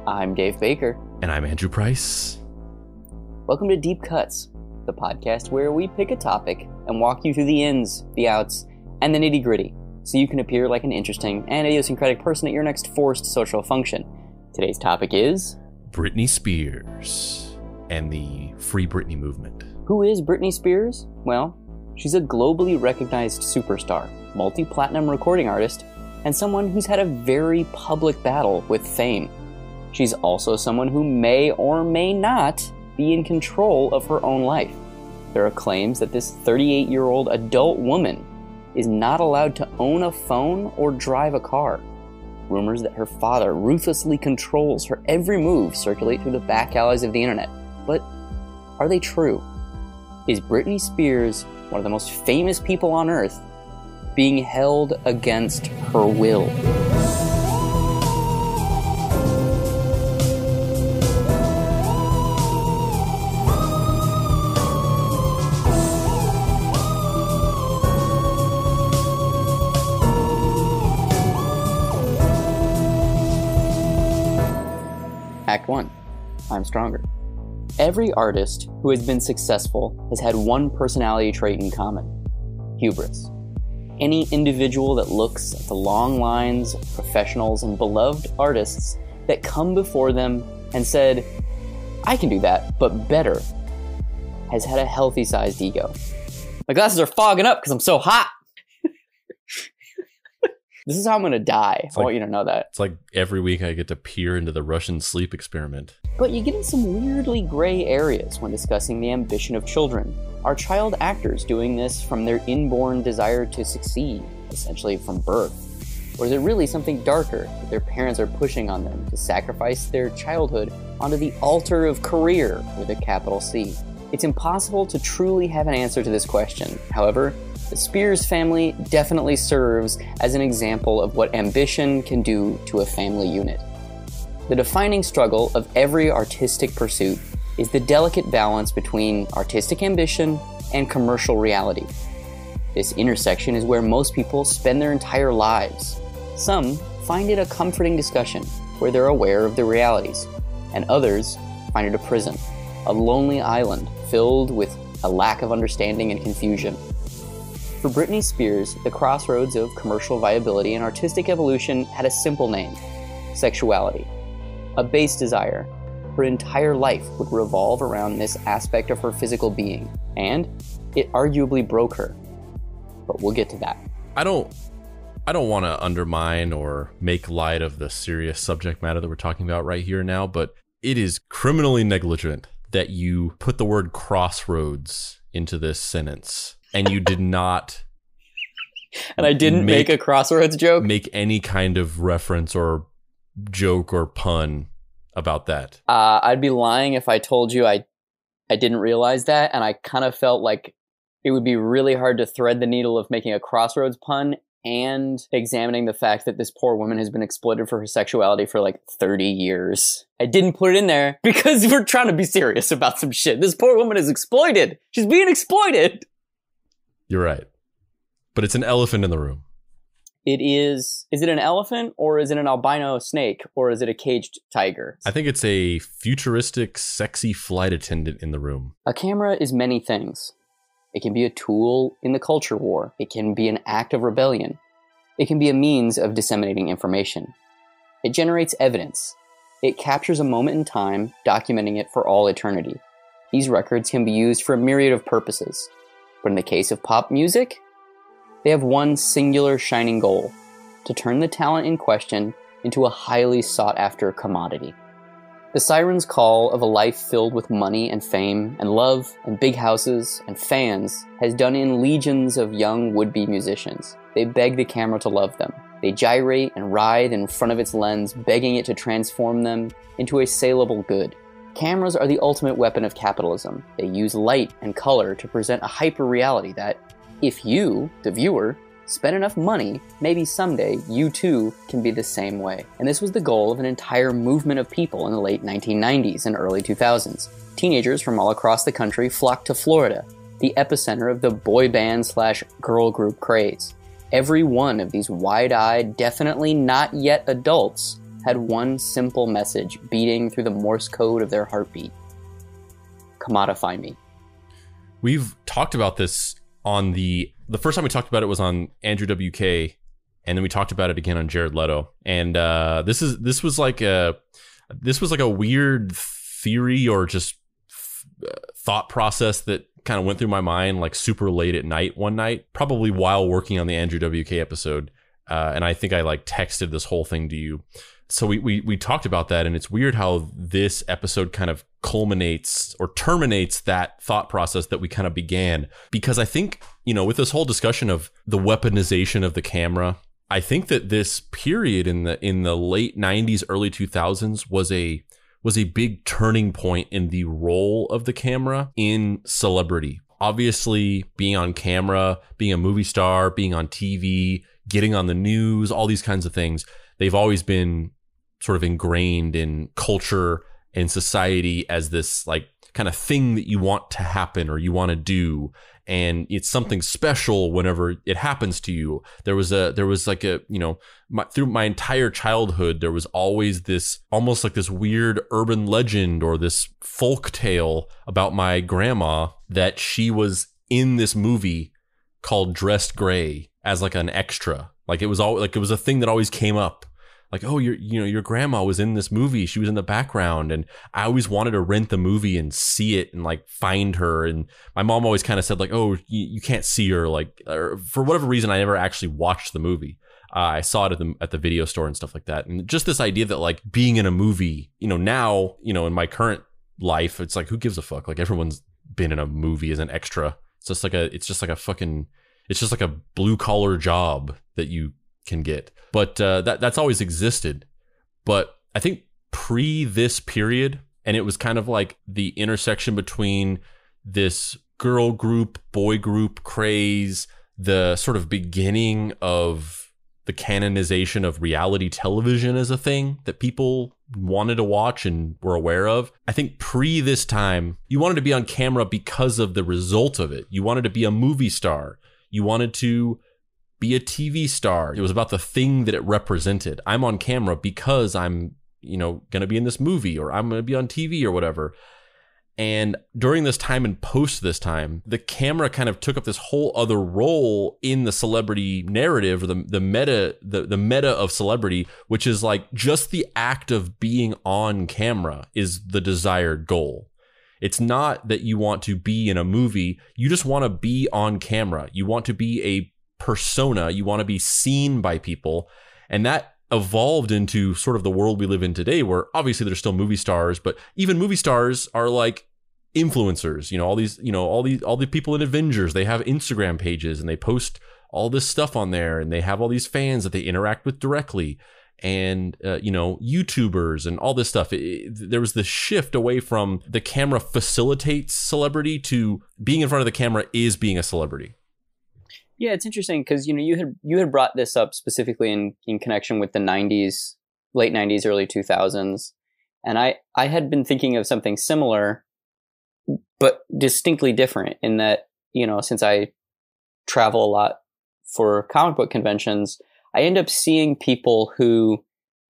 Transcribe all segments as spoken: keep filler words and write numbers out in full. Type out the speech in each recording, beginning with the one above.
I'm Dave Baker. And I'm Andrew Price. Welcome to Deep Cuts, the podcast where we pick a topic and walk you through the ins, the outs, and the nitty-gritty, so you can appear like an interesting and idiosyncratic person at your next forced social function. Today's topic is... Britney Spears and the Free Britney movement. Who is Britney Spears? Well, she's a globally recognized superstar, multi-platinum recording artist, and someone who's had a very public battle with fame. She's also someone who may or may not be in control of her own life. There are claims that this thirty-eight-year-old adult woman is not allowed to own a phone or drive a car. Rumors that her father ruthlessly controls her every move circulate through the back alleys of the internet. But are they true? Is Britney Spears, one of the most famous people on earth, being held against her will? Act one. I'm stronger. Every artist who has been successful has had one personality trait in common: hubris. Any individual that looks at the long lines of professionals and beloved artists that come before them and said, "I can do that, but better," has had a healthy-sized ego. My glasses are fogging up because I'm so hot! This is how I'm going to die. It's I like, want you to know that. It's like every week I get to peer into the Russian sleep experiment. But you get in some weirdly gray areas when discussing the ambition of children. Are child actors doing this from their inborn desire to succeed, essentially from birth? Or is it really something darker that their parents are pushing on them to sacrifice their childhood onto the altar of career with a capital C? It's impossible to truly have an answer to this question. However, the Spears family definitely serves as an example of what ambition can do to a family unit. The defining struggle of every artistic pursuit is the delicate balance between artistic ambition and commercial reality. This intersection is where most people spend their entire lives. Some find it a comforting discussion where they're aware of the realities, and others find it a prison, a lonely island filled with a lack of understanding and confusion. For Britney Spears, the crossroads of commercial viability and artistic evolution had a simple name: sexuality. A base desire. Her entire life would revolve around this aspect of her physical being, and it arguably broke her. But we'll get to that. I don't I don't want to undermine or make light of the serious subject matter that we're talking about right here now, but it is criminally negligent that you put the word crossroads into this sentence. And you did not... and I didn't make, make a crossroads joke? Make any kind of reference or joke or pun about that. Uh, I'd be lying if I told you I, I didn't realize that, and I kind of felt like it would be really hard to thread the needle of making a crossroads pun and examining the fact that this poor woman has been exploited for her sexuality for like thirty years. I didn't put it in there because we're trying to be serious about some shit. This poor woman is exploited. She's being exploited. You're right. But it's an elephant in the room. It is... Is it an elephant, or is it an albino snake, or is it a caged tiger? I think it's a futuristic, sexy flight attendant in the room. A camera is many things. It can be a tool in the culture war. It can be an act of rebellion. It can be a means of disseminating information. It generates evidence. It captures a moment in time, documenting it for all eternity. These records can be used for a myriad of purposes. But in the case of pop music, they have one singular shining goal: to turn the talent in question into a highly sought-after commodity. The siren's call of a life filled with money and fame and love and big houses and fans has done in legions of young would-be musicians. They beg the camera to love them. They gyrate and writhe in front of its lens, begging it to transform them into a saleable good. Cameras are the ultimate weapon of capitalism. They use light and color to present a hyper-reality that, if you, the viewer, spend enough money, maybe someday you too can be the same way. And this was the goal of an entire movement of people in the late nineteen nineties and early two thousands. Teenagers from all across the country flocked to Florida, the epicenter of the boy band slash girl group craze. Every one of these wide-eyed, definitely not yet adults had one simple message beating through the Morse code of their heartbeat. Commodify me. We've talked about this on the... The first time we talked about it was on Andrew W K, and then we talked about it again on Jared Leto. And uh, this is this was like a this was like a weird theory or just thought process that kind of went through my mind like super late at night one night, probably while working on the Andrew W K episode. Uh, and I think I like texted this whole thing to you. So we, we we talked about that, and it's weird how this episode kind of culminates or terminates that thought process that we kind of began. Because I think, you know, with this whole discussion of the weaponization of the camera, I think that this period in the in the late nineties, early two thousands was a was a big turning point in the role of the camera in celebrity. Obviously, being on camera, being a movie star, being on T V, getting on the news, all these kinds of things, they've always been sort of ingrained in culture and society as this like kind of thing that you want to happen or you want to do. And it's something special whenever it happens to you. There was a, there was like a, you know, my, through my entire childhood, there was always this, almost like this weird urban legend or this folk tale about my grandma that she was in this movie called Dressed Gray as like an extra. Like it was all like, it was a thing that always came up. Like, oh, your, you know, your grandma was in this movie. She was in the background. And I always wanted to rent the movie and see it and like find her. And my mom always kind of said like, oh, you, you can't see her. Like, or for whatever reason, I never actually watched the movie. Uh, I saw it at the, at the video store and stuff like that. And just this idea that like being in a movie, you know, now, you know, in my current life, it's like, who gives a fuck? Like everyone's been in a movie as an extra. It's just like a, it's just like a fucking, it's just like a blue collar job that you can get. But uh, that that's always existed. But I think pre this period, and it was kind of like the intersection between this girl group, boy group craze, the sort of beginning of the canonization of reality television as a thing that people wanted to watch and were aware of. I think pre this time, you wanted to be on camera because of the result of it. You wanted to be a movie star. You wanted to be a T V star. It was about the thing that it represented. I'm on camera because I'm, you know, going to be in this movie, or I'm going to be on T V or whatever. And during this time and post this time, the camera kind of took up this whole other role in the celebrity narrative, or the, the meta, the, the meta of celebrity, which is like just the act of being on camera is the desired goal. It's not that you want to be in a movie. You just want to be on camera. You want to be a persona. You want to be seen by people. And that evolved into sort of the world we live in today, where obviously there's still movie stars, but even movie stars are like influencers. You know, all these, you know, all these, all the people in Avengers, they have Instagram pages and they post all this stuff on there, and they have all these fans that they interact with directly. And, uh, you know, YouTubers and all this stuff. It, it, there was this shift away from the camera facilitates celebrity to being in front of the camera is being a celebrity. Yeah, it's interesting because, you know, you had you had brought this up specifically in, in connection with the nineties, late nineties, early two thousands. And I, I had been thinking of something similar, but distinctly different in that, you know, since I travel a lot for comic book conventions, I end up seeing people who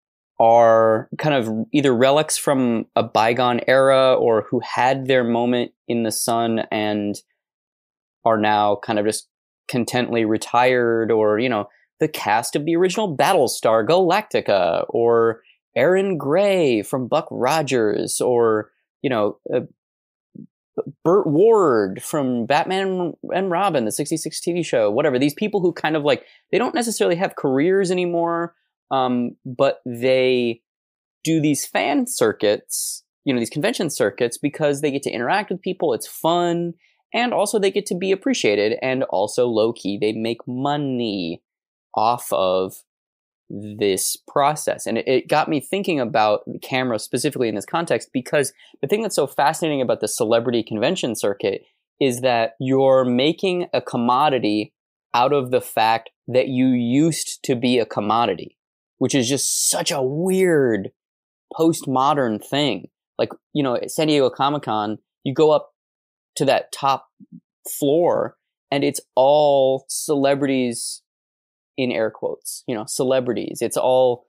are kind of either relics from a bygone era or who had their moment in the sun and are now kind of just contently retired, or, you know, the cast of the original Battlestar Galactica, or Aaron Gray from Buck Rogers, or, you know, uh, Burt Ward from Batman and Robin, the sixty-six T V show, whatever. These people who kind of like, they don't necessarily have careers anymore, um, but they do these fan circuits, you know, these convention circuits, because they get to interact with people. It's fun. And also they get to be appreciated, and also low key, they make money off of this process. And it, it got me thinking about the camera specifically in this context, because the thing that's so fascinating about the celebrity convention circuit is that you're making a commodity out of the fact that you used to be a commodity, which is just such a weird postmodern thing. Like, you know, at San Diego Comic-Con, you go up to that top floor and it's all celebrities, in air quotes, you know, celebrities. It's all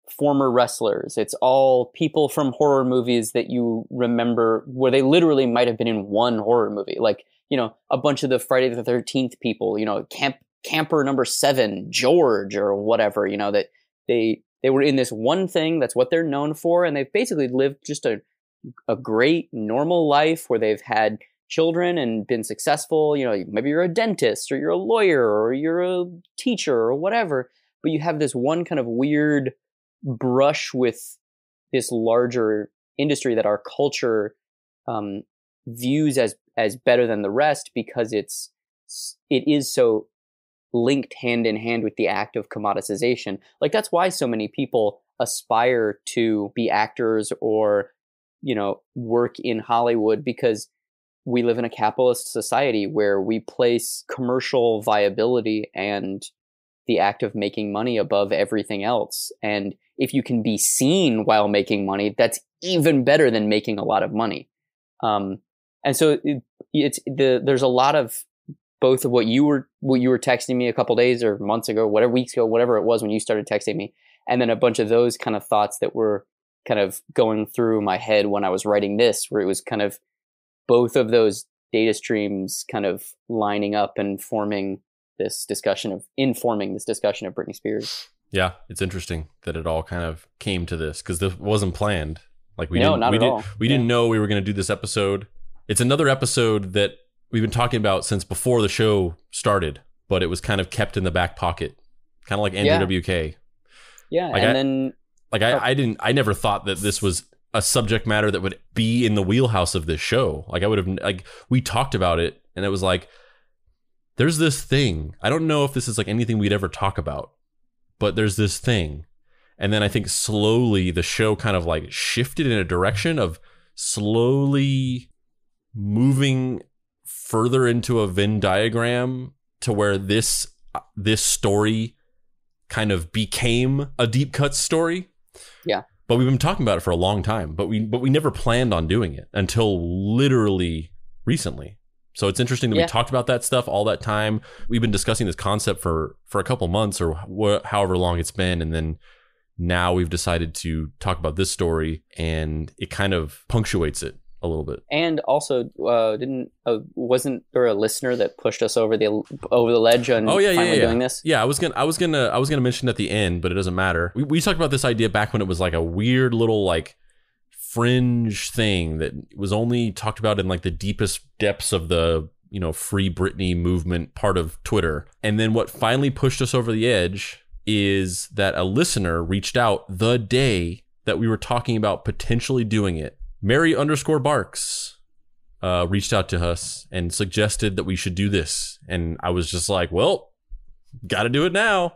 former wrestlers. It's all people from horror movies that you remember where they literally might have been in one horror movie. Like, you know, a bunch of the Friday the thirteenth people, you know, camp camper number seven, George or whatever, you know, that they they were in this one thing. That's what they're known for. And they've basically lived just a, a great normal life where they've had children and been successful. You know, maybe you're a dentist or you're a lawyer or you're a teacher or whatever, but you have this one kind of weird brush with this larger industry that our culture um, views as, as better than the rest because it's, it is so linked hand in hand with the act of commoditization. Like that's why so many people aspire to be actors or, you know, work in Hollywood, because we live in a capitalist society where we place commercial viability and the act of making money above everything else. And if you can be seen while making money, that's even better than making a lot of money. Um, and so it, it's the, there's a lot of both of what you were, what you were texting me a couple days or months ago, whatever weeks ago, whatever it was when you started texting me. And then a bunch of those kind of thoughts that were kind of going through my head when I was writing this, where it was kind of both of those data streams kind of lining up and forming this discussion of informing this discussion of Britney Spears. Yeah, it's interesting that it all kind of came to this because this wasn't planned. Like we no, didn't, not we at didn't, all. we yeah. didn't know we were going to do this episode. It's another episode that we've been talking about since before the show started, but it was kind of kept in the back pocket, kind of like Andrew yeah. W K. Yeah, like and I, then like I, I didn't, I never thought that this was a subject matter that would be in the wheelhouse of this show. Like I would have, like we talked about it, and it was like, there's this thing. I don't know if this is like anything we'd ever talk about, but there's this thing. And then I think slowly the show kind of like shifted in a direction of slowly moving further into a Venn diagram to where this this story kind of became a deep cut story. Yeah. But we've been talking about it for a long time, but we but we never planned on doing it until literally recently. So it's interesting that yeah. we talked about that stuff all that time. We've been discussing this concept for for a couple months or wh- however long it's been, and then now we've decided to talk about this story, and it kind of punctuates it a little bit. And also, uh, didn't uh, wasn't there a listener that pushed us over the over the ledge on oh, yeah, finally yeah, yeah. doing this? Yeah, I was gonna I was gonna I was gonna mention at the end, but it doesn't matter. We we talked about this idea back when it was like a weird little like fringe thing that was only talked about in like the deepest depths of the, you know, Free Britney movement part of Twitter. And then what finally pushed us over the edge is that a listener reached out the day that we were talking about potentially doing it. Mary underscore Barks uh, reached out to us and suggested that we should do this. And I was just like, well, got to do it now.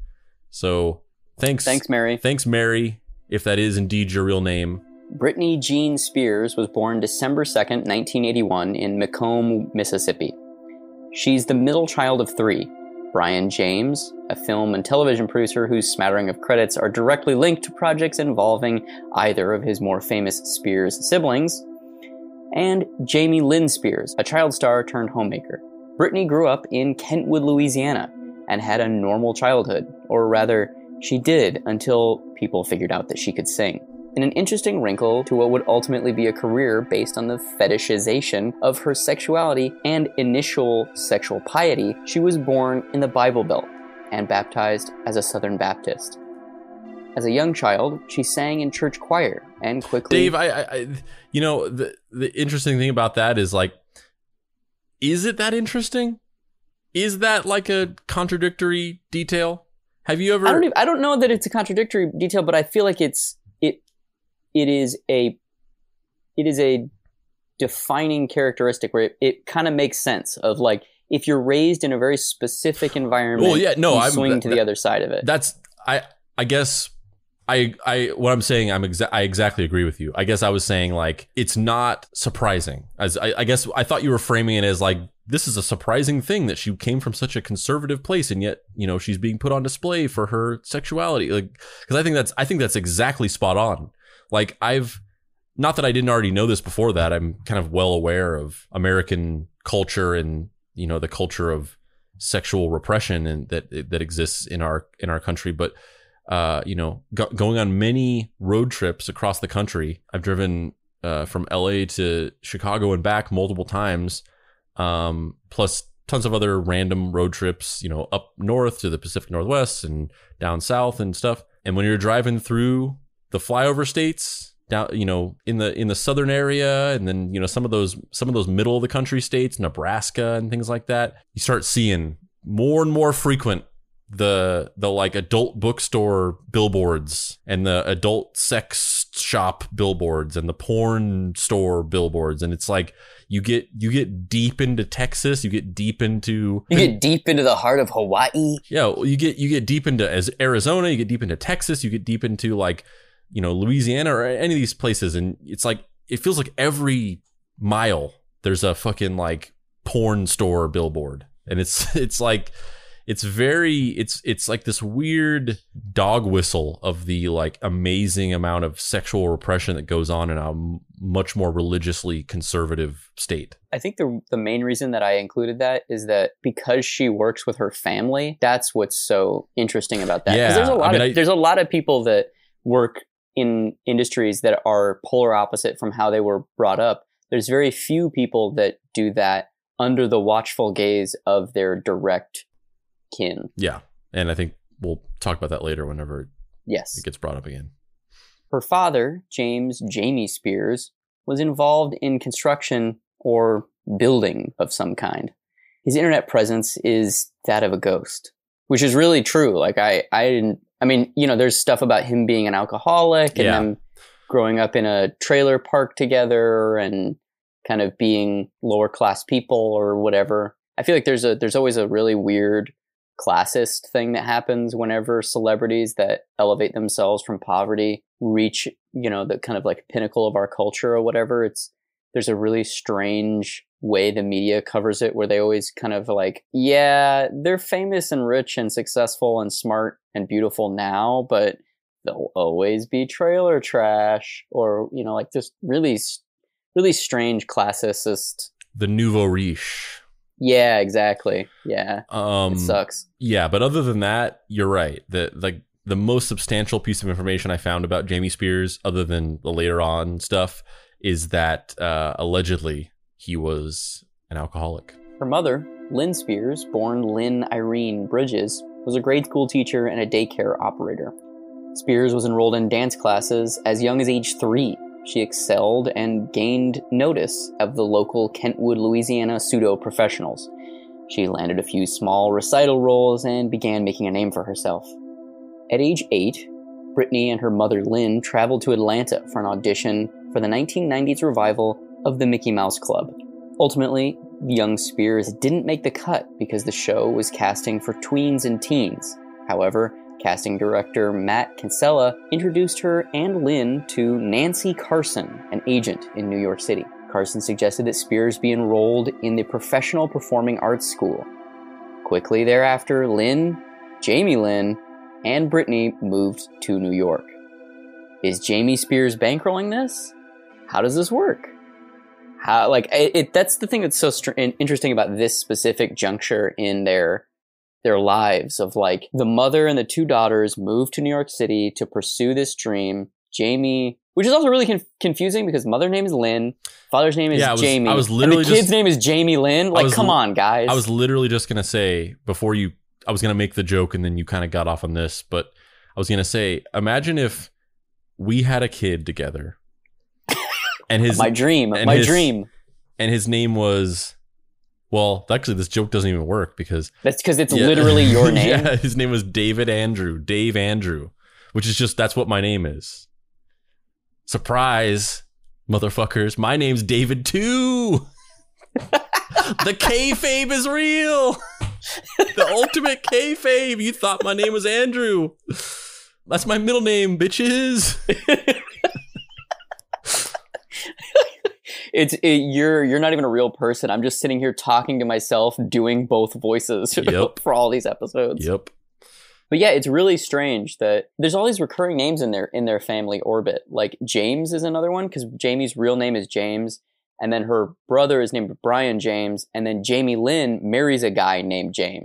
So thanks. Thanks, Mary. Thanks, Mary, if that is indeed your real name. Britney Jean Spears was born December second, nineteen eighty-one in Macomb, Mississippi. She's the middle child of three. Brian James, a film and television producer whose smattering of credits are directly linked to projects involving either of his more famous Spears siblings, and Jamie Lynn Spears, a child star turned homemaker. Britney grew up in Kentwood, Louisiana, and had a normal childhood, or rather, she did until people figured out that she could sing. In an interesting wrinkle to what would ultimately be a career based on the fetishization of her sexuality and initial sexual piety, she was born in the Bible Belt and baptized as a Southern Baptist. As a young child, she sang in church choir and quickly... Dave, I, I you know, the, the interesting thing about that is like, is it that interesting? Is that like a contradictory detail? Have you ever... I don't, even, I don't know that it's a contradictory detail, but I feel like it's... it. It is a, it is a defining characteristic where it, it kind of makes sense of like, if you're raised in a very specific environment, well, yeah, no, you I'm, swing that, to the that, other side of it. That's, I, I guess I, I, what I'm saying, I'm exa- I exactly agree with you. I guess I was saying like, it's not surprising. As I, I guess I thought you were framing it as like, this is a surprising thing that she came from such a conservative place, and yet, you know, she's being put on display for her sexuality. Like, because I think that's, I think that's exactly spot on. Like I've, not that I didn't already know this before that, I'm kind of well aware of American culture and, you know, the culture of sexual repression and that that exists in our in our country. But uh, you know, go- going on many road trips across the country. I've driven uh, from L A to Chicago and back multiple times, um, plus tons of other random road trips, you know, up north to the Pacific Northwest and down south and stuff. And when you're driving through the flyover states, down, you know, in the in the southern area, and then, you know, some of those some of those middle of the country states, Nebraska and things like that, you start seeing more and more frequent the the like adult bookstore billboards and the adult sex shop billboards and the porn store billboards. And it's like you get you get deep into Texas, you get deep into you get deep into the heart of Hawaii. Yeah, you get you get deep into as Arizona, you get deep into Texas, you get deep into like, you know, Louisiana or any of these places, and it's like it feels like every mile there's a fucking like porn store billboard. And it's it's like It's very, it's it's like this weird dog whistle of the like amazing amount of sexual repression that goes on in a much more religiously conservative state. I think the the main reason that I included that is that because she works with her family, that's what's so interesting about that. Yeah, there's a lot I mean, of I, there's a lot of people that work in industries that are polar opposite from how they were brought up. There's very few people that do that under the watchful gaze of their direct kin. Yeah. And I think we'll talk about that later whenever yes. it gets brought up again. Her father, James Jamie Spears, was involved in construction or building of some kind. His internet presence is that of a ghost, which is really true. Like I, I didn't, I mean, you know, there's stuff about him being an alcoholic and yeah. them growing up in a trailer park together and kind of being lower class people or whatever. I feel like there's a, there's always a really weird classist thing that happens whenever celebrities that elevate themselves from poverty reach, you know, the kind of like pinnacle of our culture or whatever. It's, there's a really strange way the media covers it where they always kind of like, yeah, they're famous and rich and successful and smart and beautiful now, but they'll always be trailer trash, or, you know, like just really, really strange classicist. The nouveau riche. Yeah, exactly. Yeah. Um, it sucks. Yeah, but other than that, you're right. The like the most substantial piece of information I found about Jamie Spears, other than the later on stuff, is that uh, allegedly he was an alcoholic. Her mother, Lynn Spears, born Lynn Irene Bridges, was a grade school teacher and a daycare operator. Spears was enrolled in dance classes as young as age three. She excelled and gained notice of the local Kentwood, Louisiana pseudo-professionals. She landed a few small recital roles and began making a name for herself. At age eight, Britney and her mother Lynn traveled to Atlanta for an audition for the nineteen nineties revival of the Mickey Mouse Club. Ultimately, young Spears didn't make the cut because the show was casting for tweens and teens. However, casting director Matt Kinsella introduced her and Lynn to Nancy Carson, an agent in New York City. Carson suggested that Spears be enrolled in the Professional Performing Arts School. Quickly thereafter, Lynn, Jamie Lynn, and Britney moved to New York. Is Jamie Spears bankrolling this? How does this work? How, like, it, it that's the thing that's so str- interesting about this specific juncture in their their lives of like the mother and the two daughters moved to New York City to pursue this dream. Jamie, which is also really conf- confusing because mother name is Lynn, father's name is yeah, I was, Jamie, I was literally and the kid's just, name is Jamie Lynn. Like, come on, guys. I was literally just going to say before you, I was going to make the joke and then you kind of got off on this, but I was going to say, imagine if we had a kid together and his, my dream, my his, dream. And his name was, well, actually, this joke doesn't even work because... That's because it's yeah. literally your name? Yeah, his name was David Andrew. Dave Andrew. Which is just, that's what my name is. Surprise, motherfuckers. My name's David too. The kayfabe is real. The ultimate kayfabe. You thought my name was Andrew. That's my middle name, bitches. It's it, you're you're not even a real person. I'm just sitting here talking to myself, doing both voices yep. for all these episodes. Yep. But yeah, it's really strange that there's all these recurring names in their in their family orbit. Like James is another one because Jamie's real name is James, and then her brother is named Brian James, and then Jamie Lynn marries a guy named James.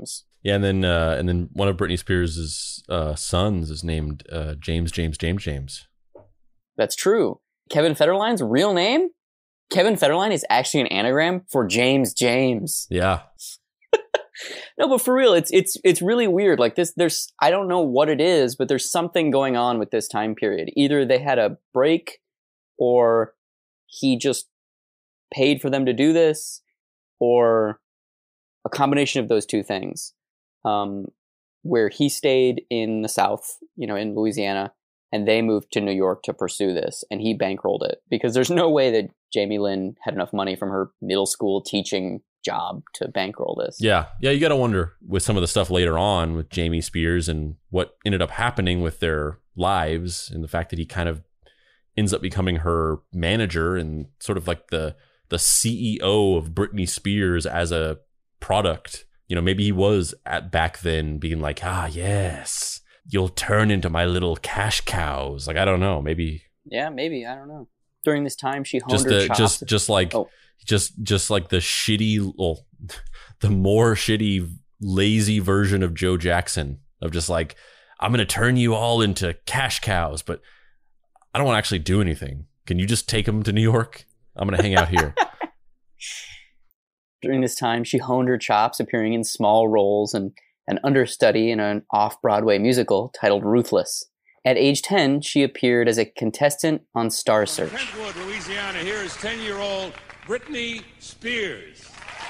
Yeah, and then uh, and then one of Britney Spears' uh, sons is named uh, James James James James. That's true. Kevin Federline's real name? Kevin Federline is actually an anagram for James James. Yeah. No, but for real, it's it's it's really weird. Like this, there's I don't know what it is, but there's something going on with this time period. Either they had a break, or he just paid for them to do this, or a combination of those two things. Um, where he stayed in the South, you know, in Louisiana, and they moved to New York to pursue this, and he bankrolled it because there's no way that Jamie Lynn had enough money from her middle school teaching job to bankroll this. Yeah. Yeah. You got to wonder with some of the stuff later on with Jamie Spears and what ended up happening with their lives, and the fact that he kind of ends up becoming her manager and sort of like the, the C E O of Britney Spears as a product. You know, maybe he was at back then being like, ah, yes, you'll turn into my little cash cows. Like, I don't know. Maybe. Yeah, maybe. I don't know. During this time, she honed just her the, chops. just, just like, oh. just, just like the shitty, well, the more shitty, lazy version of Joe Jackson of just like, I'm going to turn you all into cash cows, but I don't want to actually do anything. Can you just take them to New York? I'm going to hang out here. During this time, she honed her chops, appearing in small roles and an understudy in an off-Broadway musical titled Ruthless. At age ten, she appeared as a contestant on Star Search. Kentwood, Louisiana, here is ten-year-old Britney Spears.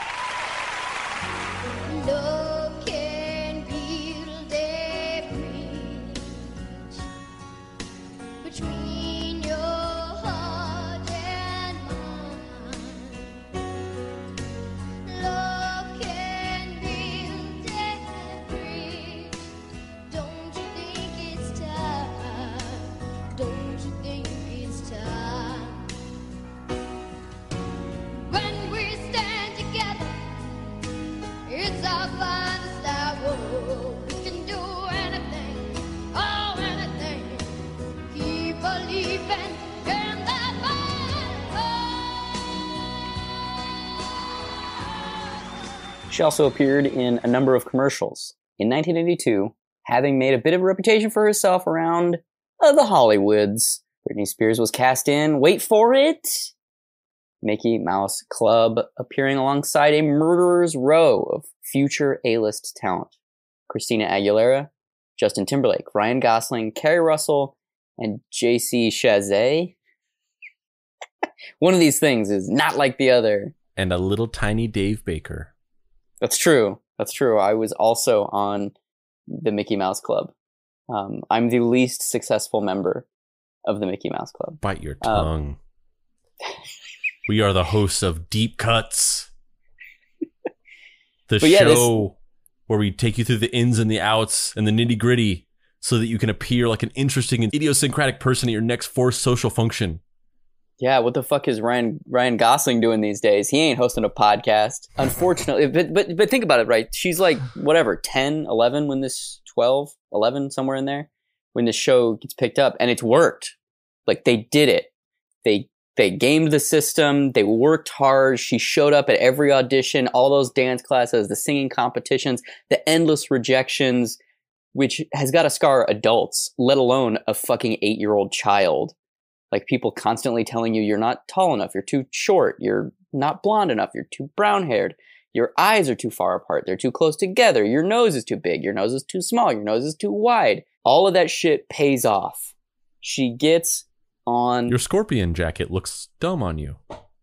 Love can build a bridge between your heart and mine. Love can build a bridge. Don't you think it's time? Don't you think it's time? When we stand together, it's our finest hour. We can do anything, oh anything. Keep believing in that man. She also appeared in a number of commercials. In nineteen eighty-two, having made a bit of a reputation for herself around uh, the Hollywoods, Britney Spears was cast in, wait for it, Mickey Mouse Club, appearing alongside a murderer's row of future A-list talent. Christina Aguilera, Justin Timberlake, Ryan Gosling, Kerry Russell, and J C Chazet. One of these things is not like the other. And a little tiny Dave Baker. That's true. That's true. I was also on the Mickey Mouse Club. Um, I'm the least successful member of the Mickey Mouse Club. Bite your tongue. Um, we are the hosts of Deep Cuts. The yeah, show this... where we take you through the ins and the outs and the nitty gritty so that you can appear like an interesting and idiosyncratic person at your next forced social function. Yeah, what the fuck is Ryan Ryan Gosling doing these days? He ain't hosting a podcast. Unfortunately, but, but but think about it, right? She's like, whatever, ten, eleven when this, twelve, eleven, somewhere in there, when this show gets picked up, and it's worked. Like, they did it. They they gamed the system. They worked hard. She showed up at every audition, all those dance classes, the singing competitions, the endless rejections, which has got to scar adults, let alone a fucking eight-year-old child. Like, people constantly telling you you're not tall enough, you're too short, you're not blonde enough, you're too brown-haired, your eyes are too far apart, they're too close together, your nose is too big, your nose is too small, your nose is too wide. All of that shit pays off. She gets on... Your scorpion jacket looks dumb on you.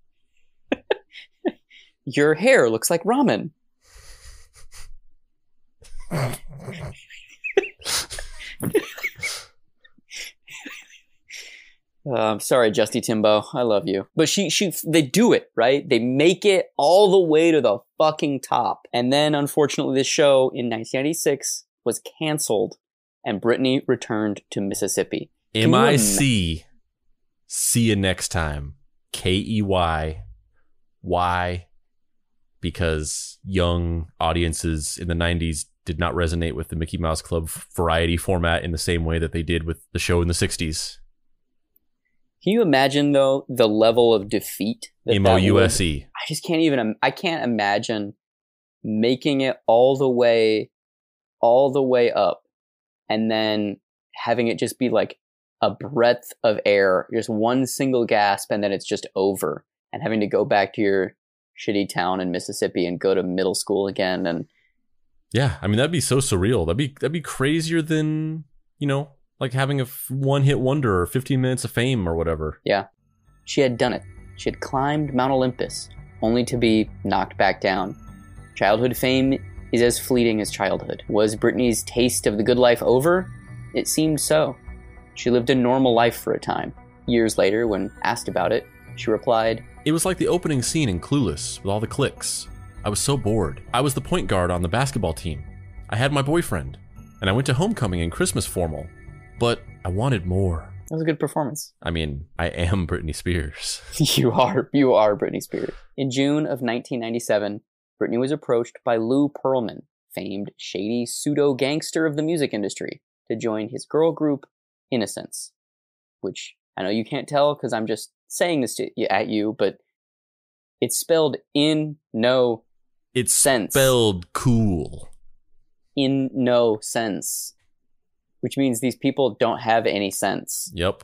Your hair looks like ramen. Uh, I'm sorry, Justy Timbo. I love you. But she, she, they do it, right? They make it all the way to the fucking top. And then, unfortunately, this show in nineteen ninety-six was canceled, and Britney returned to Mississippi. M I C. See you next time. K E Y. Why? Because young audiences in the nineties did not resonate with the Mickey Mouse Club variety format in the same way that they did with the show in the sixties. Can you imagine, though, the level of defeat? That M O U S E. I just can't even, I can't imagine making it all the way all the way up and then having it just be like a breath of air, just one single gasp, and then it's just over, and having to go back to your shitty town in Mississippi and go to middle school again. And yeah, I mean, that'd be so surreal. That'd be that'd be crazier than, you know, like having a one-hit wonder or fifteen minutes of fame or whatever. Yeah. She had done it. She had climbed Mount Olympus, only to be knocked back down. Childhood fame is as fleeting as childhood. Was Britney's taste of the good life over? It seemed so. She lived a normal life for a time. Years later, when asked about it, she replied, "It was like the opening scene in Clueless with all the clicks. I was so bored. I was the point guard on the basketball team. I had my boyfriend, and I went to homecoming and Christmas formal. But I wanted more." That was a good performance. I mean, I am Britney Spears. You are, you are Britney Spears. In June of nineteen ninety-seven, Britney was approached by Lou Pearlman, famed shady pseudo-gangster of the music industry, to join his girl group, Innocence. Which, I know you can't tell because I'm just saying this to, at you, but it's spelled in no It's sense. spelled cool. In no sense. Which means these people don't have any sense. Yep.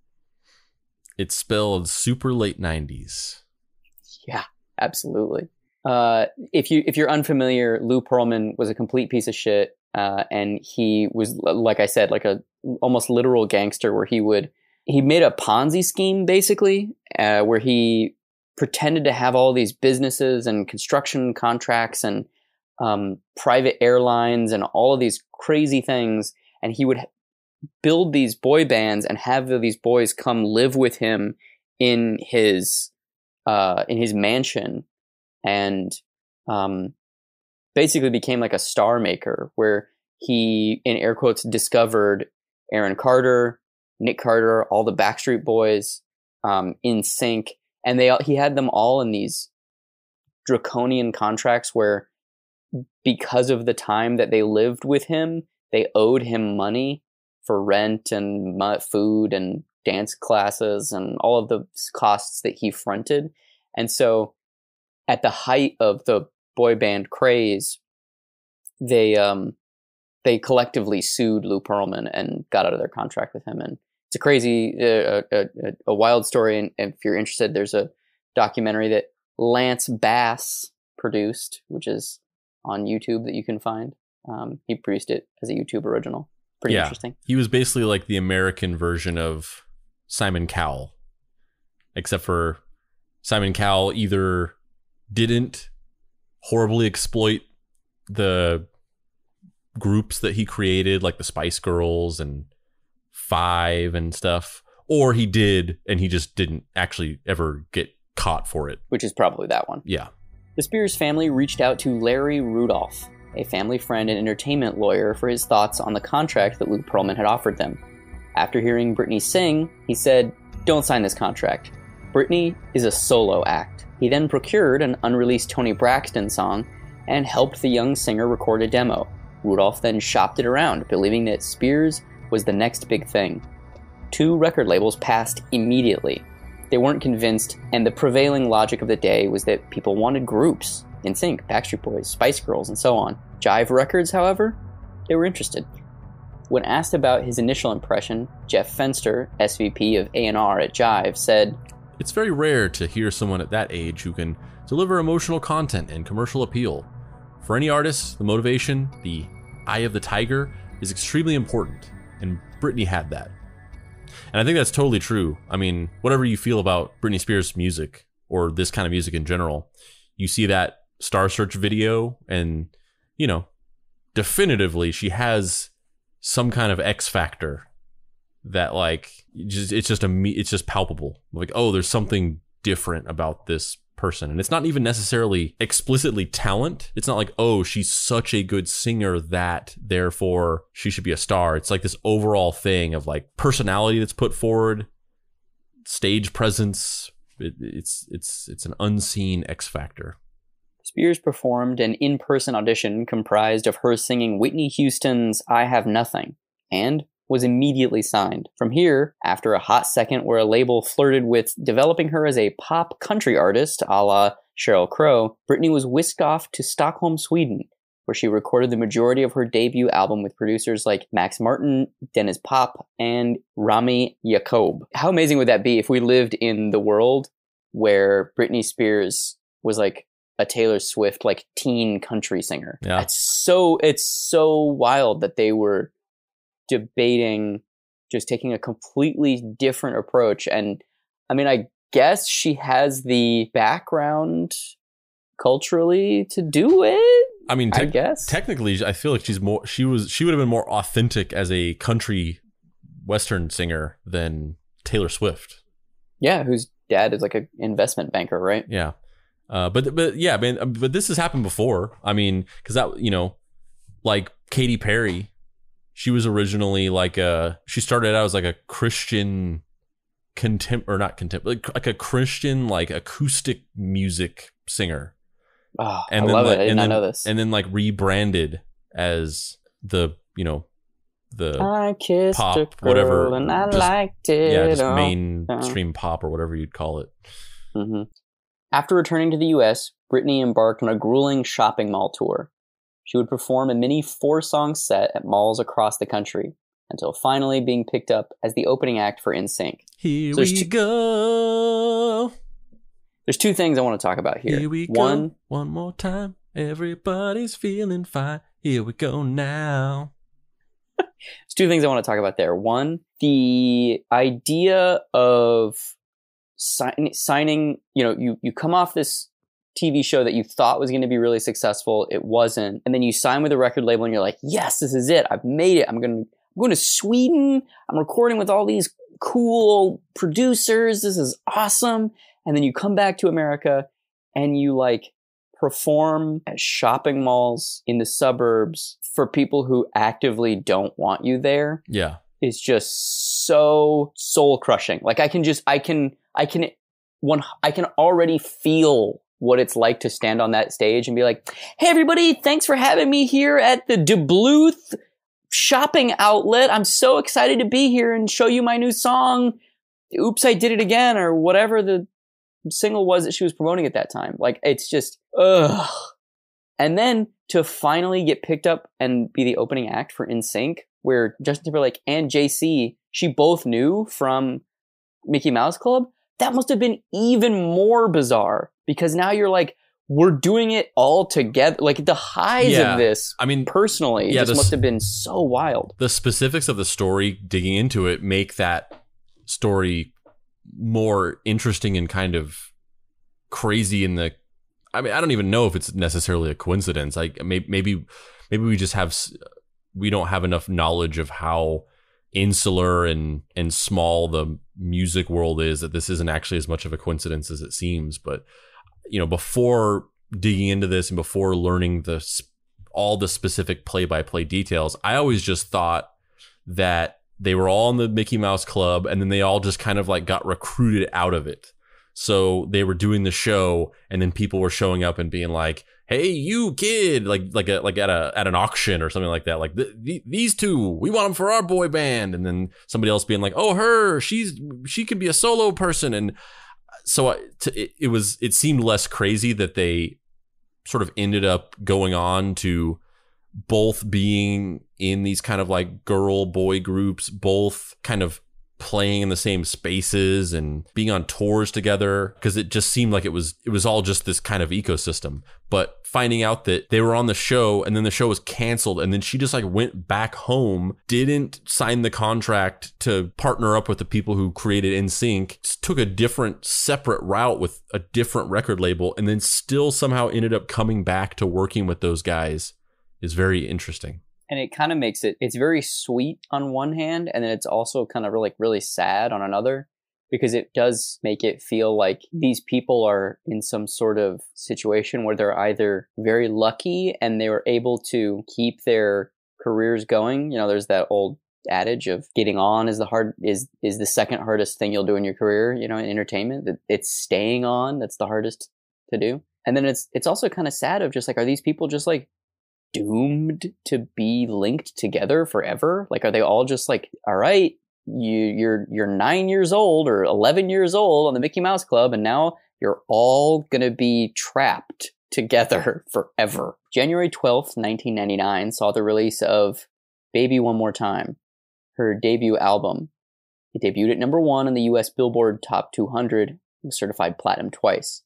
It's spelled super late nineties. Yeah, absolutely. Uh, if you if you're unfamiliar, Lou Pearlman was a complete piece of shit, uh, and he was, like I said, like a almost literal gangster. Where he would he made a Ponzi scheme basically, uh, where he pretended to have all these businesses and construction contracts and um, private airlines and all of these crazy things. And he would build these boy bands and have these boys come live with him in his uh, in his mansion, and um, basically became like a star maker, where he, in air quotes, discovered Aaron Carter, Nick Carter, all the Backstreet Boys, um, in sync, and they he had them all in these draconian contracts where, because of the time that they lived with him, they owed him money for rent and food and dance classes and all of the costs that he fronted. And so at the height of the boy band craze, they um, they collectively sued Lou Pearlman and got out of their contract with him. And it's a crazy, uh, a, a, a wild story. And if you're interested, there's a documentary that Lance Bass produced, which is on YouTube, that you can find. Um, he produced it as a YouTube original. Pretty yeah, interesting. He was basically like the American version of Simon Cowell, except for Simon Cowell either didn't horribly exploit the groups that he created, like the Spice Girls and Five and stuff, or he did and he just didn't actually ever get caught for it. Which is probably that one. Yeah. The Spears family reached out to Larry Rudolph, a family friend and entertainment lawyer, for his thoughts on the contract that Lou Pearlman had offered them. After hearing Britney sing, he said, "Don't sign this contract. Britney is a solo act." He then procured an unreleased Toni Braxton song and helped the young singer record a demo. Rudolph then shopped it around, believing that Spears was the next big thing. Two record labels passed immediately. They weren't convinced, and the prevailing logic of the day was that people wanted groups. N Sync, Backstreet Boys, Spice Girls, and so on. Jive Records, however, they were interested. When asked about his initial impression, Jeff Fenster, S V P of A and R at Jive, said, "It's very rare to hear someone at that age who can deliver emotional content and commercial appeal. For any artist, the motivation, the eye of the tiger, is extremely important, and Britney had that." And I think that's totally true. I mean, whatever you feel about Britney Spears' music, or this kind of music in general, you see that Star Search video, and, you know, definitively she has some kind of X factor that, like, just, it's just a it's just palpable. Like, oh, there's something different about this person. And it's not even necessarily explicitly talent. It's not like, oh, she's such a good singer that therefore she should be a star. It's like this overall thing of like personality that's put forward, stage presence. It, it's it's it's an unseen X factor. Spears performed an in-person audition comprised of her singing Whitney Houston's I Have Nothing, and was immediately signed. From here, after a hot second where a label flirted with developing her as a pop country artist, a la Sheryl Crow, Britney was whisked off to Stockholm, Sweden, where she recorded the majority of her debut album with producers like Max Martin, Dennis Pop, and Rami Yacoub. How amazing would that be if we lived in the world where Britney Spears was like a Taylor Swift, like teen country singer? Yeah. It's so, it's so wild that they were debating just taking a completely different approach. And I mean, I guess she has the background culturally to do it. I mean, te- I guess technically, I feel like she's more. She was. She would have been more authentic as a country western singer than Taylor Swift. Yeah, whose dad is like an investment banker, right? Yeah, uh, but but yeah, man. But this has happened before. I mean, because that you know, like Katy Perry, she was originally like a. She started out as like a Christian contempt or not contempt, like like a Christian like acoustic music singer. Oh, and I then love like, it. I did and not then, know this. And then like rebranded as the, you know, the I kissed pop, a girl whatever. and I just, liked it. Yeah, just oh. mainstream pop or whatever you'd call it. Mm-hmm. After returning to the U S, Britney embarked on a grueling shopping mall tour. She would perform a mini four-song set at malls across the country, until finally being picked up as the opening act for N Sync. Here so we two- go. There's two things I want to talk about here. Here we One, go. One more time. Everybody's feeling fine. Here we go now. There's two things I want to talk about there. One, the idea of sign, signing, you know, you, you come off this T V show that you thought was going to be really successful. It wasn't. And then you sign with a record label and you're like, yes, this is it. I've made it. I'm going to, I'm going to Sweden. I'm recording with all these cool producers. This is awesome. And then you come back to America and you like perform at shopping malls in the suburbs for people who actively don't want you there. Yeah. It's just so soul crushing. Like I can just, I can, I can, one, I can already feel what it's like to stand on that stage and be like, hey everybody, thanks for having me here at the Duluth shopping outlet. I'm so excited to be here and show you my new song. Oops, I Did It Again, or whatever the single was that she was promoting at that time. Like, it's just, ugh. And then to finally get picked up and be the opening act for N Sync, where Justin Timberlake and J C, she both knew from Mickey Mouse Club, that must have been even more bizarre, because now you're like, we're doing it all together. Like the highs yeah. of this, I mean, personally, yeah, just this, must have been so wild. The specifics of the story, digging into it, make that story more interesting and kind of crazy in the, I mean, I don't even know if it's necessarily a coincidence. Like maybe, maybe, maybe we just have, we don't have enough knowledge of how insular and, and small the music world is, that this isn't actually as much of a coincidence as it seems. But, you know, before digging into this and before learning the, all the specific play by play details, I always just thought that they were all in the Mickey Mouse Club and then they all just kind of like got recruited out of it. So they were doing the show and then people were showing up and being like, hey, you kid, like like a, like at a at an auction or something like that. Like th- th- these two, we want them for our boy band. And then somebody else being like, oh, her, she's she could be a solo person. And so I, to, it, it was it seemed less crazy that they sort of ended up going on to both being in these kind of like girl boy groups, both kind of playing in the same spaces and being on tours together, because it just seemed like it was it was all just this kind of ecosystem. But finding out that they were on the show and then the show was canceled and then she just like went back home, didn't sign the contract to partner up with the people who created N Sync, took a different separate route with a different record label, and then still somehow ended up coming back to working with those guys is very interesting. And it kind of makes it, it's very sweet on one hand, and then it's also kind of really, really sad on another, because it does make it feel like these people are in some sort of situation where they're either very lucky and they were able to keep their careers going. You know, there's that old adage of getting on is the hard is is the second hardest thing you'll do in your career, you know, in entertainment. That it's staying on that's the hardest to do. And then it's it's also kind of sad of just like, are these people just like doomed to be linked together forever? Like, are they all just like, all right, you you're you're nine years old or eleven years old on the Mickey Mouse Club, and now you're all gonna be trapped together forever. January twelfth, nineteen ninety-nine saw the release of Baby One More Time, her debut album. It debuted at number one on the U S Billboard Top two hundred and was certified platinum twice.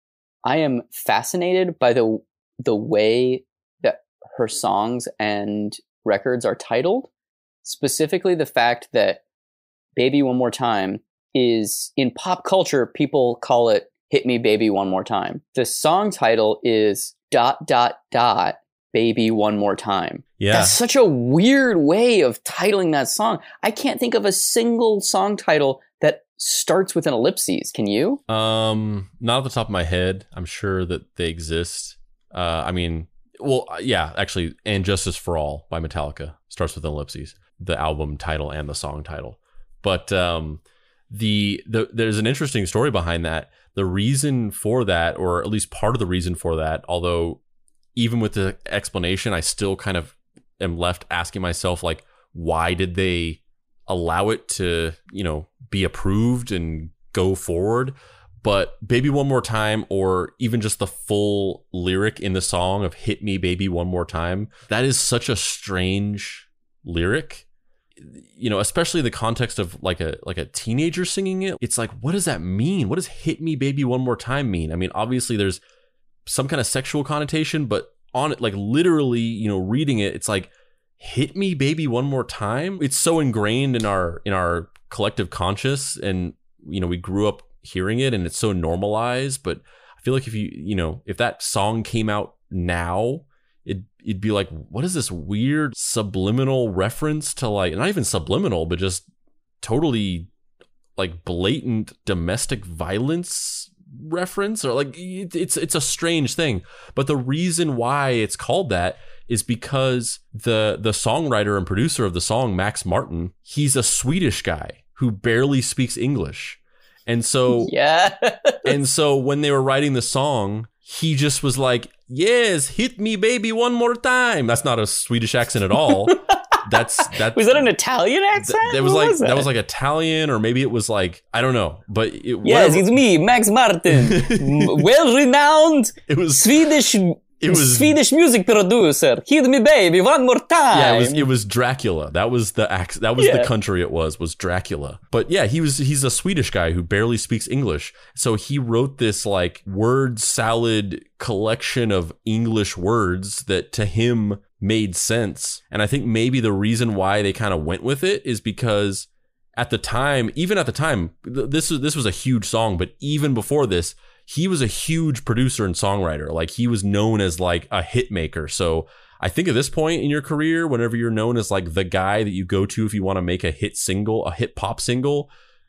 I am fascinated by the the way that her songs and records are titled, specifically the fact that Baby One More Time is, in pop culture, people call it Hit Me Baby One More Time. The song title is dot dot dot Baby One More Time. Yeah. That's such a weird way of titling that song. I can't think of a single song title that starts with an ellipses. Can you? Um, not off the top of my head. I'm sure that they exist. Uh, I mean, well, yeah, actually, And Justice for All by Metallica starts with an ellipses, the album title and the song title. But um, the, the there's an interesting story behind that. The reason for that, or at least part of the reason for that, although even with the explanation, I still kind of am left asking myself, like, why did they allow it to, you know, be approved and go forward? But Baby One More Time, or even just the full lyric in the song of Hit Me Baby One More Time, that is such a strange lyric. You know, especially the context of like a like a teenager singing it. It's like, what does that mean? What does Hit Me Baby One More Time mean? I mean, obviously there's some kind of sexual connotation, but on it, like literally, you know, reading it, it's like, hit me baby one more time. It's so ingrained in our in our collective conscious, and you know, we grew up hearing it and it's so normalized. But I feel like if you you know, if that song came out now, it it'd be like, what is this weird subliminal reference to, like, not even subliminal, but just totally like blatant domestic violence reference, or like it, it's it's a strange thing. But the reason why it's called that is because the the songwriter and producer of the song, Max Martin, he's a Swedish guy who barely speaks English. And so yeah. And so when they were writing the song, he just was like, yes, hit me baby one more time. That's not a Swedish accent at all. That's that was that an Italian accent? Th- that was what like was that? that was like Italian, or maybe it was like, I don't know, but it, yes, whatever. it's me, Max Martin, well renowned It was Swedish. It was Swedish music producer. Hit me baby one more time. Yeah, it was it was Dracula. That was the ac- that was Yeah. the country it was was Dracula. But yeah, he was he's a Swedish guy who barely speaks English. So he wrote this like word salad collection of English words that to him made sense. And I think maybe the reason why they kind of went with it is because at the time, even at the time, th- this was this was a huge song, but even before this, he was a huge producer and songwriter. Like, he was known as like a hit maker. So I think at this point in your career, whenever you're known as like the guy that you go to if you want to make a hit single, a hit pop single,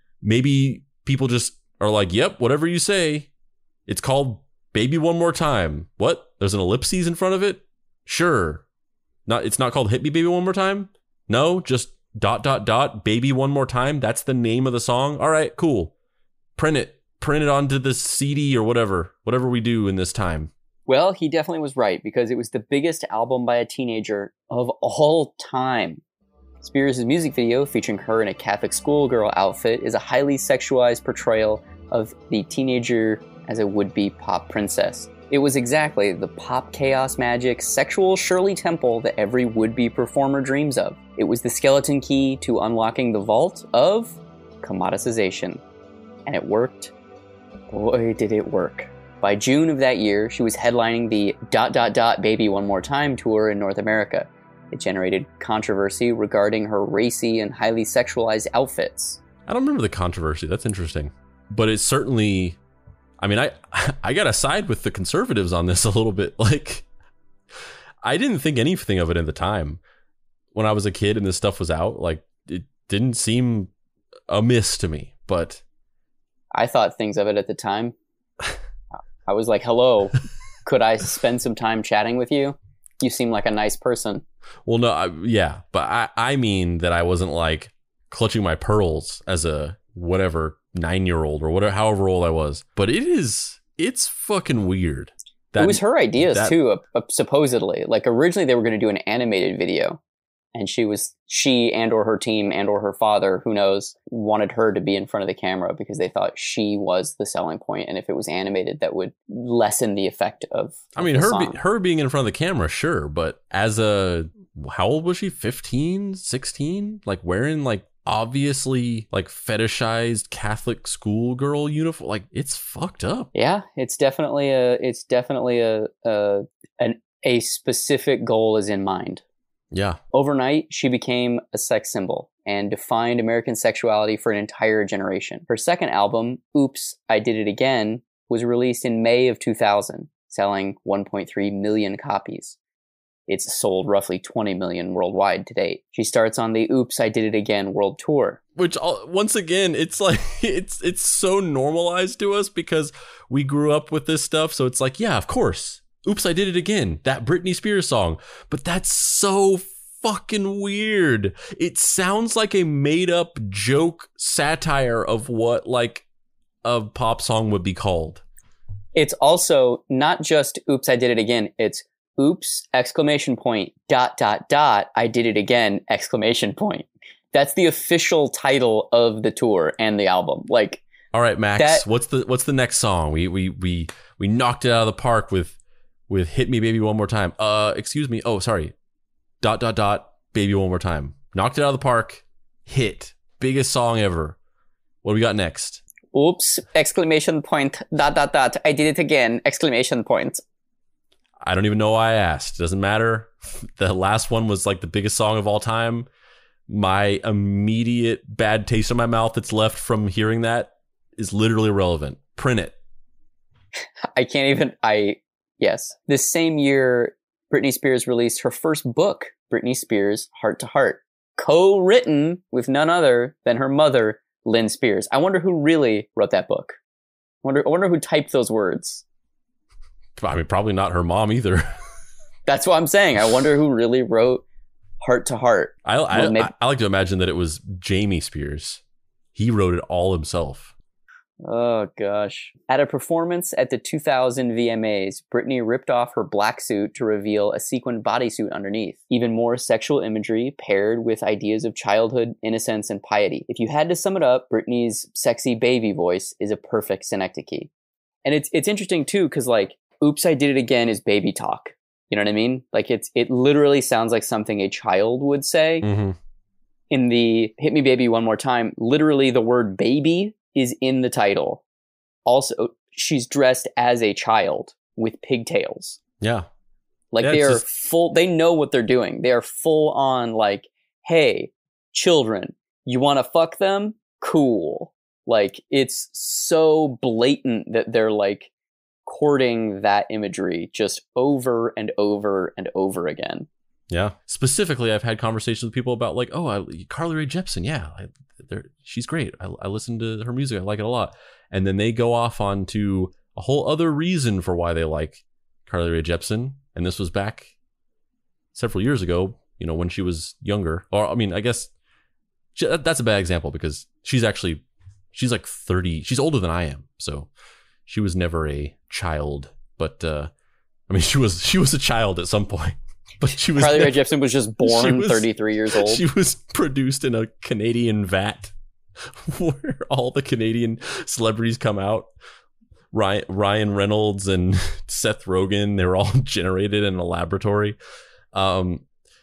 maybe people just are like, yep, whatever you say. It's called Baby One More Time. What? There's an ellipses in front of it? Sure. Not. It's not called Hit Me Baby One More Time? No, just dot, dot, dot, Baby One More Time. That's the name of the song. All right, cool. Print it. Print it onto the C D or whatever, whatever we do in this time. Well, he definitely was right, because it was the biggest album by a teenager of all time. Spears' music video, featuring her in a Catholic schoolgirl outfit, is a highly sexualized portrayal of the teenager as a would-be pop princess. It was exactly the pop chaos magic, sexual Shirley Temple that every would-be performer dreams of. It was the skeleton key to unlocking the vault of commoditization. And it worked. Boy, did it work. By June of that year, she was headlining the dot dot dot Baby One More Time tour in North America. It generated controversy regarding her racy and highly sexualized outfits. I don't remember the controversy. That's interesting. But it's certainly, I mean, I I got to side with the conservatives on this a little bit. Like, I didn't think anything of it at the time. When I was a kid and this stuff was out, like, it didn't seem amiss to me. But I thought things of it at the time. I was like, hello, could I spend some time chatting with you? You seem like a nice person. Well, no, I, yeah, but I, I mean that I wasn't like clutching my pearls as a whatever nine-year-old or whatever, however old I was. But it is, it's fucking weird. That, it was her ideas that, too, uh, uh, supposedly. Like, originally they were going to do an animated video. And she was, she and or her team and or her father, who knows, wanted her to be in front of the camera because they thought she was the selling point. And if it was animated, that would lessen the effect of, of I mean, the her song. be, her being in front of the camera, sure. But as a, how old was she? fifteen, sixteen? Like wearing like obviously like fetishized Catholic schoolgirl uniform. Like it's fucked up. Yeah, it's definitely a, it's definitely a, a, an, a specific goal is in mind. Yeah. Overnight, she became a sex symbol and defined American sexuality for an entire generation. Her second album, Oops, I Did It Again, was released in May of two thousand, selling one point three million copies. It's sold roughly twenty million worldwide to date. She starts on the Oops, I Did It Again world tour. Which, once again, it's like, it's it's so normalized to us because we grew up with this stuff. So it's like, yeah, of course. Oops, I Did It Again. That Britney Spears song. But that's so fucking weird. It sounds like a made up joke satire of what like a pop song would be called. It's also not just Oops, I Did It Again. It's Oops, exclamation point, dot, dot, dot, I did it again, exclamation point. That's the official title of the tour and the album. Like, all right, Max, that, what's the what's the next song? We we we we knocked it out of the park with with Hit Me Baby One More Time. Uh, excuse me. Oh, sorry. Dot, dot, dot, Baby One More Time. Knocked it out of the park. Hit. Biggest song ever. What do we got next? Oops, exclamation point, dot, dot, dot, I did it again, exclamation point. I don't even know why I asked. Doesn't matter. The last one was like the biggest song of all time. My immediate bad taste in my mouth that's left from hearing that is literally irrelevant. Print it. I can't even, I, yes. This same year, Britney Spears released her first book, Britney Spears, Heart to Heart, co-written with none other than her mother, Lynn Spears. I wonder who really wrote that book. I wonder, I wonder who typed those words. I mean, probably not her mom either. That's what I'm saying. I wonder who really wrote Heart to Heart. I, I, well, maybe- I, I like to imagine that it was Jamie Spears. He wrote it all himself. Oh, gosh. At a performance at the two thousand V M As, Britney ripped off her black suit to reveal a sequined bodysuit underneath. Even more sexual imagery paired with ideas of childhood, innocence, and piety. If you had to sum it up, Britney's sexy baby voice is a perfect synecdoche. And it's it's interesting, too, because, like, Oops, I Did It Again is baby talk. You know what I mean? Like, it's it literally sounds like something a child would say. Mm-hmm. In the Hit Me Baby One More Time, literally the word baby is in the title. Also, she's dressed as a child with pigtails. Yeah. Like, yeah, they are just... full, they know what they're doing. They are full on, like, hey, children, you want to fuck them? Cool. Like, it's so blatant that they're, like, courting that imagery just over and over and over again. Yeah. Specifically, I've had conversations with people about like, oh, I, Carly Rae Jepsen. Yeah, I, she's great. I, I listen to her music. I like it a lot. And then they go off onto a whole other reason for why they like Carly Rae Jepsen. And this was back several years ago, you know, when she was younger. Or, I mean, I guess she, that's a bad example because she's actually, she's like thirty. She's older than I am. So she was never a child. But, uh, I mean, she was she was a child at some point. But she was Carly never, Rae Jepsen was just born was, thirty-three years old. She was produced in a Canadian vat where all the Canadian celebrities come out. Ryan, Ryan Reynolds and Seth Rogen, they were all generated in a laboratory. Um,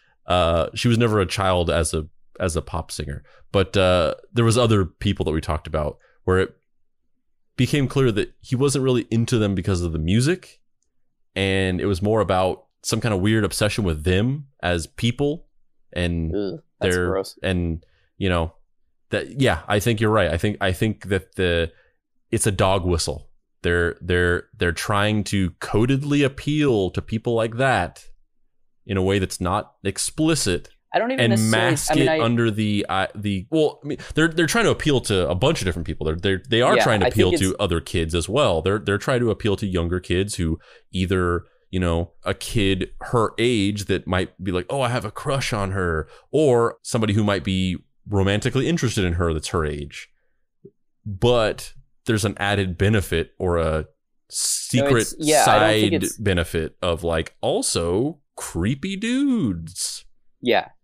uh, she was never a child as a as a pop singer. But uh, there was other people that we talked about where it became clear that he wasn't really into them because of the music. And it was more about some kind of weird obsession with them as people and Ugh, that's their gross. And you know that yeah I think you're right. I think I think that the it's a dog whistle. They're they're they're trying to codedly appeal to people like that in a way that's not explicit. I don't even and necessarily mask I mean, it I, under the uh, the well. I mean, they're they're trying to appeal to a bunch of different people. They're they they are Yeah, trying to I appeal think to it's- other kids as well. They're they're trying to appeal to younger kids who either, you know, a kid her age that might be like, oh, I have a crush on her, or somebody who might be romantically interested in her that's her age. But there's an added benefit or a secret it's- yeah, I don't think side it's- benefit of like also creepy dudes. Yeah,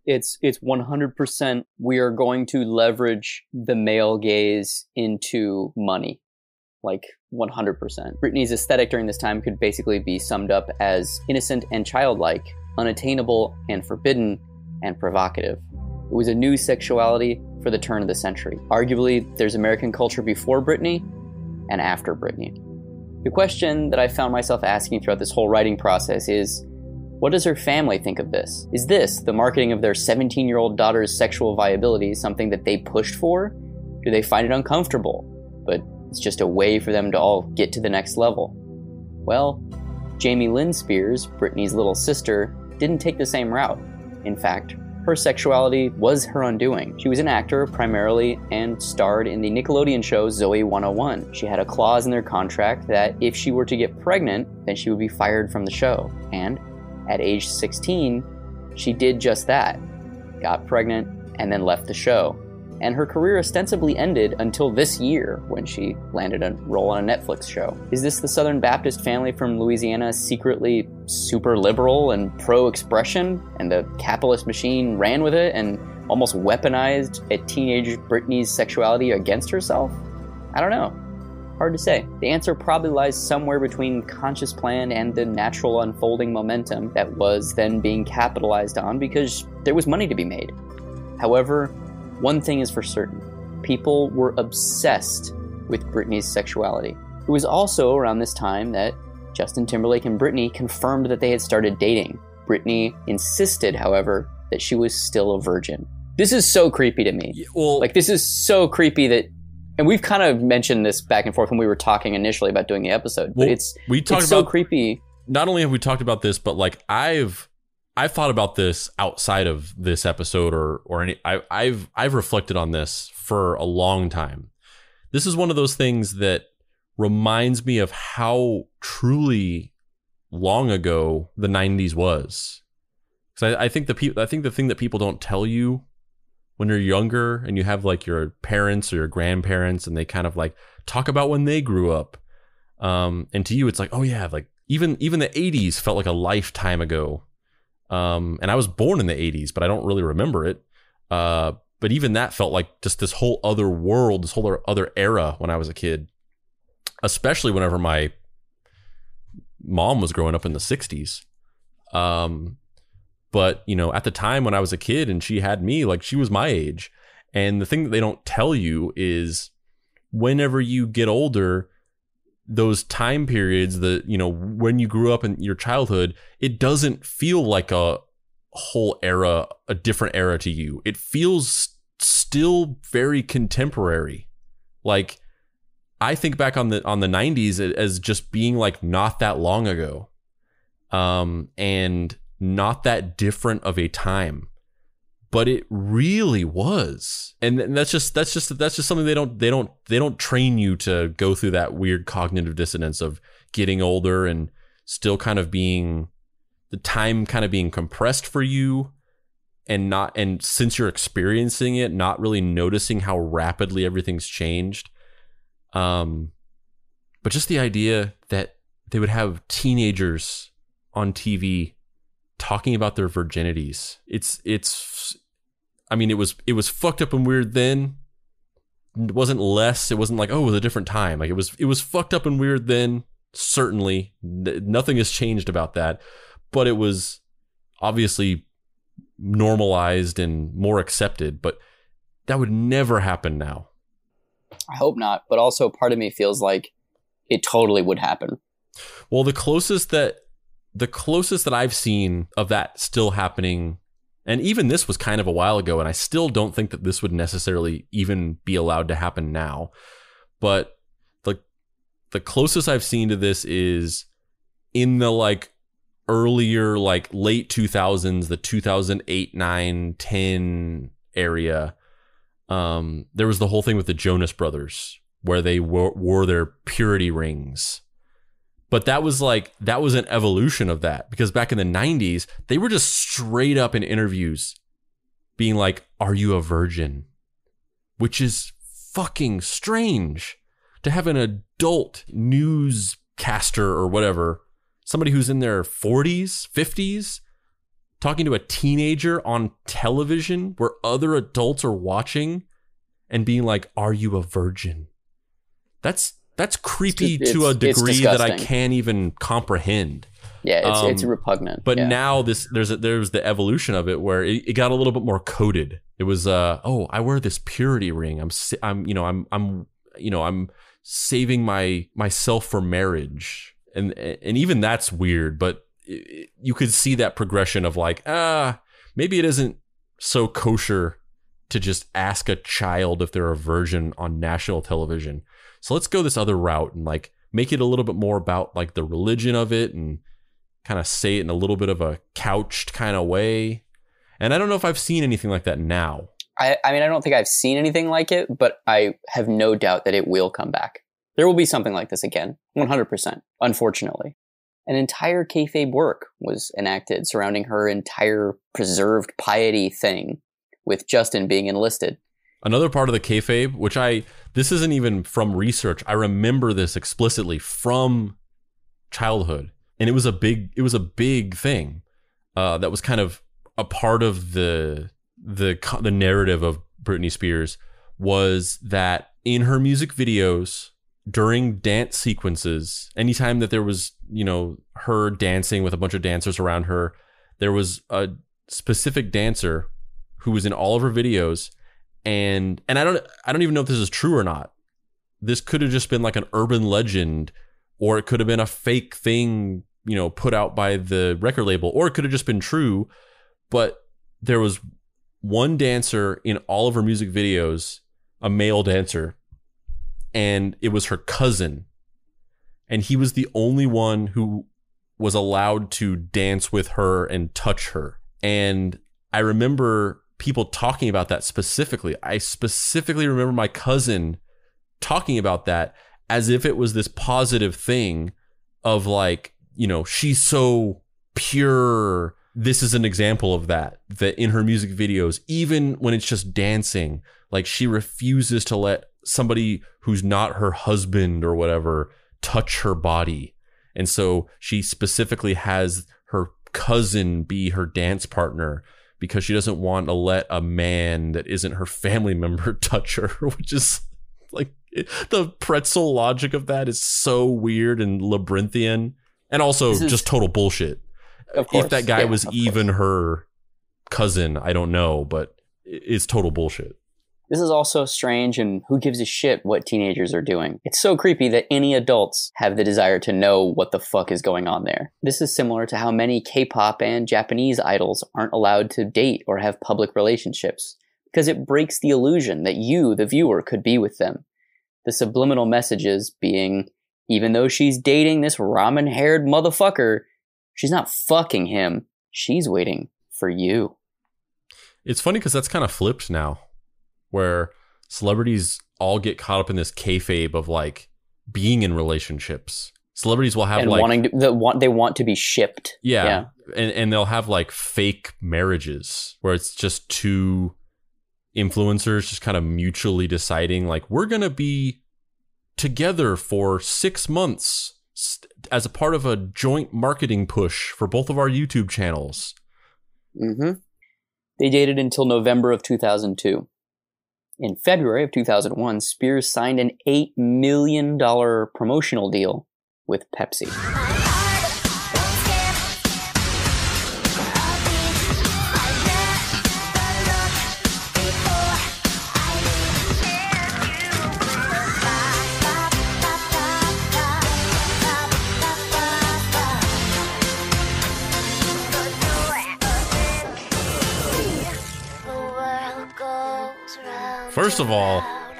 It's it's one hundred percent we are going to leverage the male gaze into money. Like one hundred percent. Britney's aesthetic during this time could basically be summed up as innocent and childlike, unattainable and forbidden, and provocative. It was a new sexuality for the turn of the century. Arguably, there's American culture before Britney and after Britney. The question that I found myself asking throughout this whole writing process is, what does her family think of this? Is this, the marketing of their seventeen-year-old daughter's sexual viability, something that they pushed for? Do they find it uncomfortable, but it's just a way for them to all get to the next level? Well, Jamie Lynn Spears, Britney's little sister, didn't take the same route. In fact, her sexuality was her undoing. She was an actor primarily and starred in the Nickelodeon show Zoe one oh one. She had a clause in their contract that if she were to get pregnant, then she would be fired from the show. And at age sixteen, she did just that. Got pregnant and then left the show. And her career ostensibly ended until this year when she landed a role on a Netflix show. Is this the Southern Baptist family from Louisiana secretly super liberal and pro-expression, and the capitalist machine ran with it and almost weaponized a teenage Britney's sexuality against herself? I don't know. Hard to say. The answer probably lies somewhere between conscious plan and the natural unfolding momentum that was then being capitalized on because there was money to be made. However, one thing is for certain. People were obsessed with Britney's sexuality. It was also around this time that Justin Timberlake and Britney confirmed that they had started dating. Britney insisted, however, that she was still a virgin. This is so creepy to me. Yeah, well, like, this is so creepy that, and we've kind of mentioned this back and forth when we were talking initially about doing the episode, but well, it's, we talked it's about, so creepy. Not only have we talked about this, but like I've I've thought about this outside of this episode or or any I, I've I've reflected on this for a long time. This is one of those things that reminds me of how truly long ago the nineties was. Because I, I think the people I think the thing that people don't tell you when you're younger and you have like your parents or your grandparents and they kind of like talk about when they grew up. Um, and to you, it's like, oh yeah, like even even the eighties felt like a lifetime ago. Um, and I was born in the eighties, but I don't really remember it. Uh, but even that felt like just this whole other world, this whole other era when I was a kid, especially whenever my mom was growing up in the sixties. Um, but you know, at the time when I was a kid and she had me, like she was my age. And the thing that they don't tell you is whenever you get older, those time periods that, you know, when you grew up in your childhood, it doesn't feel like a whole era, a different era to you. It feels still very contemporary. Like I think back on the on the nineties as just being like not that long ago, um, and not that different of a time. But it really was, and that's just that's just that's just something they don't they don't they don't train you to go through that weird cognitive dissonance of getting older and still kind of being the time kind of being compressed for you, and not and since you're experiencing it, not really noticing how rapidly everything's changed. Um, but just the idea that they would have teenagers on T V talking about their virginities, it's it's. I mean, it was it was fucked up and weird then. It wasn't less. It wasn't like, oh, it was a different time. Like it was it was fucked up and weird then. Certainly, nothing has changed about that. But it was obviously normalized and more accepted. But that would never happen now. I hope not. But also, part of me feels like it totally would happen. Well, the closest that the closest that I've seen of that still happening. And even this was kind of a while ago, and I still don't think that this would necessarily even be allowed to happen now. But the the closest I've seen to this is in the like earlier, like late two thousands, the two thousand eight, nine, ten area. Um, there was the whole thing with the Jonas Brothers where they wore, wore their purity rings. But that was like, that was an evolution of that, because back in the nineties, they were just straight up in interviews being like, are you a virgin? Which is fucking strange to have an adult newscaster or whatever, somebody who's in their forties, fifties, talking to a teenager on television where other adults are watching and being like, are you a virgin? That's that's creepy It's- to a it's degree that I disgusting. can't even comprehend. Yeah, it's Um, it's repugnant. But yeah. now this there's a, there's the evolution of it where it, it got a little bit more coded. It was uh oh, I wear this purity ring. I'm sa- I'm you know I'm I'm you know I'm saving my myself for marriage, and and even that's weird. But it, you could see that progression of like ah maybe it isn't so kosher to just ask a child if they're a virgin on national television. So let's go this other route and like make it a little bit more about like the religion of it and kind of say it in a little bit of a couched kind of way. And I don't know if I've seen anything like that now. I, I mean, I don't think I've seen anything like it, but I have no doubt that it will come back. There will be something like this again, one hundred percent, unfortunately. An entire kayfabe work was enacted surrounding her entire preserved piety thing, with Justin being enlisted. Another part of the kayfabe, which I, this isn't even from research, I remember this explicitly from childhood. And it was a big, it was a big thing uh, that was kind of a part of the the the narrative of Britney Spears, was that in her music videos during dance sequences, anytime that there was, you know, her dancing with a bunch of dancers around her, there was a specific dancer who was in all of her videos, and and I don't I don't even know if this is true or not. This could have just been like an urban legend, or it could have been a fake thing, you know, put out by the record label, or it could have just been true. But there was one dancer in all of her music videos, a male dancer, and it was her cousin. And he was the only one who was allowed to dance with her and touch her. And I remember people talking about that specifically. I specifically remember my cousin talking about that as if it was this positive thing of like, you know, she's so pure. This is an example of that, that in her music videos, even when it's just dancing, like she refuses to let somebody who's not her husband or whatever touch her body. And so she specifically has her cousin be her dance partner because she doesn't want to let a man that isn't her family member touch her, which is like the pretzel logic of that is so weird and labyrinthian, and also This is- just total bullshit. Of course, If that guy yeah, was of even course. her cousin, I don't know, but it's total bullshit. This is also strange, and who gives a shit what teenagers are doing? It's so creepy that any adults have the desire to know what the fuck is going on there. This is similar to how many K-pop and Japanese idols aren't allowed to date or have public relationships, because it breaks the illusion that you, the viewer, could be with them. The subliminal messages being, even though she's dating this ramen-haired motherfucker, she's not fucking him. She's waiting for you. It's funny because that's kind of flipped now, where celebrities all get caught up in this kayfabe of like being in relationships. Celebrities will have And like wanting to, the, want, they want to be shipped. yeah, Yeah. And, and they'll have like fake marriages where it's just two influencers just kind of mutually deciding like, we're going to be together for six months st- as a part of a joint marketing push for both of our YouTube channels. Mm-hmm. They dated until November of two thousand two. In February of two thousand one, Spears signed an eight million dollars promotional deal with Pepsi. First of all,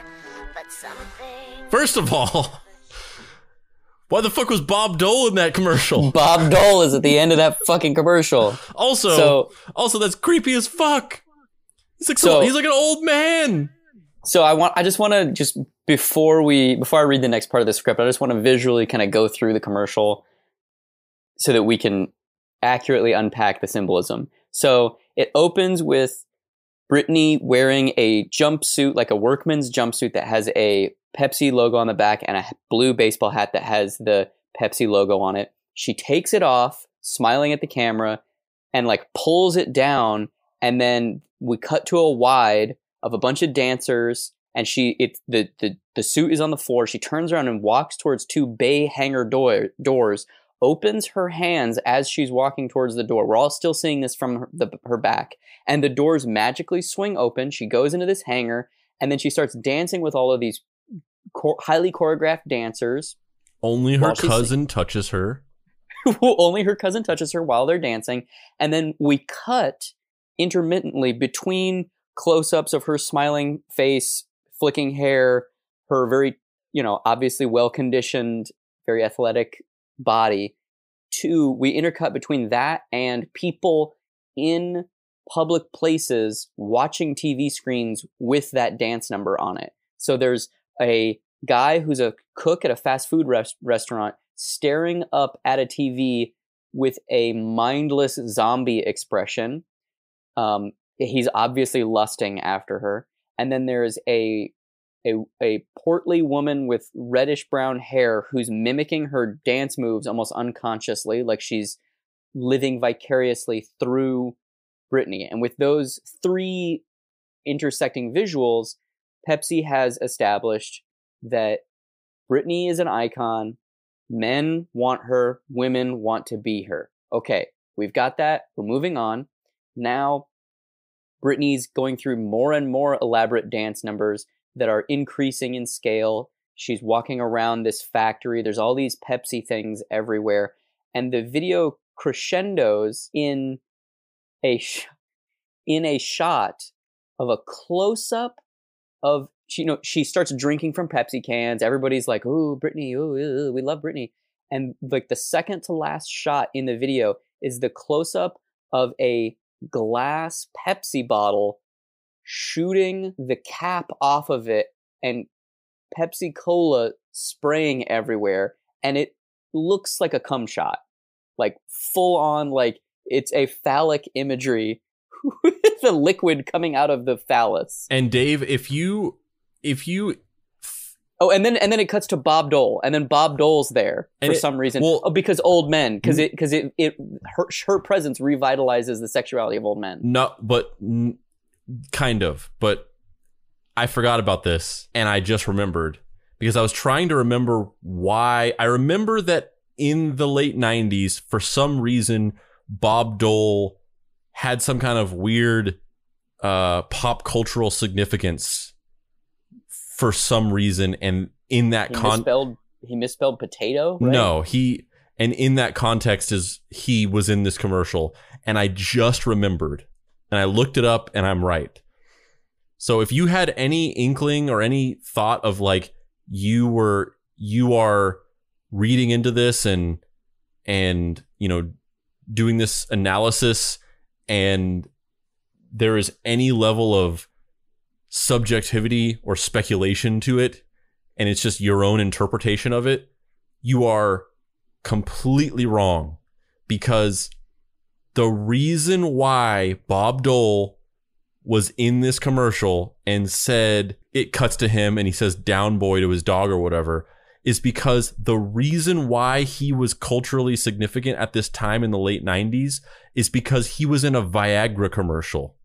first of all, why the fuck was Bob Dole in that commercial? Bob Dole is at the end of that fucking commercial. Also, So- also that's creepy as fuck. He's like So- he's like an old man. So I want I just want to just before we before I read the next part of the script, I just want to visually kind of go through the commercial so that we can accurately unpack the symbolism. So it opens with Britney wearing a jumpsuit, like a workman's jumpsuit that has a Pepsi logo on the back and a blue baseball hat that has the Pepsi logo on it. She takes it off, smiling at the camera, and like pulls it down, and then we cut to a wide of a bunch of dancers, and she it the the, the suit is on the floor. She turns around and walks towards two bay hanger door, doors, opens her hands as she's walking towards the door. We're all still seeing this from her, the, her back, and the doors magically swing open. She goes into this hangar, and then she starts dancing with all of these cho- highly choreographed dancers. Only her cousin touches her. Only her cousin touches her while they're dancing. And then we cut intermittently between close-ups of her smiling face, flicking hair, her very, you know, obviously well-conditioned, very athletic body, to we intercut between that and people in public places watching T V screens with that dance number on it. So there's a guy who's a cook at a fast food res- restaurant staring up at a T V with a mindless zombie expression. Um, he's obviously lusting after her. And then there's a, a a portly woman with reddish brown hair who's mimicking her dance moves almost unconsciously, like she's living vicariously through Britney. And with those three intersecting visuals, Pepsi has established that Britney is an icon. Men want her. Women want to be her. Okay, we've got that. We're moving on. Now, Britney's going through more and more elaborate dance numbers that are increasing in scale. She's walking around this factory. There's all these Pepsi things everywhere. And the video crescendos in a sh- in a shot of a close-up of, she, you know, she starts drinking from Pepsi cans. Everybody's like, "Ooh, Britney, ooh, ooh, we love Britney." And like the second to last shot in the video is the close-up of a glass Pepsi bottle shooting the cap off of it and Pepsi Cola spraying everywhere. And it looks like a cum shot, like full on, like it's a phallic imagery with the liquid coming out of the phallus. And Dave, if you, if you, oh, and then and then it cuts to Bob Dole, and then Bob Dole's there for it, some reason. Well, oh, because old men, because it because it it her, her presence revitalizes the sexuality of old men. No, but n- kind of. But I forgot about this, and I just remembered because I was trying to remember why. I remember that in the late nineties, for some reason, Bob Dole had some kind of weird uh, pop cultural significance for some reason, and in that he con misspelled, he misspelled potato. Right? No, he and in that context is he was in this commercial, and I just remembered, and I looked it up, and I'm right. So if you had any inkling or any thought of like you were you are reading into this and and you know doing this analysis, and there is any level of subjectivity or speculation to it, and it's just your own interpretation of it, you are completely wrong. Because the reason why Bob Dole was in this commercial and said, it cuts to him and he says "down boy" to his dog or whatever, is because the reason why he was culturally significant at this time in the late nineties is because he was in a Viagra commercial.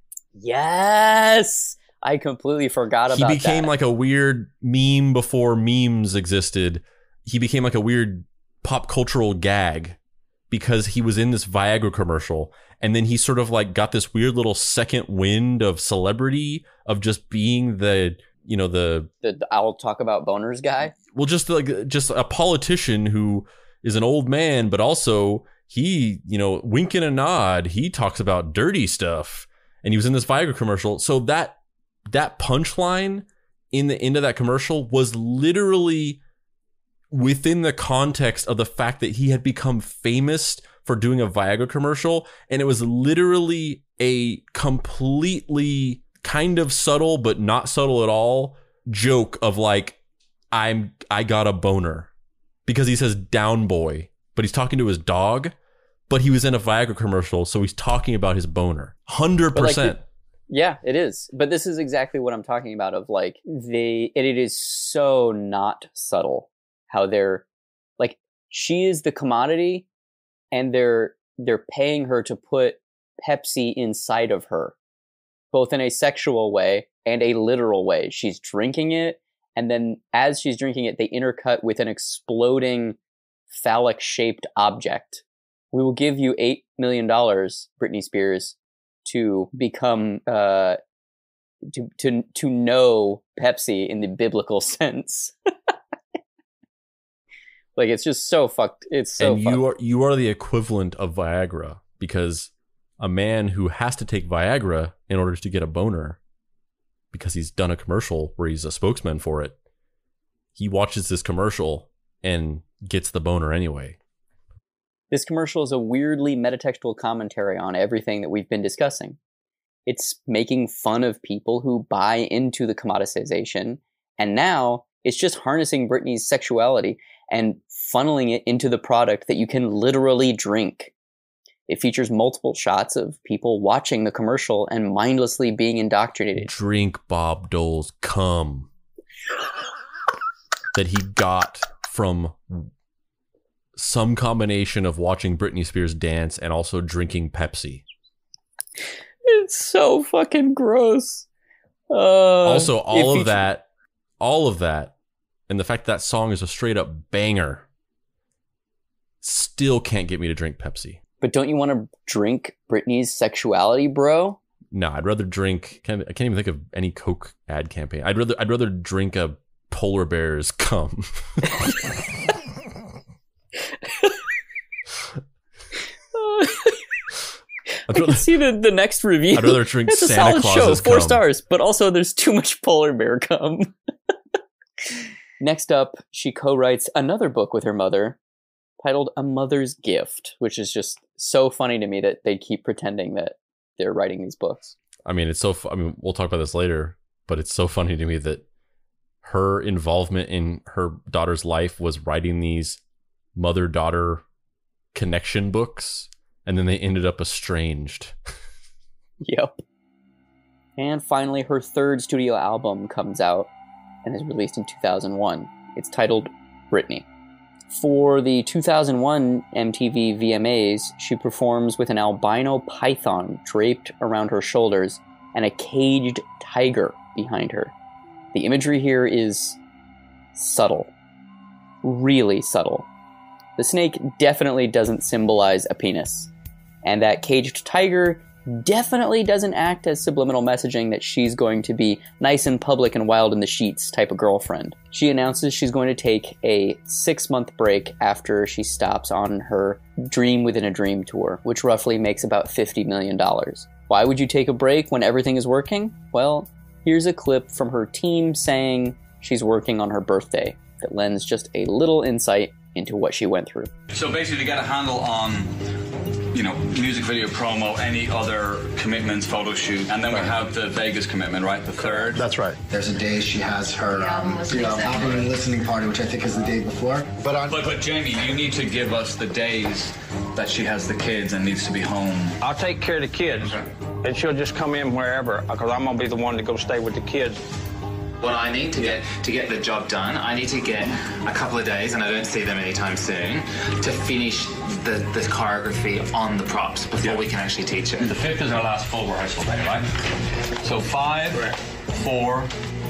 Yes, I completely forgot about that. He became like a weird meme before memes existed. He became like a weird pop cultural gag because he was in this Viagra commercial. And then he sort of like got this weird little second wind of celebrity, of just being the, you know, the, the, the I'll talk about boners guy. Well, just like just a politician who is an old man, but also he, you know, wink and a nod. He talks about dirty stuff. And he was in this Viagra commercial. So that that punchline in the end of that commercial was literally within the context of the fact that he had become famous for doing a Viagra commercial. And it was literally a completely kind of subtle, but not subtle at all, joke of like, I'm I got a boner. Because he says "down boy," but he's talking to his dog. But he was in a Viagra commercial, so he's talking about his boner. one hundred percent. Like, yeah, it is. But this is exactly what I'm talking about, of like, they, it, it is so not subtle how they're, like, she is the commodity, and they're they're paying her to put Pepsi inside of her, both in a sexual way and a literal way. She's drinking it, and then as she's drinking it, they intercut with an exploding phallic-shaped object. We will give you eight million dollars, Britney Spears, to become, uh, to, to, to know Pepsi in the biblical sense. Like, it's just so fucked. It's so and fucked. you are you are the equivalent of Viagra, because a man who has to take Viagra in order to get a boner, because he's done a commercial where he's a spokesman for it, he watches this commercial and gets the boner anyway. This commercial is a weirdly metatextual commentary on everything that we've been discussing. It's making fun of people who buy into the commoditization, and now it's just harnessing Britney's sexuality and funneling it into the product that you can literally drink. It features multiple shots of people watching the commercial and mindlessly being indoctrinated. Drink Bob Dole's cum that he got from some combination of watching Britney Spears dance and also drinking Pepsi. It's so fucking gross. Uh, also, all of feature- that, all of that, and the fact that song is a straight up banger still can't get me to drink Pepsi. But don't you want to drink Britney's sexuality, bro? No, I'd rather drink. Can't, I can't even think of any Coke ad campaign. I'd rather. I'd rather drink a polar bear's cum. I can see the, the next review. I'd rather drink it's a Santa solid Claus's show, four cum. stars, but also there's too much polar bear cum. Next up, she co-writes another book with her mother titled A Mother's Gift, which is just so funny to me that they keep pretending that they're writing these books. I mean, it's so. Fu- I mean, we'll talk about this later, but it's so funny to me that her involvement in her daughter's life was writing these mother-daughter connection books, and then they ended up estranged. Yep. And finally, her third studio album comes out and is released in two thousand one. It's titled Britney. For the two thousand one M T V V M As, she performs with an albino python draped around her shoulders and a caged tiger behind her. The imagery here is subtle. Really subtle. The snake definitely doesn't symbolize a penis. And that caged tiger definitely doesn't act as subliminal messaging that she's going to be nice and public and wild in the sheets type of girlfriend. She announces she's going to take a six-month break after she stops on her Dream Within a Dream tour, which roughly makes about fifty million dollars. Why would you take a break when everything is working? Well, here's a clip from her team saying she's working on her birthday that lends just a little insight into what she went through. So basically to get a handle on, you know, music video promo, any other commitments, photo shoot, and then we have the Vegas commitment, right? The third. That's right. There's a day she has her um, was you know, recent. album and listening party, which I think is the day before. But on, But, but Jamie, you need to give us the days that she has the kids and needs to be home. I'll take care of the kids, and she'll just come in wherever, because I'm gonna be the one to go stay with the kids. What I need to get to get the job done, I need to get a couple of days, and I don't see them anytime soon, to finish the, the choreography on the props before Yeah. we can actually teach it. The fifth is our last full rehearsal day, right? So five, four,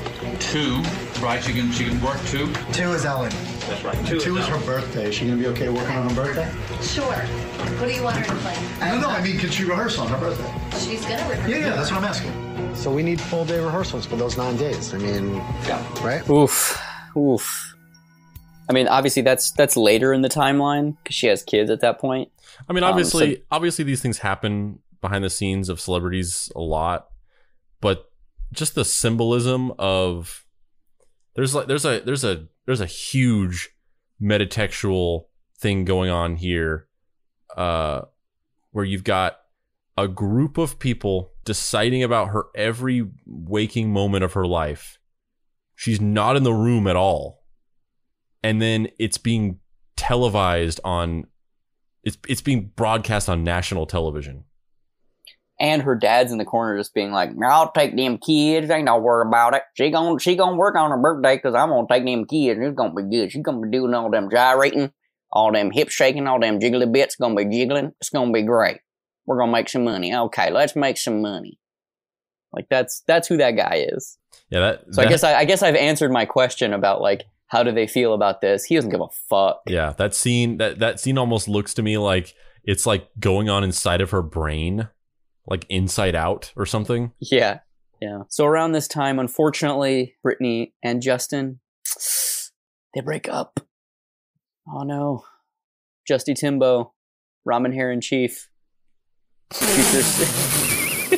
two, right? She can she can work two. Two is Ellen. That's right. two, two is her birthday. Is she gonna be okay working on her birthday? Sure. What do you want her to play? No, no. I mean, can she rehearse on her birthday? She's gonna rehearse. Yeah, yeah. That's what I'm asking. So we need full day rehearsals for those nine days. I mean, Yeah. right? Oof. Oof. I mean, obviously that's that's later in the timeline because she has kids at that point. I mean, Um, obviously, so- obviously, these things happen behind the scenes of celebrities a lot, but just the symbolism of there's like there's a there's a there's a huge metatextual thing going on here, uh, where you've got a group of people deciding about her every waking moment of her life. She's not in the room at all, and then it's being televised on. It's it's being broadcast on national television. And her dad's in the corner just being like, I'll take them kids. Ain't no worry about it. She gon' she gonna work on her birthday because I'm gonna take them kids. It's gonna be good. She's gonna be doing all them gyrating, All them hip shaking, all them jiggly bits gonna be jiggling. It's gonna be great. We're gonna make some money. Okay, let's make some money. Like that's that's who that guy is. Yeah. That. So that, I guess I, I guess I've answered my question about like how do they feel about this. He doesn't give a fuck. Yeah. That scene. That that scene almost looks to me like it's like going on inside of her brain, like Inside Out or something. Yeah. Yeah. So around this time, unfortunately, Britney and Justin, they break up. Oh no. Justy Timbo, Ramen Hair in Chief. Future,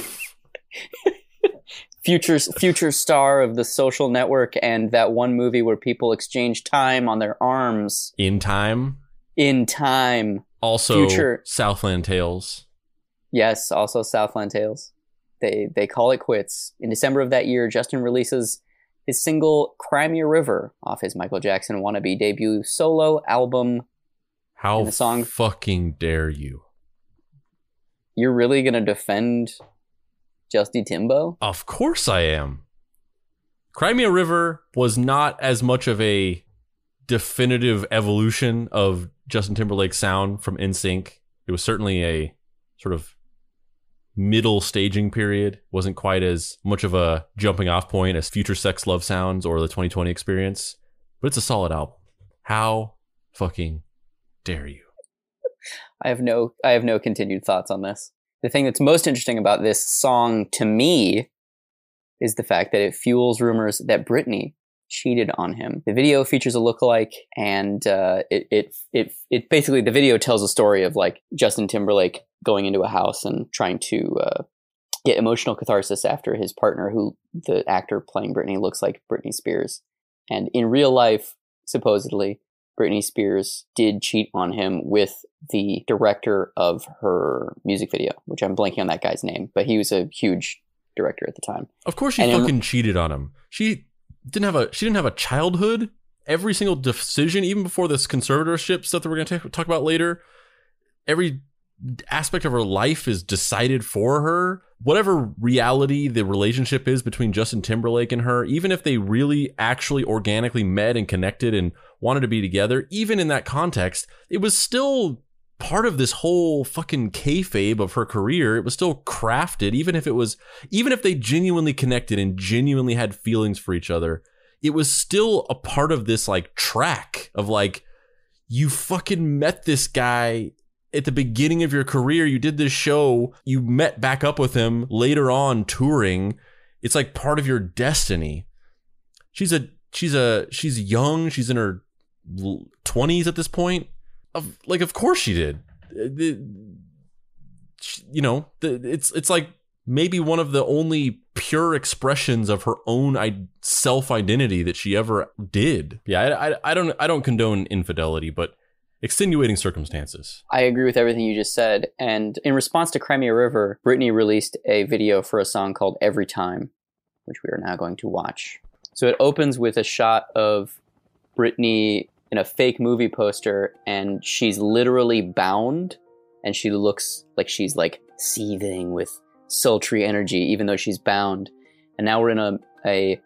future, future star of The Social Network and that one movie where people exchange time on their arms. In Time. In Time. Also, Future. Southland Tales. Yes, also Southland Tales. They they call it quits. In December of that year, Justin releases his single Cry Me a River off his Michael Jackson wannabe debut solo album. How the song, fucking dare you? You're really going to defend Justy Timbo? Of course I am. Cry Me a River was not as much of a definitive evolution of Justin Timberlake's sound from N Sync. It was certainly a sort of middle staging period. Wasn't quite as much of a jumping off point as Future Sex Love Sounds or the twenty twenty Experience. But it's a solid album. How fucking dare you? I have no I have no continued thoughts on this. The thing that's most interesting about this song to me is the fact that it fuels rumors that Britney cheated on him. The video features a lookalike, and uh, it, it it it basically the video tells a story of like Justin Timberlake going into a house and trying to uh, get emotional catharsis after his partner, who the actor playing Britney looks like Britney Spears, and in real life, supposedly, Britney Spears did cheat on him with the director of her music video, which I'm blanking on that guy's name, but he was a huge director at the time. Of course she and fucking in, cheated on him. She didn't have a she didn't have a childhood. Every single decision, even before this conservatorship stuff that we're going to talk about later, every aspect of her life is decided for her. Whatever reality the relationship is between Justin Timberlake and her, even if they really actually organically met and connected and wanted to be together, even in that context, it was still part of this whole fucking kayfabe of her career. It was still crafted, even if it was, even if they genuinely connected and genuinely had feelings for each other, it was still a part of this like track of like, you fucking met this guy at the beginning of your career. You did this show, you met back up with him later on touring. It's like part of your destiny. She's a, she's a, she's young. She's in her twenties at this point. Of like, of course she did. The, she, you know, the, it's it's like maybe one of the only pure expressions of her own I- self-identity that she ever did. Yeah, I, I, I don't I don't condone infidelity, but extenuating circumstances. I agree with everything you just said. And in response to Cry Me a River, Britney released a video for a song called Every Time, which we are now going to watch. So it opens with a shot of Britney in a fake movie poster, and she's literally bound, and she looks like she's like seething with sultry energy, even though she's bound. And now we're in a, a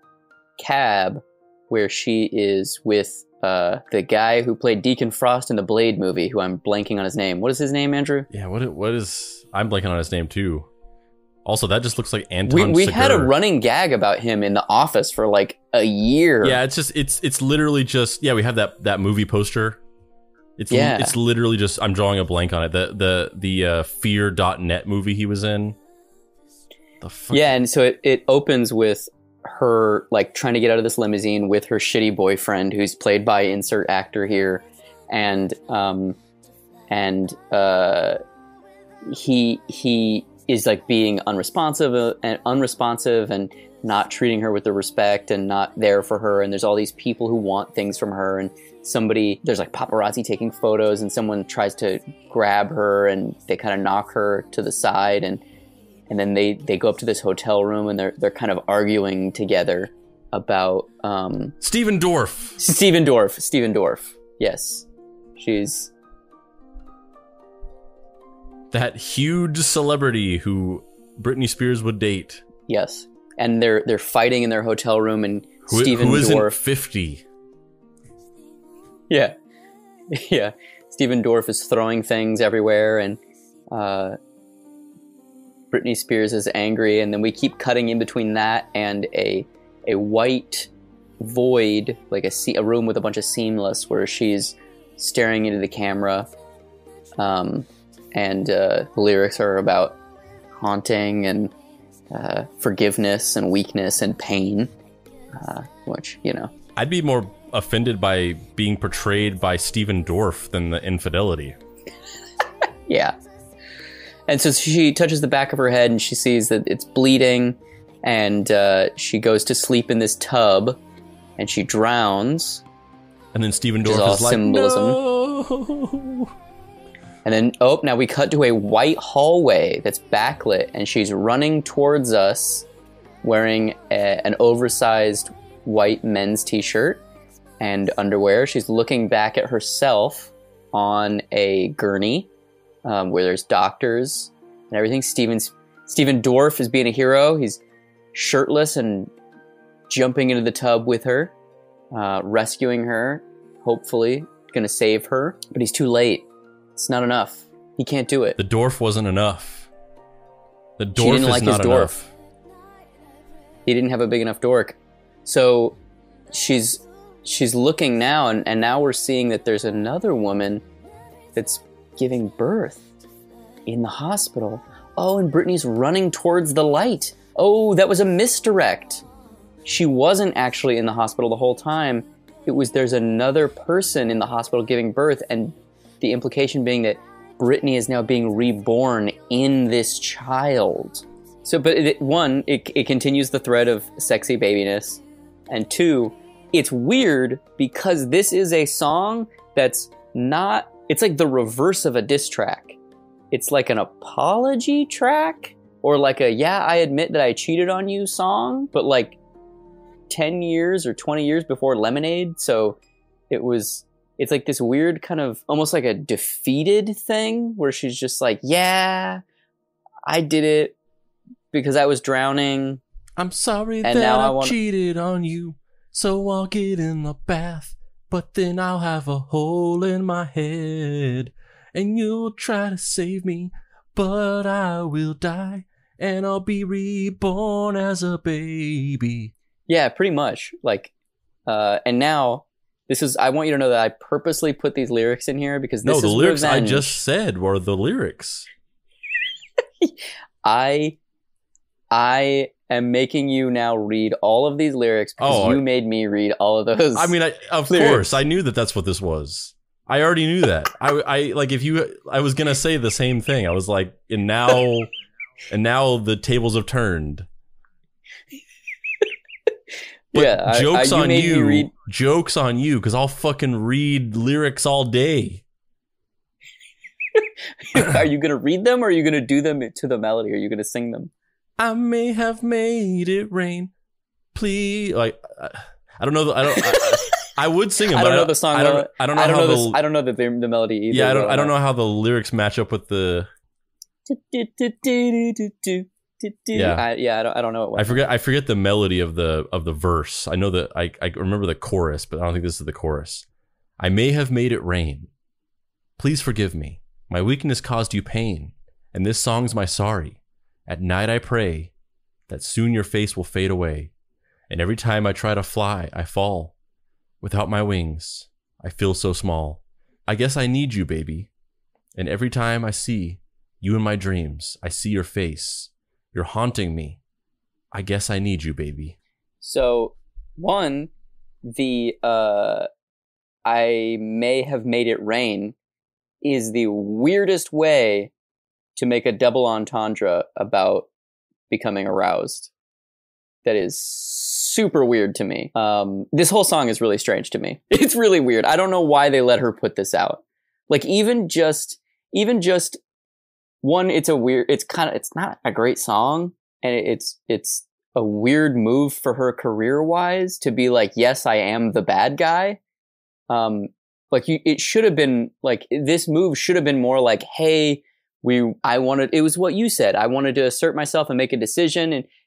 cab where she is with uh, the guy who played Deacon Frost in the Blade movie, who I'm blanking on his name. What is his name, Andrew? Yeah, what what is... I'm blanking on his name, too. Also, that just looks like Anton We, we Segura. had a running gag about him in The Office for like a year. Yeah, it's just it's it's literally just yeah. We have that that movie poster. It's yeah. it's literally just I'm drawing a blank on it. The the the uh, fear dot net movie he was in. The fuck? Yeah, and so it, it opens with her like trying to get out of this limousine with her shitty boyfriend, who's played by insert actor here, and um and uh he he. is like being unresponsive uh, and unresponsive and not treating her with the respect and not there for her. And there's all these people who want things from her, and somebody, there's like paparazzi taking photos, and someone tries to grab her and they kind of knock her to the side. And, and then they, they go up to this hotel room and they're, they're kind of arguing together about, um, Steven Dorff. Steven Dorff. Steven Dorff. Yes. She's, that huge celebrity who Britney Spears would date. Yes. And they're they're fighting in their hotel room, and who, Steven who isn't Dorff fifty. Yeah. yeah, Stephen Dorff is throwing things everywhere, and uh, Britney Spears is angry, and then we keep cutting in between that and a a white void, like a, se- a room with a bunch of seamless, where she's staring into the camera, um, and uh, the lyrics are about haunting and uh, forgiveness and weakness and pain, uh, which, you know. I'd be more offended by being portrayed by Stephen Dorff than the infidelity. Yeah. And so she touches the back of her head and she sees that it's bleeding, and uh, she goes to sleep in this tub and she drowns. And then Stephen Dorff is, all is like, symbolism. No! And then, oh, now we cut to a white hallway that's backlit, and she's running towards us wearing a, an oversized white men's t-shirt and underwear. She's looking back at herself on a gurney um, where there's doctors and everything. Steven's, Stephen Dorff is being a hero. He's shirtless and jumping into the tub with her, uh, rescuing her, hopefully going to save her. But he's too late. It's not enough. He can't do it. The Dorff wasn't enough. The Dorff she didn't is like not his enough. Dorff. He didn't have a big enough dork. So she's she's looking now, and, and now we're seeing that there's another woman that's giving birth in the hospital. Oh, and Britney's running towards the light. Oh, that was a misdirect. She wasn't actually in the hospital the whole time. It was there's another person in the hospital giving birth, and the implication being that Britney is now being reborn in this child. So, but it, one, it, it continues the thread of sexy babiness. And two, it's weird because this is a song that's not, it's like the reverse of a diss track. It's like an apology track, or like a, yeah, I admit that I cheated on you song, but like ten years or twenty years before Lemonade. So it was, it's like this weird kind of almost like a defeated thing where she's just like, yeah, I did it because I was drowning. I'm sorry and that now I, I wanna... cheated on you, so I'll get in the bath, but then I'll have a hole in my head, and you'll try to save me, but I will die, and I'll be reborn as a baby. Yeah, pretty much. Like, uh, and now... This is, I want you to know that I purposely put these lyrics in here because this no, the is lyrics revenge. I just said were the lyrics. I, I am making you now read all of these lyrics because oh, you I, made me read all of those. I mean, I, of lyrics. course, I knew that that's what this was. I already knew that. I, I like if you, I was gonna say the same thing. I was like, and now, and now the tables have turned. But yeah, jokes I, I, you on made you. Me read... Jokes on you, because I'll fucking read lyrics all day. Are you gonna read them, or are you gonna do them to the melody? Are you gonna sing them? I may have made it rain, please. Like I don't know. I don't. I, I would sing them. I but don't know I, the song. I don't. I don't know I don't how know the. This, I don't know the the melody either. Yeah, I don't. I don't know how the lyrics match up with the. Yeah, I, yeah, I don't, I don't know. I forget. I forget the melody of the of the verse. I know that I I remember the chorus, but I don't think this is the chorus. I may have made it rain. Please forgive me. My weakness caused you pain, and this song's my sorry. At night I pray that soon your face will fade away, and every time I try to fly, I fall. Without my wings, I feel so small. I guess I need you, baby. And every time I see you in my dreams, I see your face. You're haunting me. I guess I need you, baby. So, one, the uh, I may have made it rain is the weirdest way to make a double entendre about becoming aroused. That is super weird to me. Um, this whole song is really strange to me. It's really weird. I don't know why they let her put this out. Like, even just, even just, one, it's a weird, it's kind of, it's not a great song, and it's, it's a weird move for her career-wise to be like, yes, I am the bad guy. Um, like, you, it should have been, like, this move should have been more like, hey, we, I wanted, it was what you said, I wanted to assert myself and make a decision, and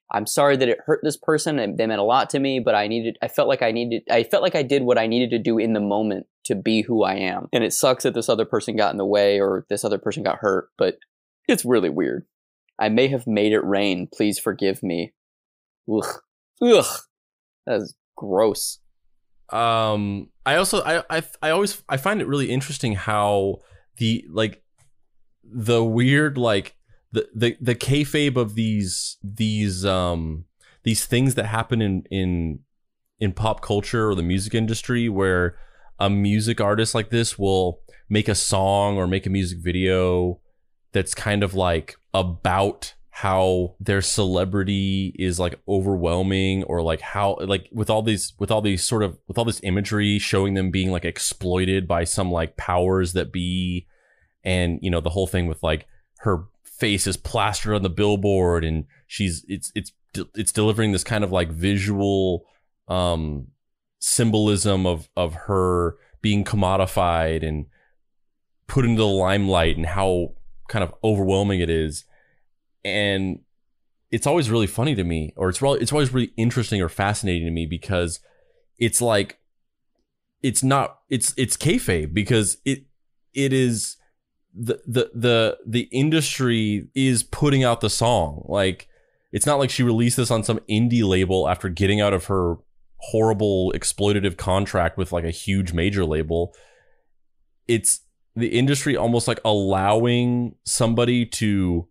I'm sorry that it hurt this person. And they meant a lot to me, but I needed, I felt like I needed, I felt like I did what I needed to do in the moment to be who I am. And it sucks that this other person got in the way or this other person got hurt, but it's really weird. I may have made it rain. Please forgive me. Ugh. Ugh. That's gross. Um, I also, I, I, I always, I find it really interesting how the, like, the weird, like, the, the, the kayfabe of these, these, um, these things that happen in, in, in pop culture or the music industry where a music artist like this will make a song or make a music video that's kind of like about how their celebrity is like overwhelming, or like how, like with all these, with all these sort of, with all this imagery showing them being like exploited by some like powers that be. And, you know, the whole thing with like her face is plastered on the billboard and she's, it's, it's, it's delivering this kind of like visual, um, symbolism of, of her being commodified and put into the limelight and how kind of overwhelming it is. And it's always really funny to me, or it's really, it's always really interesting or fascinating to me, because it's like, it's not, it's, it's kayfabe, because it, it is the, the, the, the industry is putting out the song. Like, it's not like she released this on some indie label after getting out of her horrible exploitative contract with like a huge major label. It's the industry almost like allowing somebody to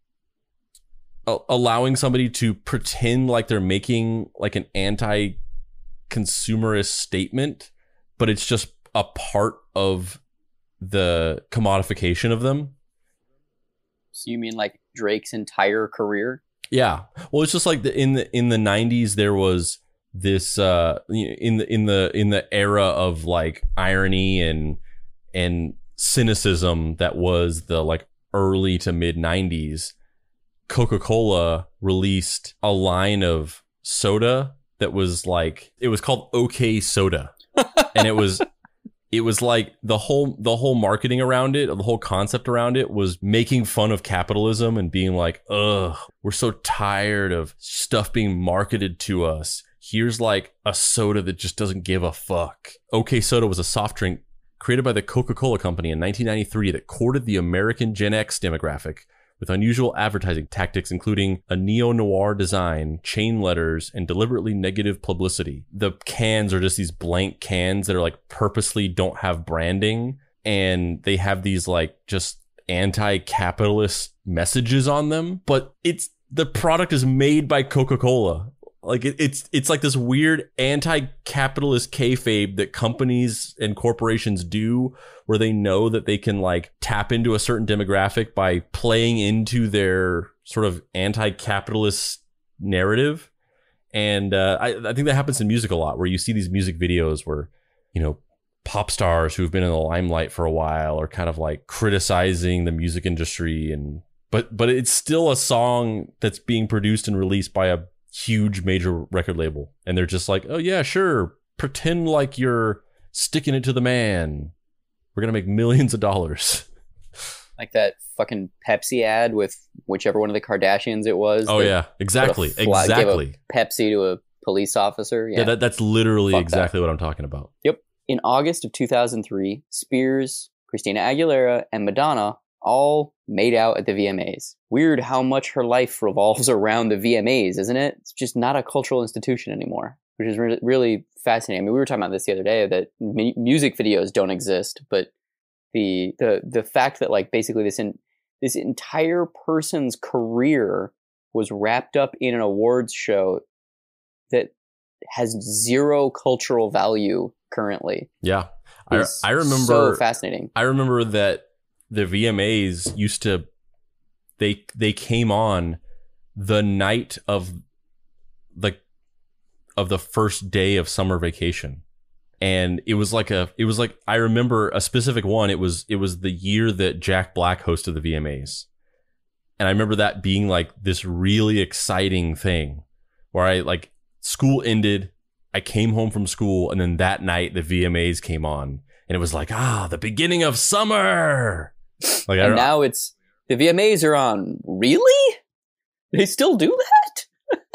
allowing somebody to pretend like they're making like an anti-consumerist statement, but it's just a part of the commodification of them. So you mean like Drake's entire career? Yeah. Well, it's just like the, in the in the nineties there was this uh in the in the in the era of like irony and and cynicism that was the like early to mid nineties. Coca-Cola released a line of soda that was like, it was called OK Soda. And it was it was like the whole the whole marketing around it, the whole concept around it was making fun of capitalism and being like, ugh, we're so tired of stuff being marketed to us. Here's like a soda that just doesn't give a fuck. OK Soda was a soft drink created by the Coca-Cola Company in nineteen ninety-three that courted the American Gen X demographic with unusual advertising tactics, including a neo-noir design, chain letters, and deliberately negative publicity. The cans are just these blank cans that are like purposely don't have branding, and they have these like just anti-capitalist messages on them, but it's, the product is made by Coca-Cola. Like it, it's it's like this weird anti-capitalist kayfabe that companies and corporations do, where they know that they can like tap into a certain demographic by playing into their sort of anti-capitalist narrative. And uh, I, I think that happens in music a lot, where you see these music videos where, you know, pop stars who've been in the limelight for a while are kind of like criticizing the music industry, and but but it's still a song that's being produced and released by a huge major record label, and they're just like, oh yeah, sure, pretend like you're sticking it to the man, we're gonna make millions of dollars. Like that fucking Pepsi ad with whichever one of the Kardashians it was. Oh yeah, exactly. Fly, exactly. Gave a Pepsi to a police officer. Yeah, yeah that, that's literally Fuck exactly that. what I'm talking about. Yep. In August of two thousand three, Spears, Christina Aguilera, and Madonna all made out at the V M As. Weird how much her life revolves around the V M As, isn't it? It's just not a cultural institution anymore, which is re- really fascinating. I mean, we were talking about this the other day, that mu- music videos don't exist, but the the the fact that like basically this in, this entire person's career was wrapped up in an awards show that has zero cultural value currently. Yeah, I, I remember. So fascinating. I remember that the V M As used to, they they came on the night of like of the first day of summer vacation, and it was like a it was like I remember a specific one. It was it was the year that Jack Black hosted the V M As, and I remember that being like this really exciting thing, where I like school ended, I came home from school, and then that night the V M As came on, and it was like, ah, the beginning of summer. Like, and now it's the V M As are on. Really? They still do that?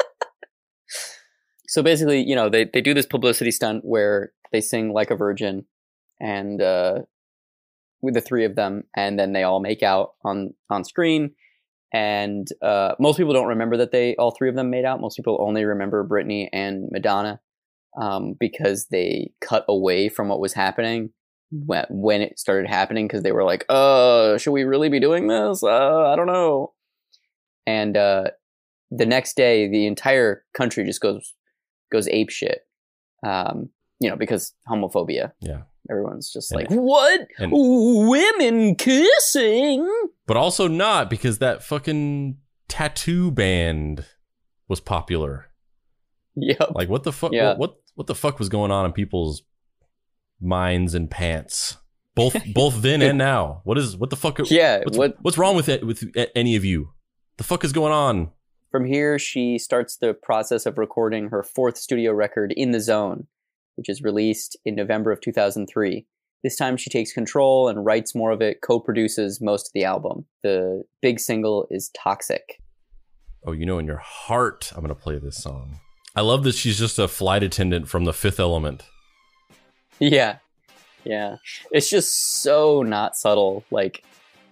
So basically, you know, they, they do this publicity stunt where they sing Like a Virgin and uh, with the three of them, and then they all make out on, on screen. And uh, most people don't remember that they all three of them made out. Most people only remember Britney and Madonna um, because they cut away from what was happening when, when it started happening, because they were like, uh, should we really be doing this? Uh, I don't know. And uh, the next day, the entire country just goes goes apeshit, um, you know, because homophobia. Yeah. Everyone's just And like, what? and- Women kissing? But also not, because that fucking tattoo band was popular. Yep. Like, what the fuck? Yeah. What, what what the fuck was going on in people's minds and pants? Both both then and now. What is what the fuck? Yeah. What's, what? what's wrong with it with any of you? The fuck is going on? From here, she starts the process of recording her fourth studio record, In the Zone, which is released in November of two thousand three. This time she takes control and writes more of it, co-produces most of the album. The big single is Toxic. Oh, you know, in your heart, I'm going to play this song. I love that she's just a flight attendant from The Fifth Element. Yeah. Yeah. It's just so not subtle. Like,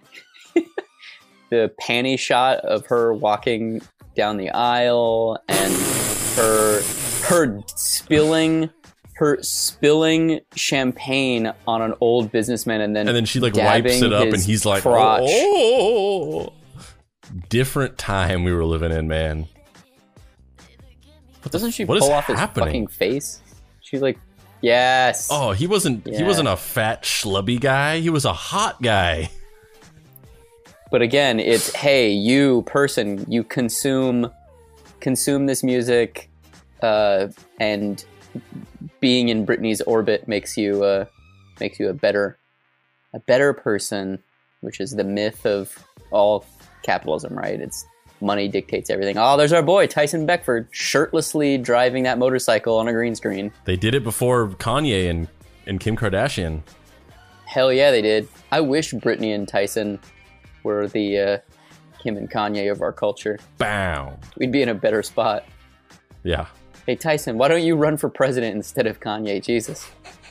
the panty shot of her walking down the aisle and her her spilling... her spilling champagne on an old businessman and then and then she like wipes it up and he's like, crotch. oh, different time we were living in, man. What the- Doesn't she what pull is off happening? his fucking face? She's like, yes. Oh, he wasn't he Yeah. wasn't a fat schlubby guy. He was a hot guy. But again, it's, hey, you person, you consume consume this music, uh, and being in Britney's orbit makes you uh, makes you a better a better person, which is the myth of all capitalism, right? It's money dictates everything. Oh, there's our boy Tyson Beckford shirtlessly driving that motorcycle on a green screen. They did it before Kanye and, and Kim Kardashian. Hell yeah, they did. I wish Britney and Tyson were the uh, Kim and Kanye of our culture. Bow. We'd be in a better spot. Yeah. Hey, Tyson, why don't you run for president instead of Kanye? Jesus.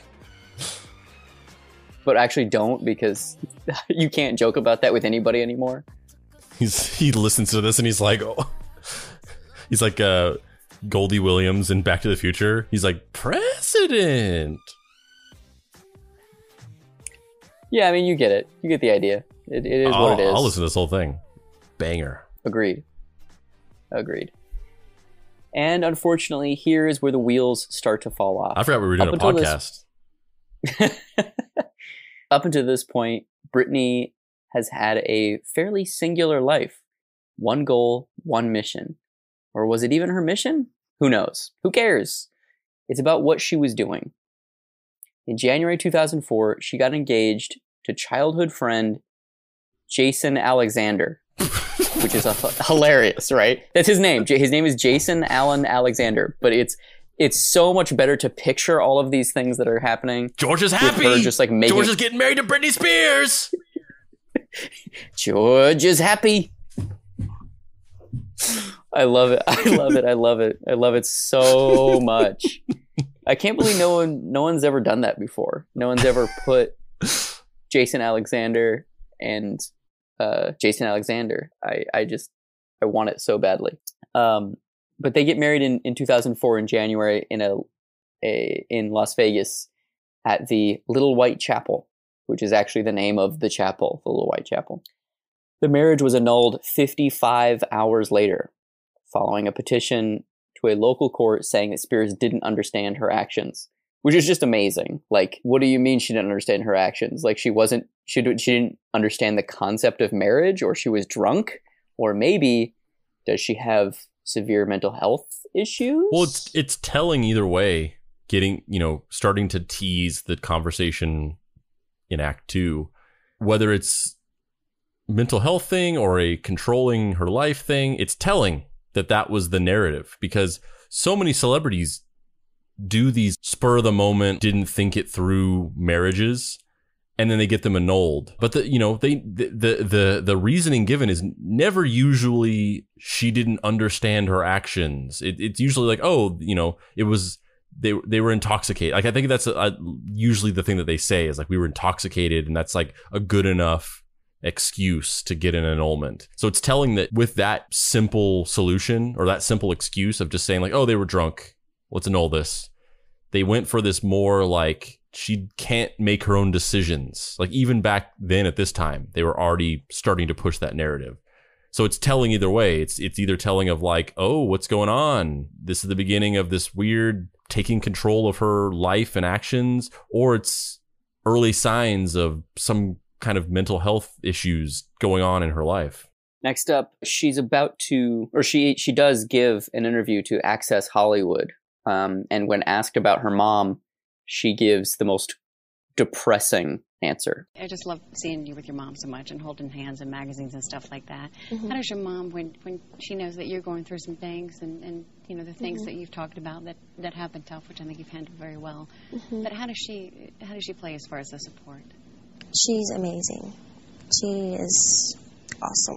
But actually don't, because you can't joke about that with anybody anymore. He's he listens to this and he's like, oh. He's like uh, Goldie Williams in Back to the Future. He's like, president. Yeah, I mean, you get it. You get the idea. It, it is I'll, what it is. I'll listen to this whole thing. Banger. Agreed. Agreed. And unfortunately, here is where the wheels start to fall off. I forgot we were doing Up a until podcast. This... Up until this point, Britney has had a fairly singular life. One goal, one mission. Or was it even her mission? Who knows? Who cares? It's about what she was doing. In January two thousand four, she got engaged to childhood friend Jason Alexander, which is a, hilarious, right? That's his name. J- his name is Jason Allen Alexander, but it's it's so much better to picture all of these things that are happening. George is with happy. her just like making... George is getting married to Britney Spears. George is happy. I love it. I love it. I love it. I love it so much. I can't believe no one, no one's ever done that before. No one's ever put Jason Alexander and uh, Jason Alexander. I, I just, I want it so badly. Um, but they get married in, in two thousand four in January in a, a in Las Vegas at the Little White Chapel, which is actually the name of the chapel, the Little White Chapel. The marriage was annulled fifty-five hours later, following a petition to a local court saying that Spears didn't understand her actions, which is just amazing. Like, what do you mean she didn't understand her actions? Like, she wasn't, she, she didn't understand the concept of marriage, or she was drunk, or maybe does she have severe mental health issues? Well, it's it's telling either way. Getting, you know, starting to tease the conversation in Act Two, whether it's mental health thing or a controlling her life thing, it's telling that that was the narrative, because so many celebrities do these spur of the moment, didn't think it through marriages, and then they get them annulled. But the, you know, they, the, the, the, the reasoning given is never usually she didn't understand her actions. It, it's usually like, oh, you know, it was, they, they were intoxicated. Like, I think that's a, a, usually the thing that they say is like, we were intoxicated, and that's like a good enough excuse to get an annulment. So it's telling that with that simple solution, or that simple excuse of just saying like, oh, they were drunk, let's annul this. They went for this more like, she can't make her own decisions. Like, even back then at this time, they were already starting to push that narrative. So it's telling either way. It's it's either telling of like, oh, what's going on? This is the beginning of this weird taking control of her life and actions, or it's early signs of some kind of mental health issues going on in her life. Next up, she's about to, or she she does give an interview to Access Hollywood. Um, and when asked about her mom, she gives the most depressing answer. I just love seeing you with your mom so much and holding hands in magazines and stuff like that. Mm-hmm. How does your mom, when, when she knows that you're going through some things and, and you know, the things Mm-hmm. that you've talked about that, that have been tough, which I think you've handled very well, Mm-hmm. but how does she, how does she play as far as the support? She's amazing. She is awesome.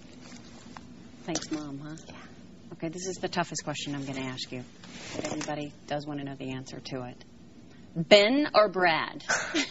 Thanks, Mom, huh? Yeah. Okay, this is the toughest question I'm going to ask you, but everybody does want to know the answer to it. Ben or Brad?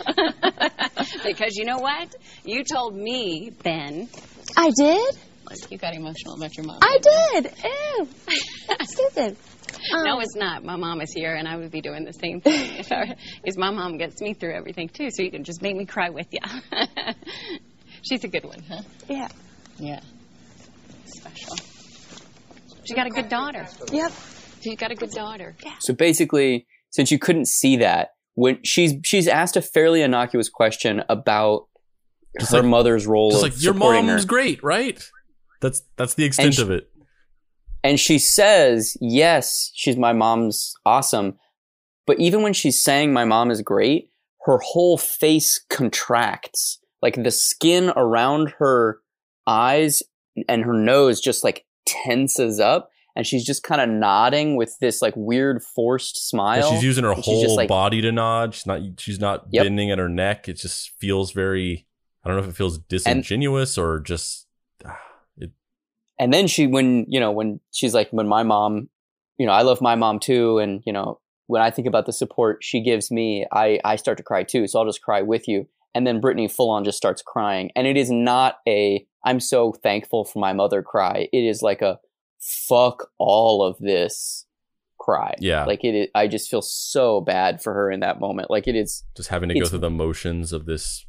Because you know what? You told me, Ben. I did? Like, you got emotional about your mom. I did. Ew. That's stupid. Um, no, it's not. My mom is here, and I would be doing the same thing. If I, because my mom gets me through everything, too, so you can just make me cry with you. She's a good one, huh? Yeah. Yeah. Special. She got a good daughter. Yep. She got a good daughter. Yeah. So basically, since you couldn't see that, when she's she's asked a fairly innocuous question about just her like, mother's role just of like, your supporting mom's her. great, right? That's that's the extent she, of it. And she says, yes, she's my mom's awesome. But even when she's saying my mom is great, her whole face contracts. Like the skin around her eyes and her nose just like tenses up. And she's just kind of nodding with this like weird forced smile. Yeah, she's using her and whole just, like, body to nod. She's not she's not Yep. bending at her neck. It just feels very, I don't know if it feels disingenuous and, or just uh, it. And then she, when, you know, when she's like, when my mom, you know, I love my mom too. And, you know, when I think about the support she gives me, I, I start to cry too. So I'll just cry with you. And then Britney full on just starts crying. And it is not a, I'm so thankful for my mother cry. It is like a, fuck all of this cry. Yeah. Like it is, I just feel so bad for her in that moment. Like it is just having to go through the motions of this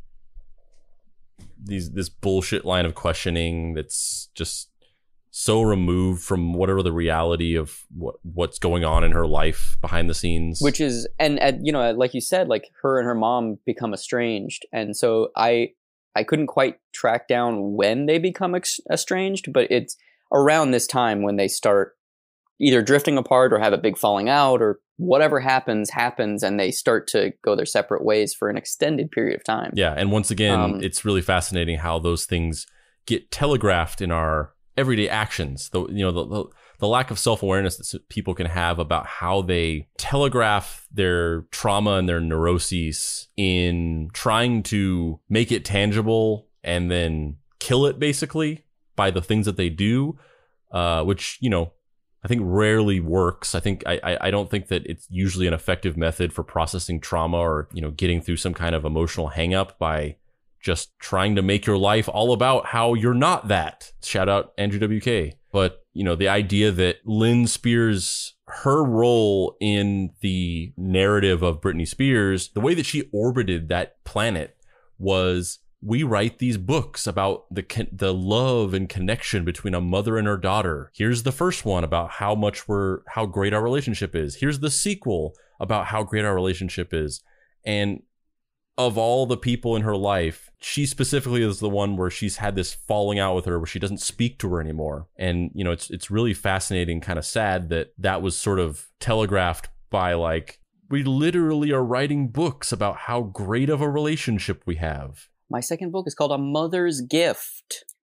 these this bullshit line of questioning that's just so removed from whatever the reality of what what's going on in her life behind the scenes. Which is, and, and you know, like you said, like her and her mom become estranged. And so I I couldn't quite track down when they become ex- estranged, but it's around this time when they start either drifting apart or have a big falling out or whatever happens, happens, and they start to go their separate ways for an extended period of time. Yeah, and once again, Um, it's really fascinating how those things get telegraphed in our everyday actions. The you know the the, the lack of self-awareness that people can have about how they telegraph their trauma and their neuroses in trying to make it tangible and then kill it basically by the things that they do, uh, which, you know, I think rarely works. I think I, I I don't think that it's usually an effective method for processing trauma or, you know, getting through some kind of emotional hang up by just trying to make your life all about how you're not that. Shout out Andrew W K. But, you know, the idea that Lynn Spears, her role in the narrative of Britney Spears, the way that she orbited that planet was, we write these books about the the love and connection between a mother and her daughter. Here's the first one about how much we're, how great our relationship is. Here's the sequel about how great our relationship is. And of all the people in her life, she specifically is the one where she's had this falling out with her, where she doesn't speak to her anymore. And, you know, it's it's really fascinating, kind of sad that that was sort of telegraphed by like, we literally are writing books about how great of a relationship we have. My second book is called A Mother's Gift.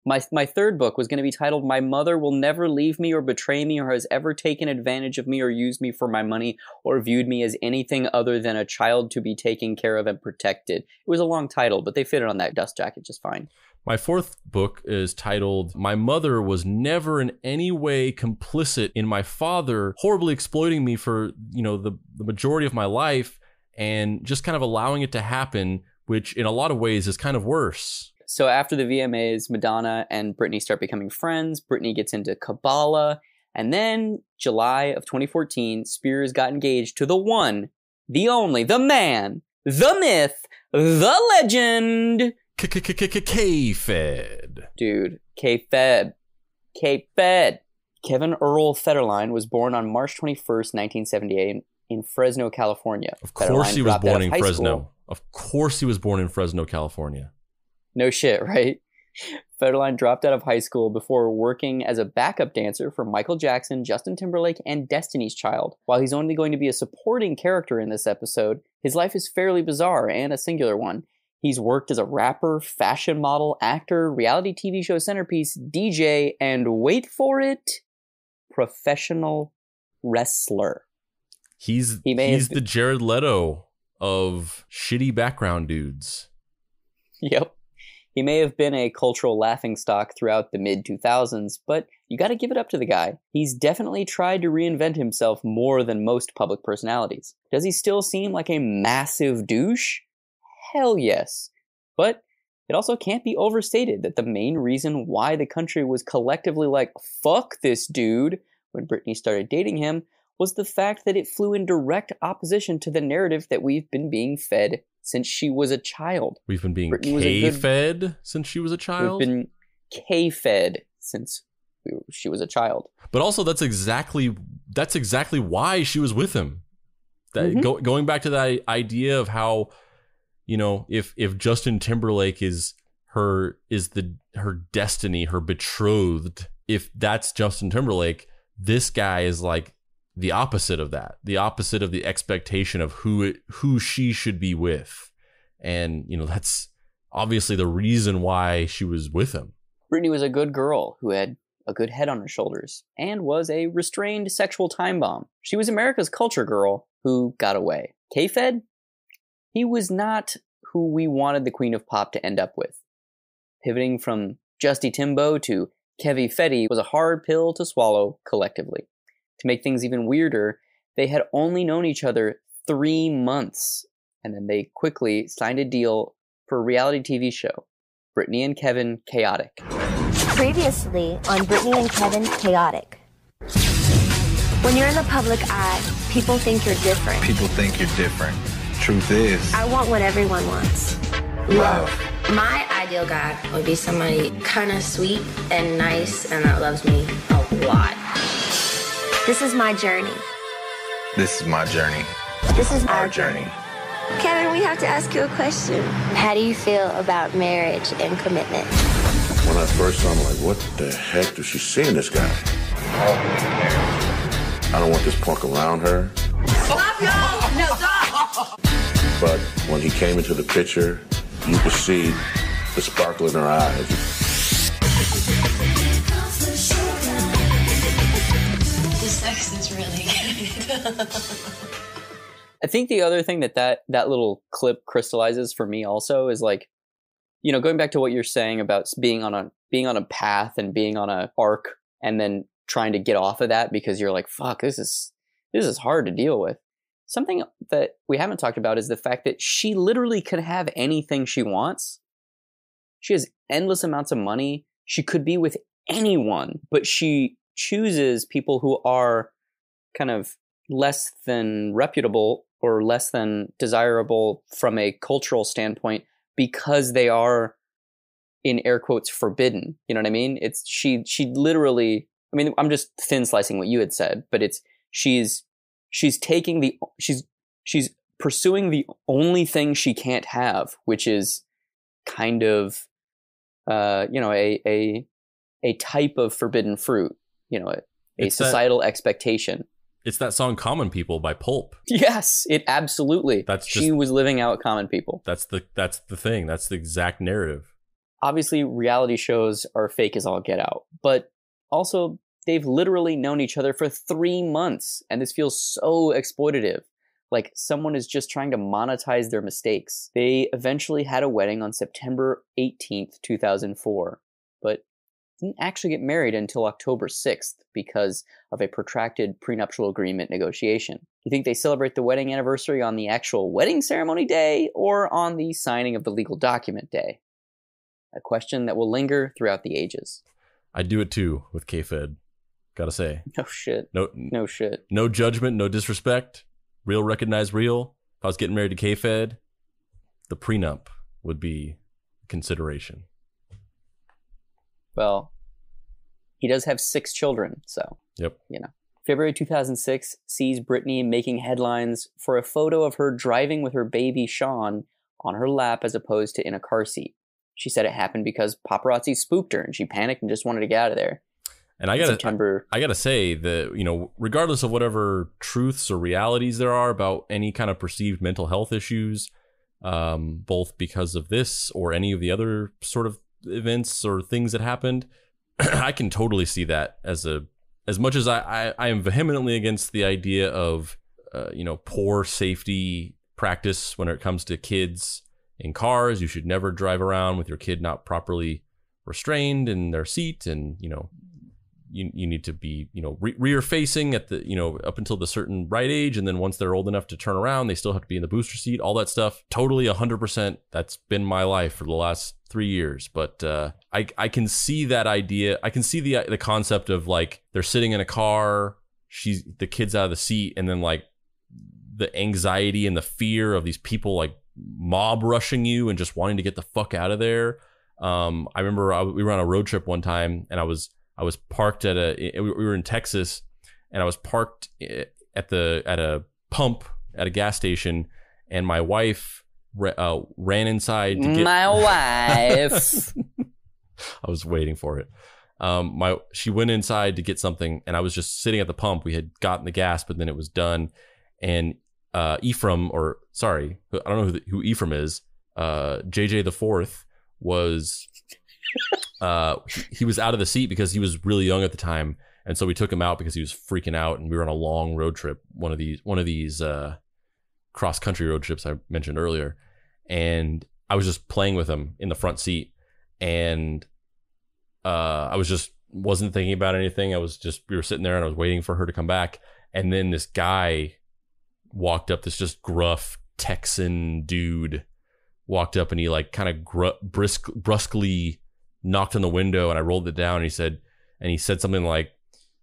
My my third book was going to be titled My Mother Will Never Leave Me or Betray Me or Has Ever Taken Advantage of Me or Used Me for My Money or Viewed Me as Anything Other Than a Child to Be Taken Care of and Protected. It was a long title, but they fit it on that dust jacket just fine. My fourth book is titled My Mother Was Never in Any Way Complicit in My Father Horribly Exploiting Me for, you know, the, the majority of my life and just kind of allowing it to happen, which in a lot of ways is kind of worse. So after the V M As, Madonna and Britney start becoming friends. Britney gets into Kabbalah. And then, July of twenty fourteen, Spears got engaged to the one, the only, the man, the myth, the legend. K-Fed. Dude, K-Fed. K-Fed. Kevin Earl Federline was born on March twenty-first, nineteen seventy-eight in Fresno, California. Of course he was born in Fresno. Of course he was born in Fresno, California. No shit, right? Federline dropped out of high school before working as a backup dancer for Michael Jackson, Justin Timberlake, and Destiny's Child. While he's only going to be a supporting character in this episode, his life is fairly bizarre and a singular one. He's worked as a rapper, fashion model, actor, reality T V show centerpiece, D J, and wait for it, professional wrestler. He's he he's the Jared Leto of shitty background dudes. Yep. He may have been a cultural laughingstock throughout the mid two thousands, but you gotta give it up to the guy. He's definitely tried to reinvent himself more than most public personalities. Does he still seem like a massive douche? Hell yes. But it also can't be overstated that the main reason why the country was collectively like, fuck this dude, when Britney started dating him, was the fact that it flew in direct opposition to the narrative that we've been being fed since she was a child. We've been being K-fed good... since she was a child? We've been K-fed since we, she was a child. But also that's exactly that's exactly why she was with him. That mm-hmm. go, going back to that idea of how, you know, if if Justin Timberlake is her is the her destiny, her betrothed, if that's Justin Timberlake, this guy is like the opposite of that, the opposite of the expectation of who it, who she should be with. And, you know, that's obviously the reason why she was with him. Britney was a good girl who had a good head on her shoulders and was a restrained sexual time bomb. She was America's culture girl who got away. K-Fed? He was not who we wanted the Queen of Pop to end up with. Pivoting from Justy Timbo to Kevi Fetty was a hard pill to swallow collectively. To make things even weirder, they had only known each other three months, and then they quickly signed a deal for a reality T V show, Britney and Kevin Chaotic. Previously on Britney and Kevin Chaotic. When you're in the public eye, people think you're different. People think you're different. Truth is, I want what everyone wants. love. My ideal guy would be somebody kind of sweet and nice and that loves me a lot. This is my journey. This is my journey. This is our journey. Kevin, we have to ask you a question. How do you feel about marriage and commitment? When I first saw him, I'm like, what the heck does she see in this guy? I don't want this punk around her. Stop, y'all! No, stop! But when he came into the picture, you could see the sparkle in her eyes. Sex is really good. I think the other thing that, that that little clip crystallizes for me also is like, you know, going back to what you're saying about being on a being on a path and being on a arc and then trying to get off of that because you're like, fuck, this is this is hard to deal with. Something that we haven't talked about is the fact that she literally could have anything she wants. She has endless amounts of money. She could be with anyone, but she chooses people who are kind of less than reputable or less than desirable from a cultural standpoint because they are, in air quotes, forbidden. You know what I mean? It's she she literally, I mean, I'm just thin slicing what you had said, but it's she's she's taking the she's she's pursuing the only thing she can't have, which is kind of uh you know a a a type of forbidden fruit. You know, a, a it's societal that, expectation. It's that song Common People by Pulp. Yes, it absolutely. That's she just, was living out Common People. That's the that's the thing. That's the exact narrative. Obviously, reality shows are fake as all get out, but also they've literally known each other for three months, and this feels so exploitative. Like someone is just trying to monetize their mistakes. They eventually had a wedding on September eighteenth, two thousand four, but didn't actually get married until October sixth because of a protracted prenuptial agreement negotiation. You think they celebrate the wedding anniversary on the actual wedding ceremony day or on the signing of the legal document day? A question that will linger throughout the ages. I do it too with K-Fed. Gotta say. No shit. No, no shit. No judgment, no disrespect. Real recognize real. If I was getting married to K-Fed, the prenup would be consideration. Well, he does have six children, so, yep. you know. February two thousand six sees Britney making headlines for a photo of her driving with her baby Sean on her lap as opposed to in a car seat. She said it happened because paparazzi spooked her and she panicked and just wanted to get out of there. And I gotta, September. I, I gotta say that, you know, regardless of whatever truths or realities there are about any kind of perceived mental health issues, um, both because of this or any of the other sort of events or things that happened, I can totally see that as a, as much as I, I, I am vehemently against the idea of, uh, you know, poor safety practice when it comes to kids in cars. You should never drive around with your kid not properly restrained in their seat, and, you know, You you need to be, you know, re- rear facing at the, you know, up until the certain right age. And then once they're old enough to turn around, they still have to be in the booster seat, all that stuff. Totally one hundred percent. That's been my life for the last three years. But uh, I I can see that idea. I can see the the concept of like they're sitting in a car, she's the kid's out of the seat, and then like the anxiety and the fear of these people like mob rushing you and just wanting to get the fuck out of there. Um, I remember I, we were on a road trip one time, and I was I was parked at a, we were in Texas, and I was parked at the, at a pump at a gas station, and my wife uh, ran inside to get my wife. I was waiting for it. Um, my, she went inside to get something, and I was just sitting at the pump. We had gotten the gas, but then it was done. And, uh, Ephraim, or sorry, I don't know who, the, who Ephraim is. Uh, J J the fourth was, Uh, he was out of the seat because he was really young at the time, and so we took him out because he was freaking out, and we were on a long road trip, one of these one of these uh, cross country road trips I mentioned earlier, and I was just playing with him in the front seat, and uh, I was just wasn't thinking about anything. I was just we were sitting there, and I was waiting for her to come back, and then this guy walked up, this just gruff Texan dude walked up, and he like kind of gr- brisk brusquely knocked on the window, and I rolled it down, and he said, and he said something like,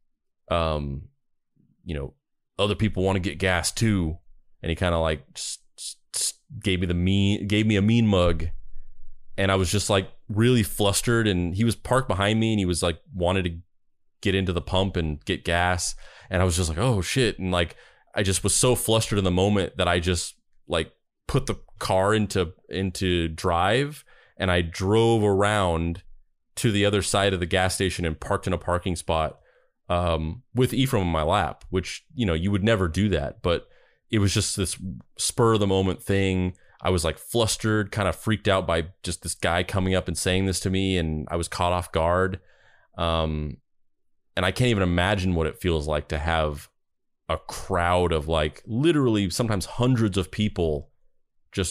um, you know, other people want to get gas too. And he kind of like just, just gave me the mean, gave me a mean mug. And I was just like really flustered, and he was parked behind me, and he was like, wanted to get into the pump and get gas. And I was just like, oh shit. And like, I just was so flustered in the moment that I just like put the car into, into drive, and I drove around to the other side of the gas station and parked in a parking spot um, with Ephraim on my lap, which, you know, you would never do that. But it was just this spur of the moment thing. I was like flustered, kind of freaked out by just this guy coming up and saying this to me, and I was caught off guard. Um, and I can't even imagine what it feels like to have a crowd of like literally sometimes hundreds of people just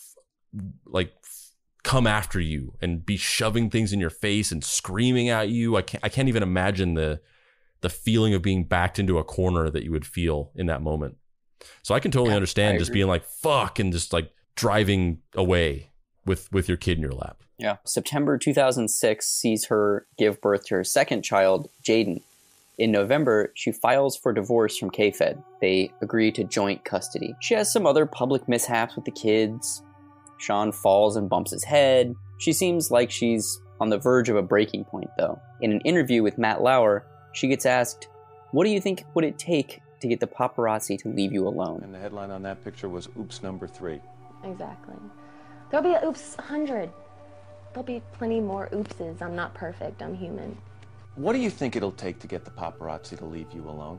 like come after you and be shoving things in your face and screaming at you. I can't, I can't even imagine the, the feeling of being backed into a corner that you would feel in that moment. So I can totally yeah, understand just being like, fuck, and just like driving away with, with your kid in your lap. Yeah. September two thousand six sees her give birth to her second child, Jaden. In November, she files for divorce from K-Fed. They agree to joint custody. She has some other public mishaps with the kids. Sean falls and bumps his head. She seems like she's on the verge of a breaking point, though. In an interview with Matt Lauer, she gets asked, what do you think would it take to get the paparazzi to leave you alone? And the headline on that picture was Oops Number Three. Exactly. There'll be a Oops one hundred. There'll be plenty more oopses. I'm not perfect. I'm human. What do you think it'll take to get the paparazzi to leave you alone?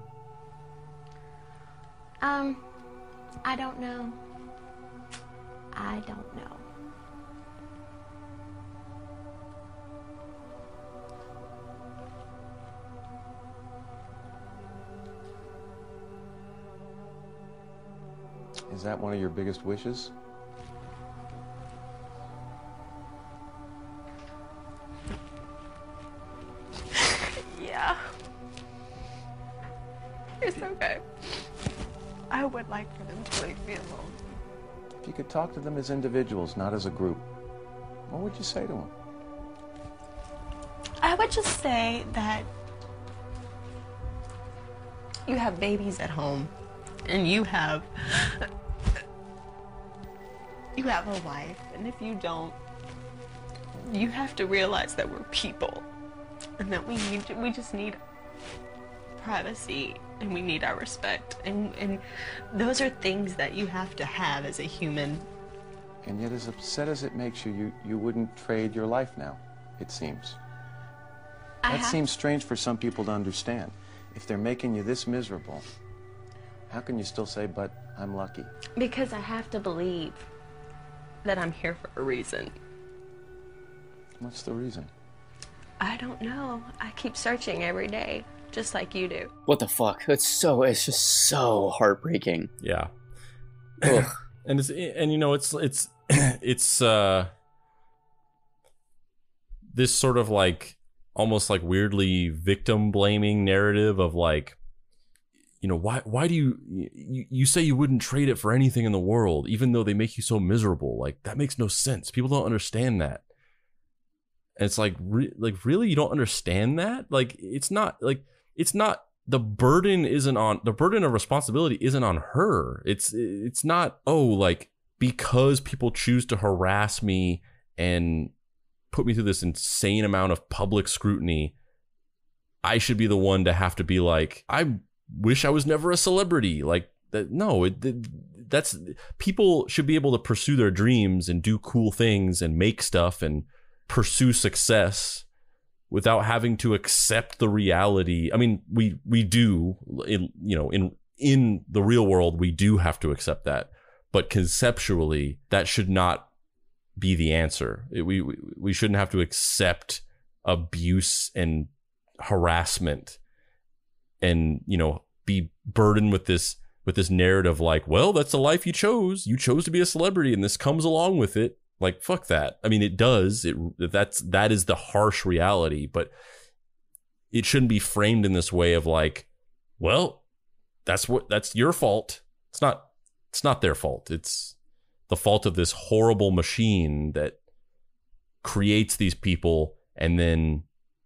Um, I don't know. I don't know. Is that one of your biggest wishes? Yeah. It's okay. I would like for them to leave me alone. If you could talk to them as individuals, not as a group, what would you say to them? I would just say that you have babies at home and you have you have a wife, and if you don't, you have to realize that we're people and that we need to, we just need privacy and we need our respect, and, and those are things that you have to have as a human. And yet, as upset as it makes you, you, you wouldn't trade your life now, it seems. I That have- seems strange for some people to understand. If they're making you this miserable, how can you still say, but I'm lucky? Because I have to believe that I'm here for a reason. What's the reason? I don't know. I keep searching every day, just like you do. What the fuck? It's so, it's just so heartbreaking. Yeah. and it's, and you know, it's, it's, it's, uh, this sort of like, almost like weirdly victim blaming narrative of like, you know, why, why do you, you, you say you wouldn't trade it for anything in the world, even though they make you so miserable? Like, that makes no sense. People don't understand that. And it's like, re- like, really, you don't understand that? Like, it's not like, it's not, the burden isn't on, the burden of responsibility isn't on her. It's, it's not, oh, like, because people choose to harass me and put me through this insane amount of public scrutiny, I should be the one to have to be like, I wish I was never a celebrity. Like, that, no, it, it, that's, people should be able to pursue their dreams and do cool things and make stuff and pursue success without having to accept the reality. I mean, we we do, in, you know, in in the real world, we do have to accept that, but conceptually, that should not be the answer. It, we we we shouldn't have to accept abuse and harassment, and, you know, be burdened with this with this narrative like, well, that's the life you chose. You chose to be a celebrity, and this comes along with it. Like, fuck that. I mean, it does. It that's that is the harsh reality, but it shouldn't be framed in this way of like, well, that's what that's your fault. It's not. It's not their fault. It's the fault of this horrible machine that creates these people and then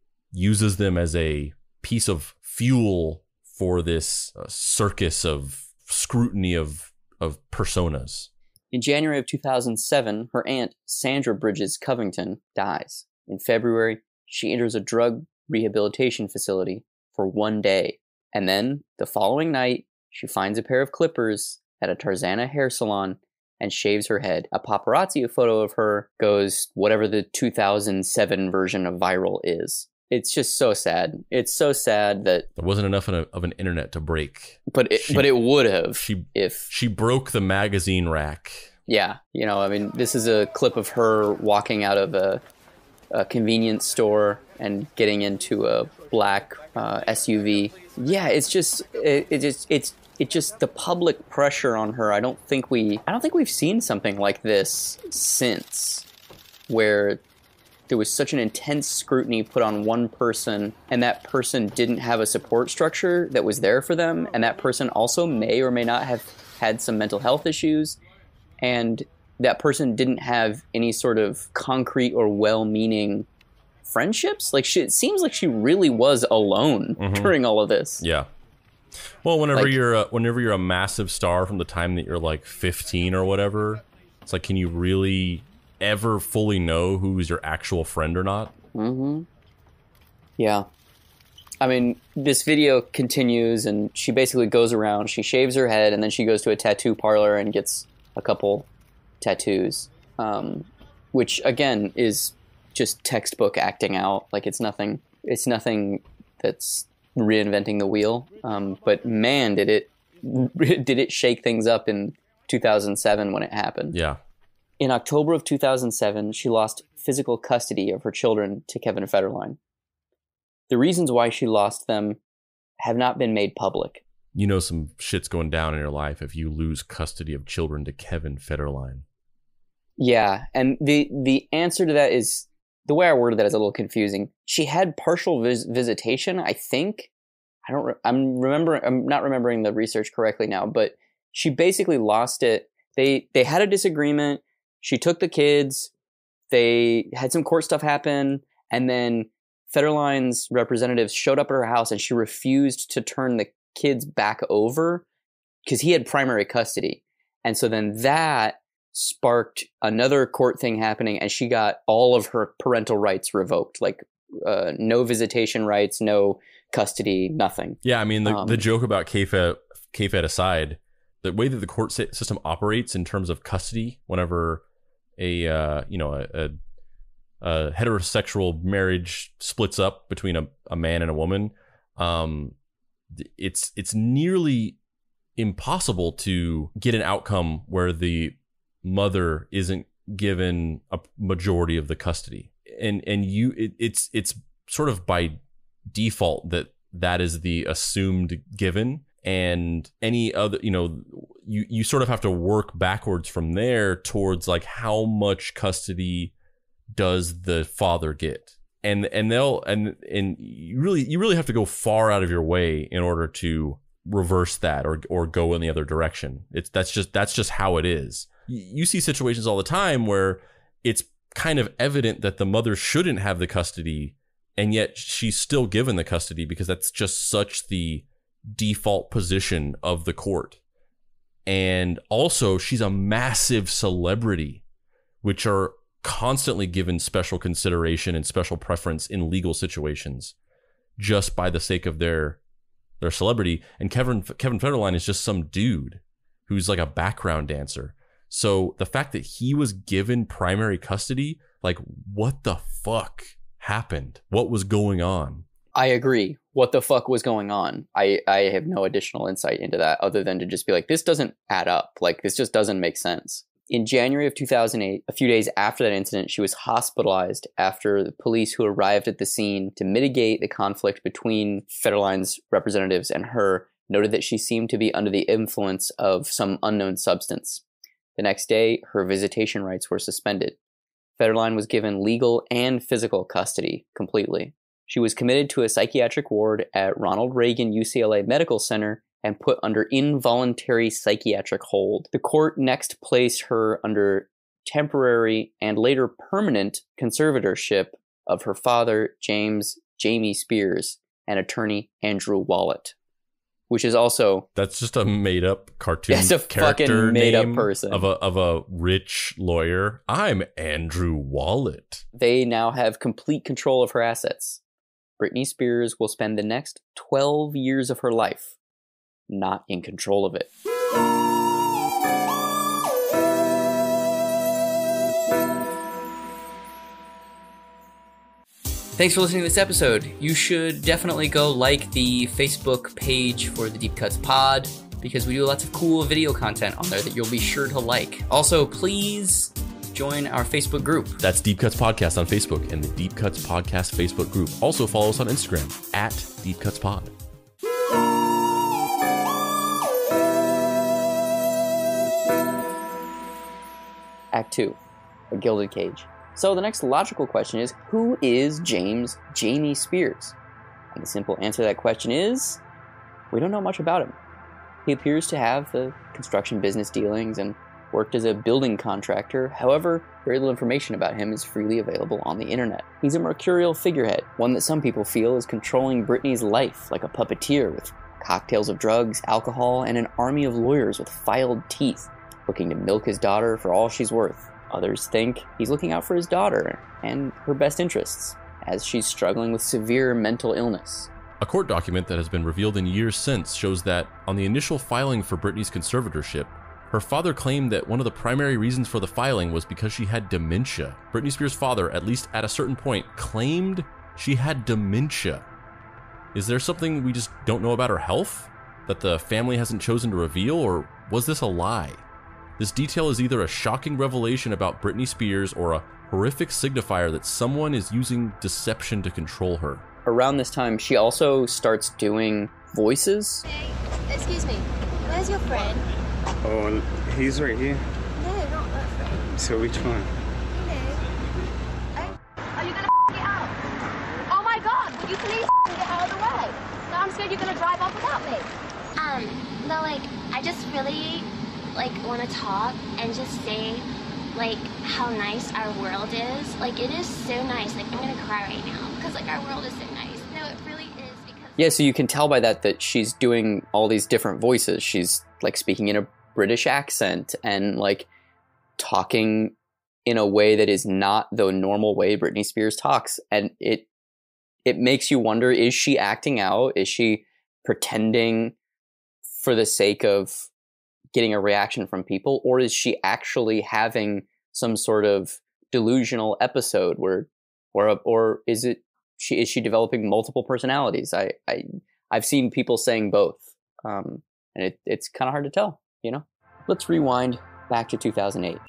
uses them as a piece of fuel for this uh, circus of scrutiny of of personas. In January of two thousand seven, her aunt, Sandra Bridges Covington, dies. In February, she enters a drug rehabilitation facility for one day. And then, the following night, she finds a pair of clippers at a Tarzana hair salon and shaves her head. A paparazzi photo of her goes whatever the two thousand seven version of viral is. It's just so sad. It's so sad that there wasn't enough of, a, of an internet to break. But it, she, but it would have she, if she broke the magazine rack. Yeah, you know, I mean, this is a clip of her walking out of a, a convenience store and getting into a black uh, S U V. Yeah, it's just it, it just it's it just the public pressure on her. I don't think we I don't think we've seen something like this since, where there was such an intense scrutiny put on one person, and that person didn't have a support structure that was there for them, and that person also may or may not have had some mental health issues, and that person didn't have any sort of concrete or well-meaning friendships. Like, she, it seems like she really was alone mm-hmm. during all of this. Yeah. Well, whenever like, you're a, whenever you're a massive star from the time that you're like fifteen or whatever, it's like, can you really ever fully know who's your actual friend or not? Mm-hmm. Yeah. I mean, this video continues, and she basically goes around, she shaves her head, and then she goes to a tattoo parlor and gets a couple tattoos, um, which, again, is just textbook acting out. Like, it's nothing, it's nothing that's reinventing the wheel. Um, but man, did it, did it shake things up in two thousand seven when it happened. Yeah. In October of two thousand seven, she lost physical custody of her children to Kevin Federline. The reasons why she lost them have not been made public. you know some shit's going down in your life if you lose custody of children to Kevin Federline. Yeah, and the the answer to that is, the way I worded that is a little confusing. She had partial vis- visitation, I think. I don't. Re- I'm remember. I'm not remembering the research correctly now, but she basically lost it. They they had a disagreement. She took the kids. They had some court stuff happen, and then Federline's representatives showed up at her house, and she refused to turn the kids back over because he had primary custody. And so then that sparked another court thing happening, and she got all of her parental rights revoked, like uh, no visitation rights, no custody, nothing. Yeah, I mean, the, um, the joke about K-Fed, K-Fed aside, the way that the court system operates in terms of custody, whenever a uh, you know a, a, a heterosexual marriage splits up between a, a man and a woman, um, it's it's nearly impossible to get an outcome where the mother isn't given a majority of the custody, and and you it, it's it's sort of by default that that is the assumed given, and any other, you know, you you sort of have to work backwards from there towards like how much custody does the father get, and and they'll and and you really you really have to go far out of your way in order to reverse that or or go in the other direction. It's that's just that's just how it is. You see situations all the time where it's kind of evident that the mother shouldn't have the custody, and yet she's still given the custody because that's just such the default position of the court. And also, she's a massive celebrity, which are constantly given special consideration and special preference in legal situations just by the sake of their their celebrity. And Kevin Kevin Federline is just some dude who's like a background dancer. So the fact that he was given primary custody, like, what the fuck happened? What was going on? I agree. What the fuck was going on? I, I have no additional insight into that other than to just be like, this doesn't add up. Like, this just doesn't make sense. In January of two thousand eight, a few days after that incident, she was hospitalized after the police who arrived at the scene to mitigate the conflict between Federline's representatives and her noted that she seemed to be under the influence of some unknown substance. The next day, her visitation rights were suspended. Federline was given legal and physical custody completely. She was committed to a psychiatric ward at Ronald Reagan U C L A Medical Center and put under involuntary psychiatric hold. The court next placed her under temporary and later permanent conservatorship of her father, James Jamie Spears, and attorney Andrew Wallet, which is also... That's just a made-up cartoon that's a character fucking made-up name person. of a of a rich lawyer. I'm Andrew Wallet. They now have complete control of her assets. Britney Spears will spend the next twelve years of her life not in control of it. Thanks for listening to this episode. You should definitely go like the Facebook page for the Deep Cuts Pod, because we do lots of cool video content on there that you'll be sure to like. Also, please join our Facebook group. That's Deep Cuts Podcast on Facebook and the Deep Cuts Podcast Facebook group. Also follow us on Instagram at Deep Cuts Pod. Act two, A Gilded Cage. So the next logical question is, who is James Jamie Spears? And the simple answer to that question is, we don't know much about him. He appears to have the construction business dealings and worked as a building contractor. However, very little information about him is freely available on the internet. He's a mercurial figurehead, one that some people feel is controlling Britney's life like a puppeteer with cocktails of drugs, alcohol, and an army of lawyers with filed teeth, looking to milk his daughter for all she's worth. Others think he's looking out for his daughter and her best interests, as she's struggling with severe mental illness. A court document that has been revealed in years since shows that on the initial filing for Britney's conservatorship, her father claimed that one of the primary reasons for the filing was because she had dementia. Britney Spears' father, at least at a certain point, claimed she had dementia. Is there something we just don't know about her health that the family hasn't chosen to reveal, or was this a lie? This detail is either a shocking revelation about Britney Spears or a horrific signifier that someone is using deception to control her. Around this time, she also starts doing voices. Excuse me. Where's your friend? Oh, he's right here. No, not that friend. So which one? You know. Are you gonna get out? Oh my God! Would you please get out of the way? No, I'm scared you're gonna drive off without me. Um, no, like I just really like want to talk and just say like how nice our world is. Like it is so nice. Like I'm gonna cry right now because like our world is so nice. No, it really is because. Yeah, so you can tell by that that she's doing all these different voices. She's like speaking in a British accent and like talking in a way that is not the normal way Britney Spears talks, and it it makes you wonder: is she acting out? Is she pretending for the sake of getting a reaction from people, or is she actually having some sort of delusional episode where, or or is it she is she developing multiple personalities? I I I've seen people saying both, um, and it, it's kind of hard to tell. You know, let's rewind back to two thousand eight.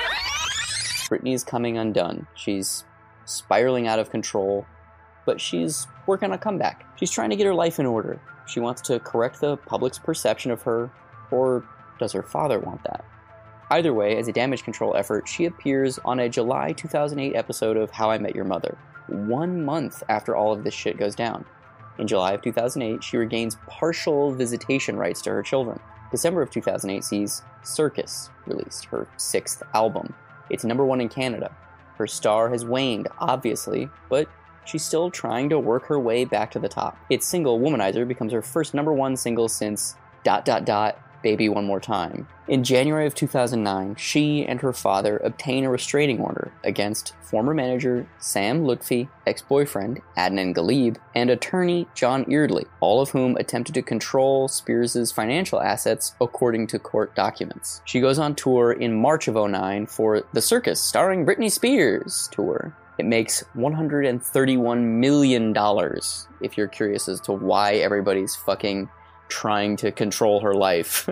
Britney is coming undone. She's spiraling out of control, but she's working on a comeback. She's trying to get her life in order. She wants to correct the public's perception of her, or does her father want that? Either way, as a damage control effort, she appears on a July two thousand eight episode of How I Met Your Mother, one month after all of this shit goes down. In July of two thousand eight, she regains partial visitation rights to her children. December of two thousand eight sees Circus released, her sixth album. It's number one in Canada. Her star has waned, obviously, but she's still trying to work her way back to the top. Its single, Womanizer, becomes her first number one single since dot dot dot Baby One More Time. In January of two thousand nine, she and her father obtain a restraining order against former manager Sam Lutfi, ex-boyfriend Adnan Galib, and attorney John Eardley, all of whom attempted to control Spears' financial assets according to court documents. She goes on tour in March of oh nine for The Circus Starring Britney Spears tour. It makes one hundred thirty-one million dollars, if you're curious as to why everybody's fucking trying to control her life.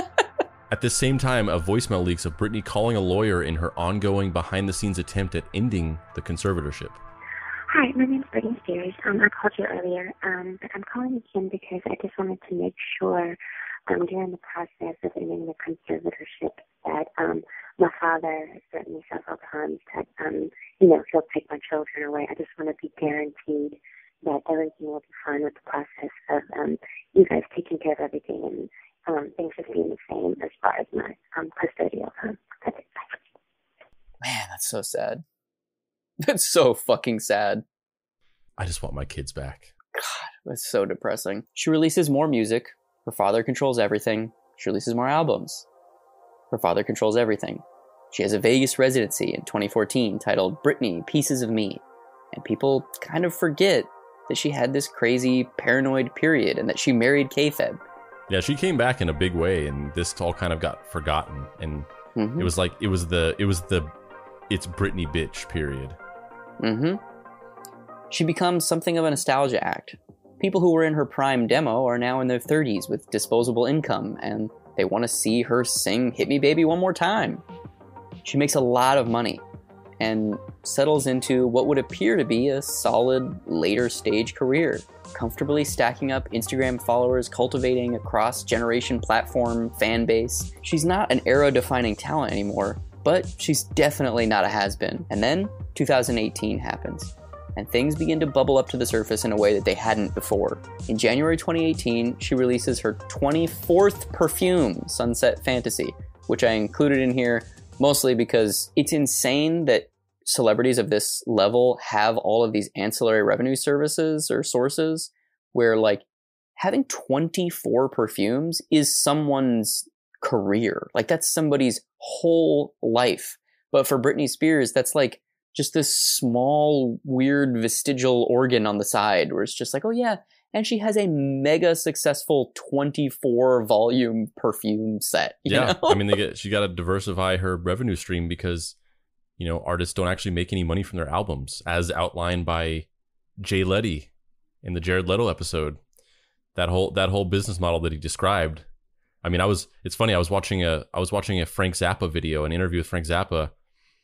At the same time, a voicemail leaks of Britney calling a lawyer in her ongoing behind-the-scenes attempt at ending the conservatorship. Hi, my name's Britney Spears. Um, I called you earlier, um, but I'm calling again because I just wanted to make sure um, during the process of ending the conservatorship that um, my father has threatened me several times that, um, you know, he'll take my children away. I just want to be guaranteed that everything will be fine with the process of um, you guys taking care of everything and um, things just being the same as far as my um, custodial time. That's it. Bye. Man, that's so sad. That's so fucking sad. I just want my kids back. God, that's so depressing. She releases more music. Her father controls everything. She releases more albums. Her father controls everything. She has a Vegas residency in twenty fourteen titled Britney, Pieces of Me. And people kind of forget that she had this crazy paranoid period and that she married K-Fed. Yeah, she came back in a big way, and this all kind of got forgotten. And mm-hmm. it was like, it was the, it was the, it's Britney bitch period. Mm-hmm. She becomes something of a nostalgia act. People who were in her prime demo are now in their thirties with disposable income, and they want to see her sing Hit Me Baby One More Time. She makes a lot of money and settles into what would appear to be a solid later stage career, comfortably stacking up Instagram followers, cultivating a cross-generation platform fan base. She's not an era-defining talent anymore, but she's definitely not a has-been. And then two thousand eighteen happens, and things begin to bubble up to the surface in a way that they hadn't before. In January twenty eighteen, she releases her twenty-fourth perfume, Sunset Fantasy, which I included in here mostly because it's insane that celebrities of this level have all of these ancillary revenue services or sources where, like, having twenty-four perfumes is someone's career. Like, that's somebody's whole life. But for Britney Spears, that's like just this small, weird vestigial organ on the side where it's just like, oh yeah, and she has a mega successful twenty-four volume perfume set. You yeah, know? I mean, they get she got to diversify her revenue stream because, you know, artists don't actually make any money from their albums, as outlined by Jay Letty in the Jared Leto episode. That whole that whole business model that he described. I mean, I was it's funny. I was watching a I was watching a Frank Zappa video, an interview with Frank Zappa,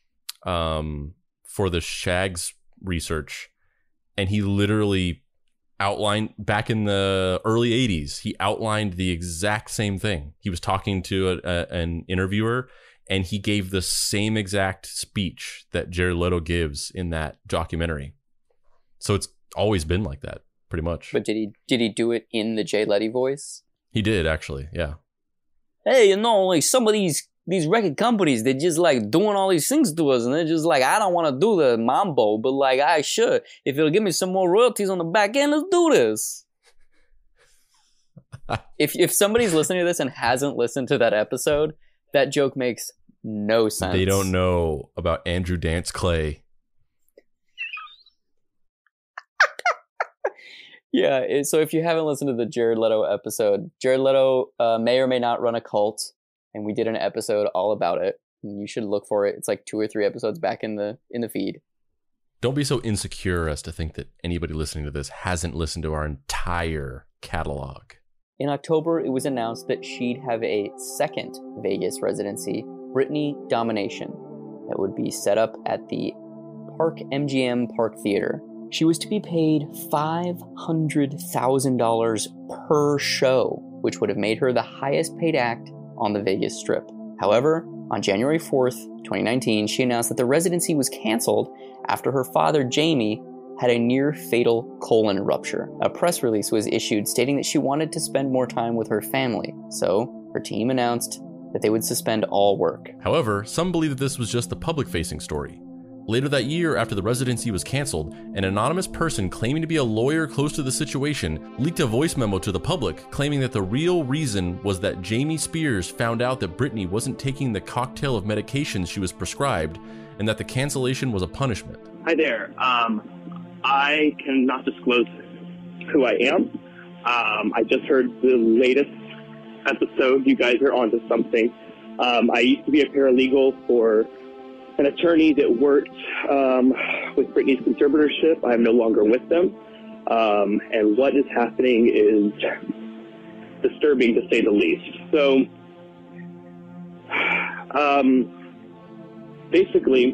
um, for the Shags research, and he literally outlined back in the early eighties. He outlined the exact same thing. He was talking to a, a, an interviewer, and he gave the same exact speech that Jared Leto gives in that documentary. So it's always been like that, pretty much. But did he did he do it in the Jay Letty voice? He did, actually, yeah. Hey, you know, like some of these these record companies, they're just like doing all these things to us, and they're just like, I don't want to do the mambo, but like I should. If it'll give me some more royalties on the back end, let's do this. if if somebody's listening to this and hasn't listened to that episode, that joke makes no sense. They don't know about Andrew Dance Clay. Yeah, it, so if you haven't listened to the Jared Leto episode, Jared Leto uh, may or may not run a cult, and we did an episode all about it. And you should look for it. It's like two or three episodes back in the in the feed. Don't be so insecure as to think that anybody listening to this hasn't listened to our entire catalog. In October, it was announced that she'd have a second Vegas residency, Britney Domination, that would be set up at the Park M G M Park Theater. She was to be paid five hundred thousand dollars per show, which would have made her the highest paid act on the Vegas Strip. However, on January fourth, twenty nineteen, she announced that the residency was canceled after her father, Jamie, had a near-fatal colon rupture. A press release was issued stating that she wanted to spend more time with her family, so her team announced that they would suspend all work. However, some believe that this was just a public-facing story. Later that year, after the residency was canceled, an anonymous person claiming to be a lawyer close to the situation leaked a voice memo to the public claiming that the real reason was that Jamie Spears found out that Britney wasn't taking the cocktail of medications she was prescribed and that the cancellation was a punishment. Hi there. Um, I cannot disclose who I am. Um, I just heard the latest episode. You guys are onto something. Um, I used to be a paralegal for an attorney that worked um, with Britney's conservatorship. I am no longer with them. Um, and what is happening is disturbing, to say the least. So, um, basically,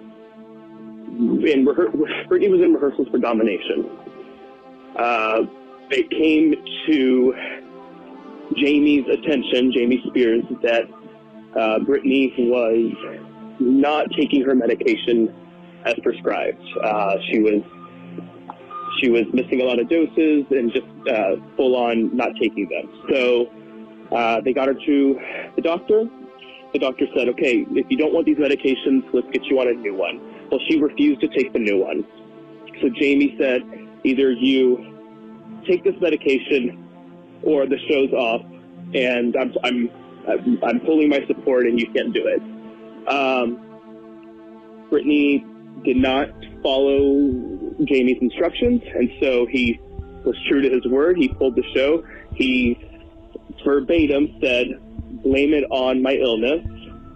in rehe- Britney was in rehearsals for Domination. Uh, it came to Jamie's attention, Jamie Spears, that uh, Britney was not taking her medication as prescribed. Uh, she was she was missing a lot of doses and just uh, full on not taking them. So uh, they got her to the doctor. The doctor said, okay, if you don't want these medications, let's get you on a new one. Well, she refused to take the new one. So Jamie said, either you take this medication or the show's off, and I'm I'm I'm, I'm pulling my support and you can't do it. Um, Britney did not follow Jamie's instructions, and so he was true to his word. He pulled the show. He verbatim said, blame it on my illness.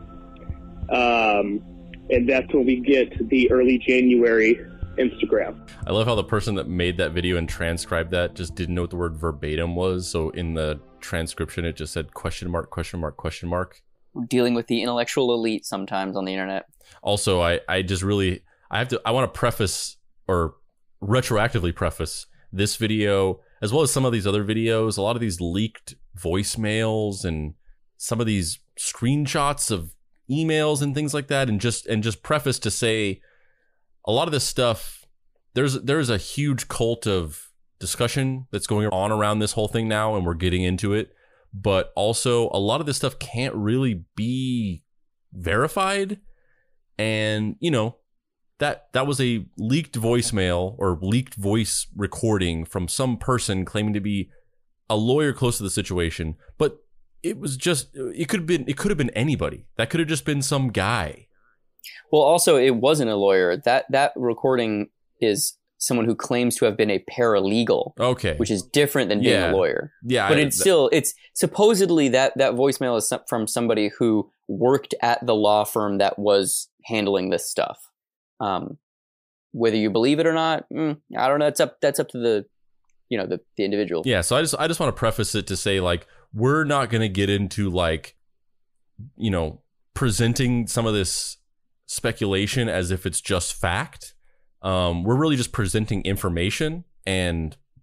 Um, and that's when we get the early January Instagram. I love how the person that made that video and transcribed that just didn't know what the word verbatim was. So in the transcription, it just said question mark, question mark, question mark. Dealing with the intellectual elite sometimes on the internet. Also, I, I just really, I have to, I want to preface or retroactively preface this video, as well as some of these other videos, a lot of these leaked voicemails and some of these screenshots of emails and things like that. And just, and just preface to say a lot of this stuff, there's, there's a huge cult of discussion that's going on around this whole thing now, and we're getting into it. But also a lot of this stuff can't really be verified. And, you know, that that was a leaked voicemail or leaked voice recording from some person claiming to be a lawyer close to the situation. But it was just, it could have been, it could have been anybody. That could have just been some guy. Well, also, it wasn't a lawyer. That that recording is someone who claims to have been a paralegal. Okay. Which is different than being Yeah. a lawyer. Yeah. But I- it's still, it's supposedly that, that voicemail is some- from somebody who worked at the law firm that was handling this stuff. Um, whether you believe it or not, mm, I don't know. It's up, that's up to the, you know, the, the individual. Yeah, so I just I just want to preface it to say, like, we're not going to get into, like, you know, presenting some of this speculation as if it's just fact. Um, we're really just presenting information and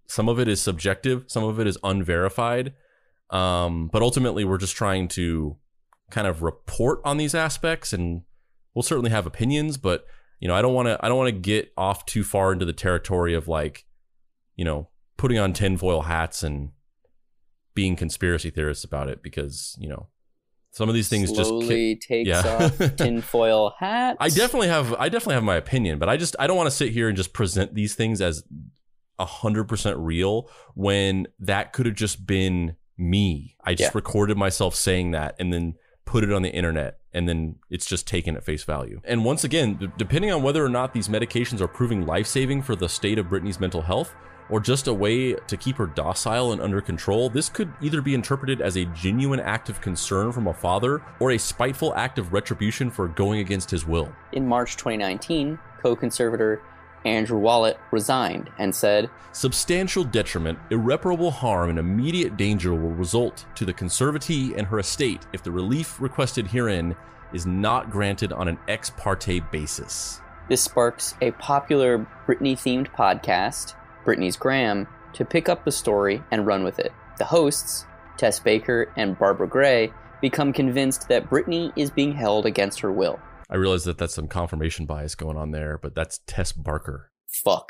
some of it is subjective, some of it is unverified. Um, but ultimately, we're just trying to kind of report on these aspects, and we'll certainly have opinions. But you know, I don't want to I don't want to get off too far into the territory of like, you know, putting on tinfoil hats and being conspiracy theorists about it, because you know, some of these things Slowly just takes yeah. off tinfoil hats. I definitely have I definitely have my opinion, but I just I don't want to sit here and just present these things as a hundred percent real when that could have just been me. I just Yeah. recorded myself saying that and then put it on the internet, and then it's just taken at face value. And once again, d- depending on whether or not these medications are proving life-saving for the state of Britney's mental health, or just a way to keep her docile and under control, this could either be interpreted as a genuine act of concern from a father or a spiteful act of retribution for going against his will. In March twenty nineteen, co-conservator Andrew Wallet resigned and said, "Substantial detriment, irreparable harm, and immediate danger will result to the conservatee and her estate if the relief requested herein is not granted on an ex parte basis." This sparks a popular Britney-themed podcast, Britney's Graham, to pick up the story and run with it. The hosts, Tess Baker and Barbara Gray, become convinced that Britney is being held against her will. I realize that that's some confirmation bias going on there, but that's Tess Barker. Fuck.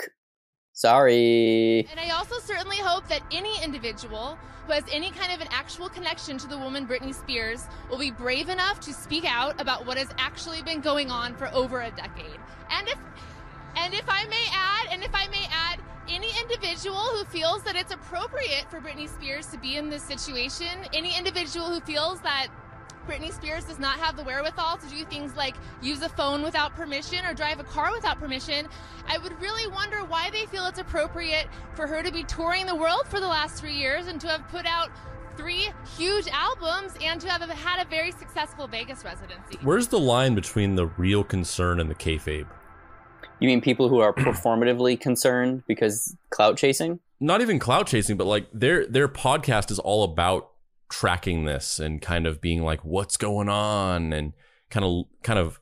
Sorry. And I also certainly hope that any individual who has any kind of an actual connection to the woman Britney Spears will be brave enough to speak out about what has actually been going on for over a decade. And if and if I may add, and if I may add, any individual who feels that it's appropriate for Britney Spears to be in this situation, any individual who feels that Britney Spears does not have the wherewithal to do things like use a phone without permission or drive a car without permission, I would really wonder why they feel it's appropriate for her to be touring the world for the last three years and to have put out three huge albums and to have had a very successful Vegas residency. Where's the line between the real concern and the kayfabe? You mean people who are performatively concerned because clout chasing? Not even clout chasing, but like their their podcast is all about tracking this and kind of being like, what's going on, and kind of kind of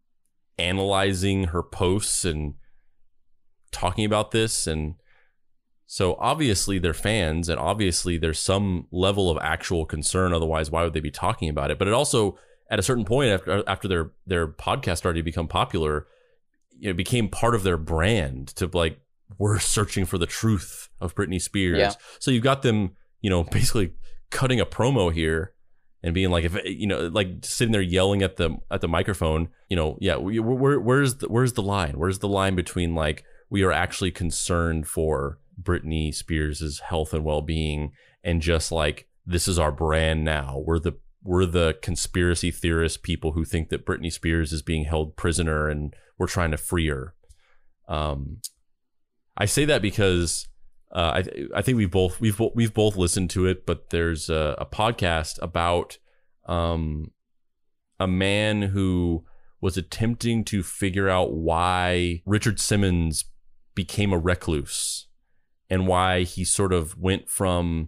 analyzing her posts and talking about this. And so obviously they're fans, and obviously there's some level of actual concern, otherwise why would they be talking about it? But it also, at a certain point after after their their podcast started to become popular, it became part of their brand to like, we're searching for the truth of Britney Spears. Yeah. So you've got them, you know, basically cutting a promo here and being like, if you know, like sitting there yelling at the at the microphone, you know, yeah, we, where, where's the, where's the line? Where's the line between like, we are actually concerned for Britney Spears's health and well-being, and just like, this is our brand now. We're the we're the conspiracy theorist people who think that Britney Spears is being held prisoner and we're trying to free her. Um, I say that because uh, I I think we both we've we've both listened to it, but there's a, a podcast about um, a man who was attempting to figure out why Richard Simmons became a recluse, and why he sort of went from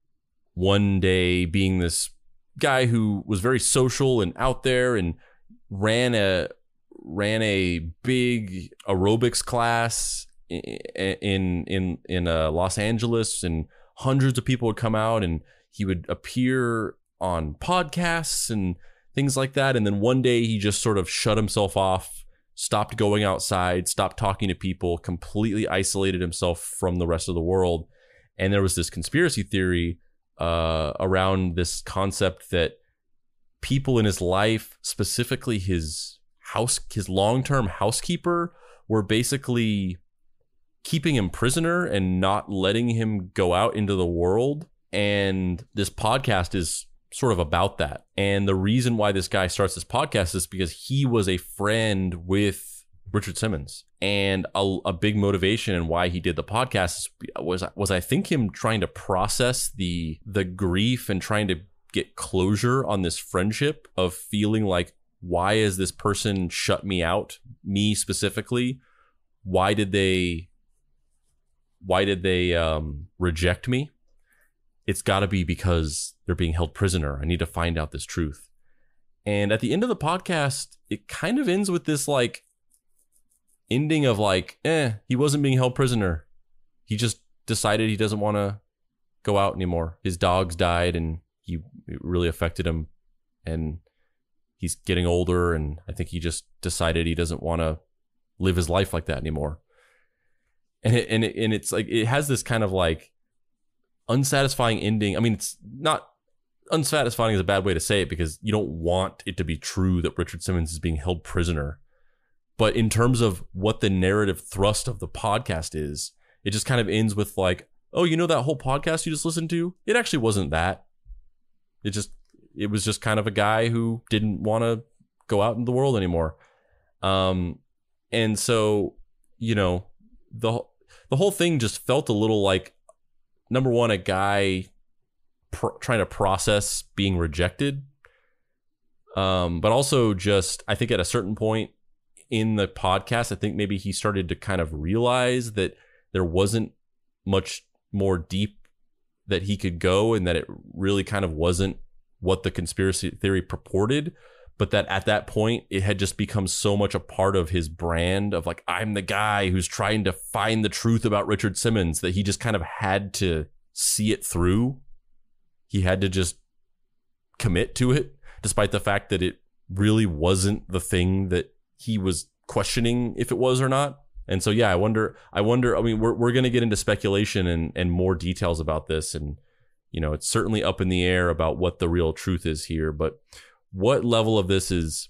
one day being this guy who was very social and out there and ran a ran a big aerobics class in in in uh, Los Angeles, and hundreds of people would come out, and he would appear on podcasts and things like that. And then one day he just sort of shut himself off, stopped going outside, stopped talking to people, completely isolated himself from the rest of the world. And there was this conspiracy theory uh, around this concept that people in his life, specifically his house, his long-term housekeeper, were basically keeping him prisoner and not letting him go out into the world. And this podcast is sort of about that. And the reason why this guy starts this podcast is because he was a friend with Richard Simmons. And a, a big motivation and why he did the podcast was, was I think him trying to process the the grief and trying to get closure on this friendship of feeling like, why is this person shut me out, me specifically? Why did they why did they um, reject me? It's got to be because they're being held prisoner. I need to find out this truth. And at the end of the podcast, it kind of ends with this like ending of like, eh, he wasn't being held prisoner. He just decided he doesn't want to go out anymore. His dogs died, and he it really affected him, and he's getting older, and I think he just decided he doesn't want to live his life like that anymore. And it, and it, and it's like it has this kind of like unsatisfying ending. I mean, it's not unsatisfying is a bad way to say it, because you don't want it to be true that Richard Simmons is being held prisoner. But in terms of what the narrative thrust of the podcast is, it just kind of ends with like, oh, you know that whole podcast you just listened to? It actually wasn't that. It just it was just kind of a guy who didn't want to go out in the world anymore. Um, and so, you know, the the whole thing just felt a little like, number one, a guy pr- trying to process being rejected. Um, but also just, I think at a certain point in the podcast, I think maybe he started to kind of realize that there wasn't much more deep that he could go, and that it really kind of wasn't what the conspiracy theory purported, but that at that point it had just become so much a part of his brand of like, I'm the guy who's trying to find the truth about Richard Simmons, that he just kind of had to see it through. He had to just commit to it, despite the fact that it really wasn't the thing that he was questioning if it was or not. And so, yeah, I wonder, I wonder, I mean, we're we're going to get into speculation and, and more details about this. And, you know, it's certainly up in the air about what the real truth is here. But what level of this is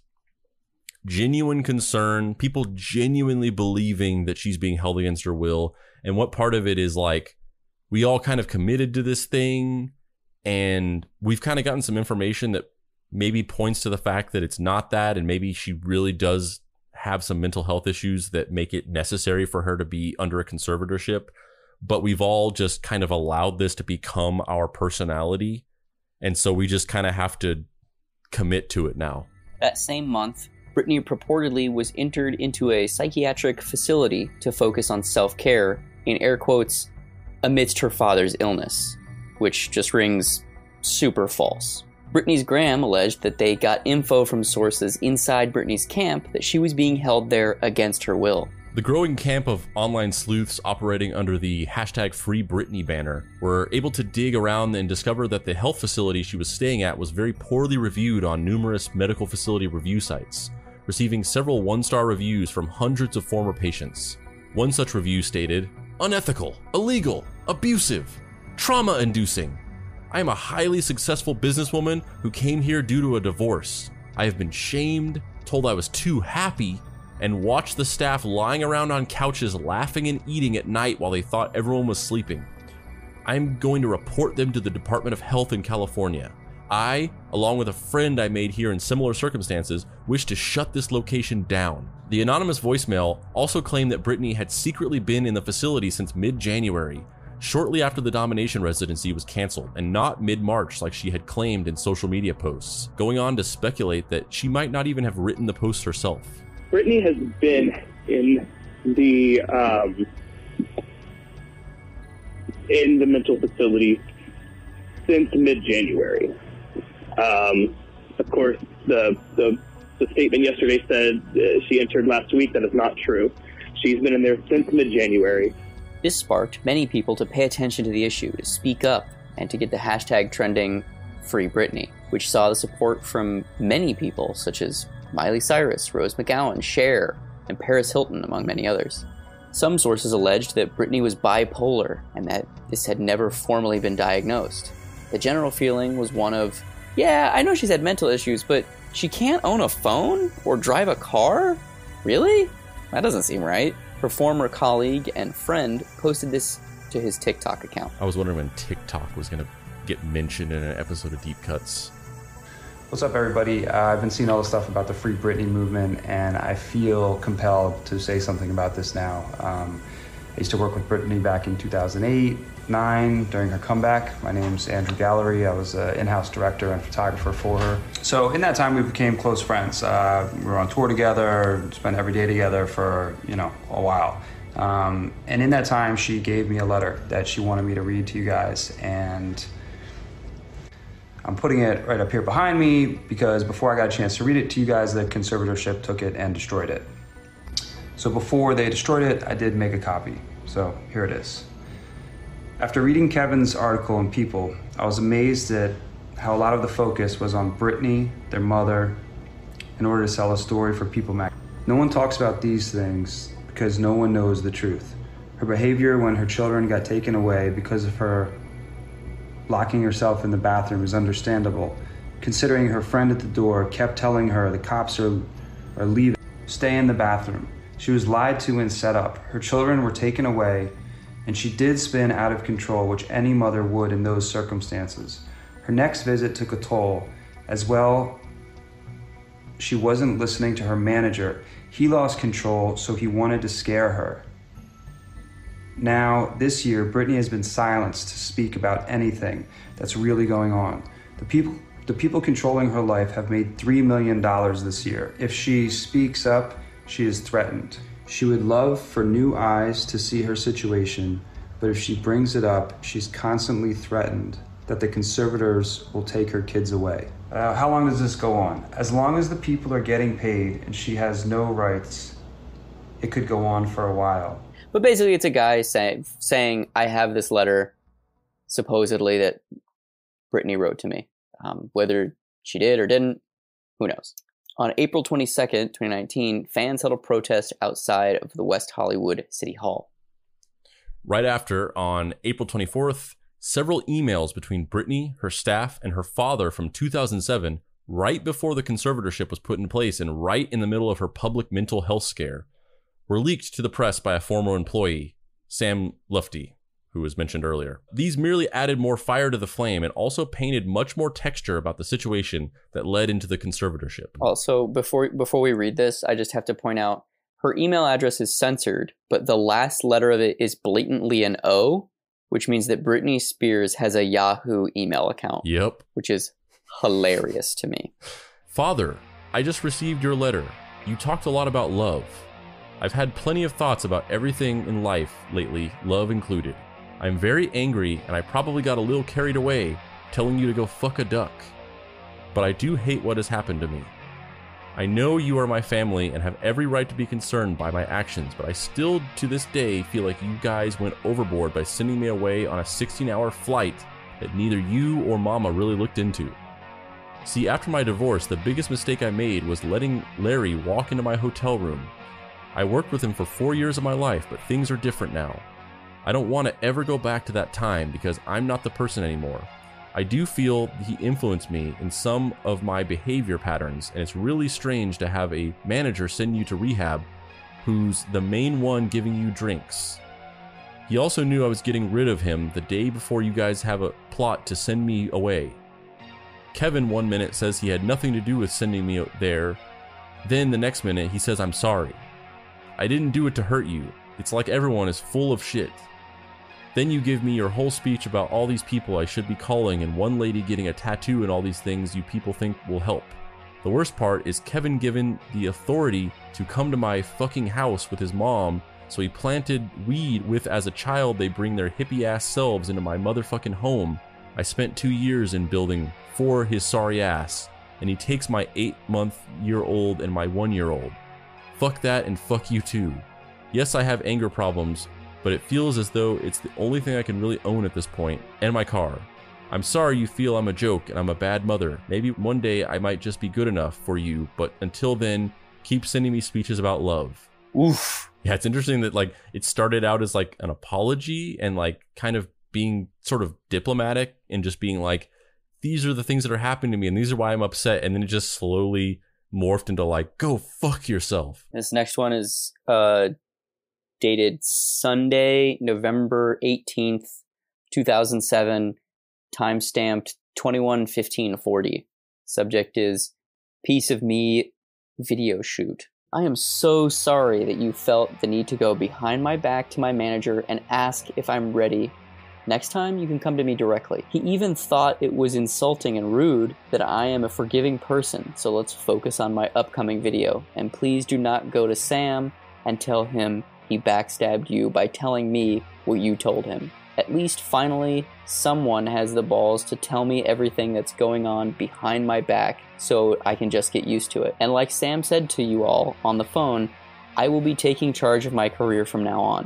genuine concern, people genuinely believing that she's being held against her will, and what part of it is like, we all kind of committed to this thing, and we've kind of gotten some information that maybe points to the fact that it's not that, and maybe she really does have some mental health issues that make it necessary for her to be under a conservatorship. But we've all just kind of allowed this to become our personality, and so we just kind of have to commit to it now. That same month, Britney purportedly was entered into a psychiatric facility to focus on self-care, in air quotes, amidst her father's illness, which just rings super false. Britney's Graham alleged that they got info from sources inside Britney's camp that she was being held there against her will. The growing camp of online sleuths operating under the hashtag Free Britney banner were able to dig around and discover that the health facility she was staying at was very poorly reviewed on numerous medical facility review sites, receiving several one-star reviews from hundreds of former patients. One such review stated, "Unethical, illegal, abusive, trauma-inducing. I am a highly successful businesswoman who came here due to a divorce. I have been shamed, told I was too happy, and watched the staff lying around on couches laughing and eating at night while they thought everyone was sleeping. I'm going to report them to the Department of Health in California. I, along with a friend I made here in similar circumstances, wish to shut this location down." The anonymous voicemail also claimed that Britney had secretly been in the facility since mid-January, shortly after the Domination residency was canceled, and not mid-March like she had claimed in social media posts, going on to speculate that she might not even have written the post herself. Britney has been in the um, in the mental facility since mid-January. Um, of course, the, the the statement yesterday said uh, she entered last week. That is not true. She's been in there since mid-January. This sparked many people to pay attention to the issue, to speak up, and to get the hashtag trending Free Britney, which saw the support from many people such as Miley Cyrus, Rose McGowan, Cher, and Paris Hilton, among many others. Some sources alleged that Britney was bipolar and that this had never formally been diagnosed. The general feeling was one of, yeah, I know she's had mental issues, but she can't own a phone or drive a car? Really? That doesn't seem right. Her former colleague and friend posted this to his TikTok account. I was wondering when TikTok was going to get mentioned in an episode of Deep Cuts. What's up, everybody? Uh, I've been seeing all the stuff about the Free Britney movement, and I feel compelled to say something about this now. Um, I used to work with Britney back in two thousand eight, nine, during her comeback. My name's Andrew Gallery. I was an in-house director and photographer for her. So in that time, we became close friends. Uh, we were on tour together, spent every day together for, you know, a while. Um, and in that time, she gave me a letter that she wanted me to read to you guys, and I'm putting it right up here behind me because before I got a chance to read it to you guys, the conservatorship took it and destroyed it. So before they destroyed it, I did make a copy. So here it is. After reading Kevin's article in People, I was amazed at how a lot of the focus was on Britney, their mother, in order to sell a story for People magazine. No one talks about these things because no one knows the truth. Her behavior when her children got taken away because of her locking herself in the bathroom is understandable, considering her friend at the door kept telling her the cops are, are leaving. Stay in the bathroom. She was lied to and set up. Her children were taken away, and she did spin out of control, which any mother would in those circumstances. Her next visit took a toll. As well, she wasn't listening to her manager. He lost control, so he wanted to scare her. Now, this year, Britney has been silenced to speak about anything that's really going on. The people, the people controlling her life have made three million dollars this year. If she speaks up, she is threatened. She would love for new eyes to see her situation, but if she brings it up, she's constantly threatened that the conservators will take her kids away. Uh, how long does this go on? As long as the people are getting paid and she has no rights, it could go on for a while. But basically it's a guy say, saying, I have this letter, supposedly, that Britney wrote to me. Um, whether she did or didn't, who knows? On April twenty-second, twenty nineteen, fans held a protest outside of the West Hollywood City Hall. Right after, on April twenty-fourth, several emails between Britney, her staff, and her father from two thousand seven, right before the conservatorship was put in place and right in the middle of her public mental health scare, were leaked to the press by a former employee, Sam Lufty, who was mentioned earlier. These merely added more fire to the flame and also painted much more texture about the situation that led into the conservatorship. Also, before before we read this, I just have to point out, her email address is censored, but the last letter of it is blatantly an O, which means that Britney Spears has a Yahoo email account. Yep. Which is hilarious to me. Father, I just received your letter. You talked a lot about love. I've had plenty of thoughts about everything in life lately, love included. I'm very angry and I probably got a little carried away telling you to go fuck a duck. But I do hate what has happened to me. I know you are my family and have every right to be concerned by my actions, but I still to this day feel like you guys went overboard by sending me away on a sixteen hour flight that neither you or mama really looked into. See, after my divorce, the biggest mistake I made was letting Larry walk into my hotel room. I worked with him for four years of my life, but things are different now. I don't want to ever go back to that time because I'm not the person anymore. I do feel he influenced me in some of my behavior patterns, and it's really strange to have a manager send you to rehab who's the main one giving you drinks. He also knew I was getting rid of him the day before you guys have a plot to send me away. Kevin one minute says he had nothing to do with sending me there, then the next minute he says I'm sorry. I didn't do it to hurt you. It's like everyone is full of shit. Then you give me your whole speech about all these people I should be calling and one lady getting a tattoo and all these things you people think will help. The worst part is Kevin given the authority to come to my fucking house with his mom, so he planted weed with as a child they bring their hippie ass selves into my motherfucking home I spent two years in building for his sorry ass, and he takes my eight month year old and my one year old. Fuck that and fuck you too. Yes, I have anger problems, but it feels as though it's the only thing I can really own at this point, and my car. I'm sorry you feel I'm a joke and I'm a bad mother. Maybe one day I might just be good enough for you, but until then, keep sending me speeches about love. Oof. Yeah, it's interesting that like it started out as like an apology and like kind of being sort of diplomatic and just being like, these are the things that are happening to me and these are why I'm upset, and then it just slowly morphed into like, go fuck yourself. This next one is uh dated Sunday, November eighteenth, two thousand seven, time stamped twenty-one fifteen forty. Subject is piece of me video shoot. I am so sorry that you felt the need to go behind my back to my manager and ask if I'm ready. Next time, you can come to me directly. He even thought it was insulting and rude that I am a forgiving person, so let's focus on my upcoming video. And please do not go to Sam and tell him he backstabbed you by telling me what you told him. At least finally, someone has the balls to tell me everything that's going on behind my back so I can just get used to it. And like Sam said to you all on the phone, I will be taking charge of my career from now on.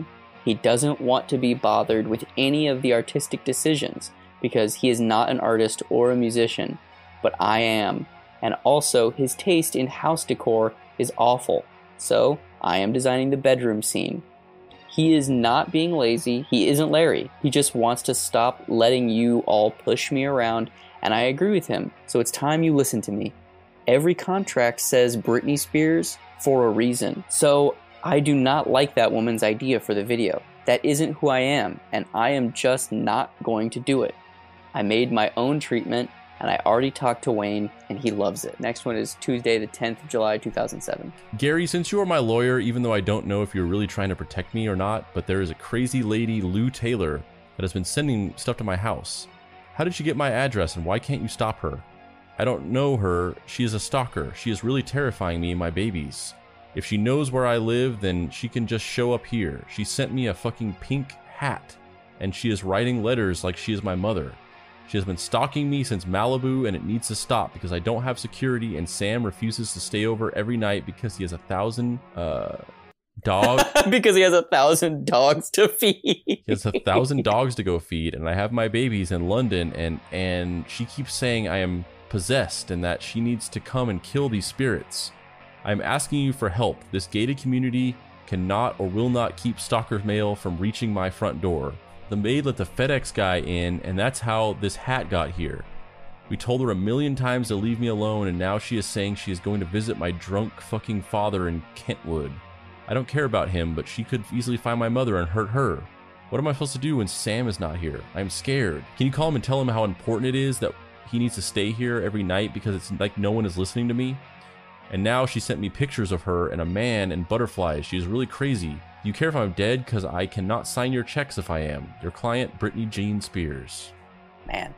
He doesn't want to be bothered with any of the artistic decisions because he is not an artist or a musician, but I am. And also, his taste in house decor is awful, so I am designing the bedroom scene. He is not being lazy, he isn't Larry. He just wants to stop letting you all push me around, and I agree with him, so it's time you listen to me. Every contract says Britney Spears for a reason, so I do not like that woman's idea for the video. That isn't who I am, and I am just not going to do it. I made my own treatment, and I already talked to Wayne, and he loves it. Next one is Tuesday, the tenth of July, two thousand seven. Gary, since you are my lawyer, even though I don't know if you're really trying to protect me or not, but there is a crazy lady, Lou Taylor, that has been sending stuff to my house. How did she get my address, and why can't you stop her? I don't know her. She is a stalker. She is really terrifying me and my babies. If she knows where I live, then she can just show up here. She sent me a fucking pink hat, and she is writing letters like she is my mother. She has been stalking me since Malibu, and it needs to stop because I don't have security, and Sam refuses to stay over every night because he has a thousand uh, dogs. Because he has a thousand dogs to feed. He has a thousand dogs to go feed, and I have my babies in London, and and she keeps saying I am possessed and that she needs to come and kill these spirits. I'm asking you for help. This gated community cannot or will not keep stalker mail from reaching my front door. The maid let the FedEx guy in, and that's how this hat got here. We told her a million times to leave me alone, and now she is saying she is going to visit my drunk fucking father in Kentwood. I don't care about him, but she could easily find my mother and hurt her. What am I supposed to do when Sam is not here? I'm scared. Can you call him and tell him how important it is that he needs to stay here every night because it's like no one is listening to me? And now she sent me pictures of her and a man and butterflies. She is really crazy. Do you care if I'm dead? Because I cannot sign your checks if I am. Your client, Britney Jean Spears. Man,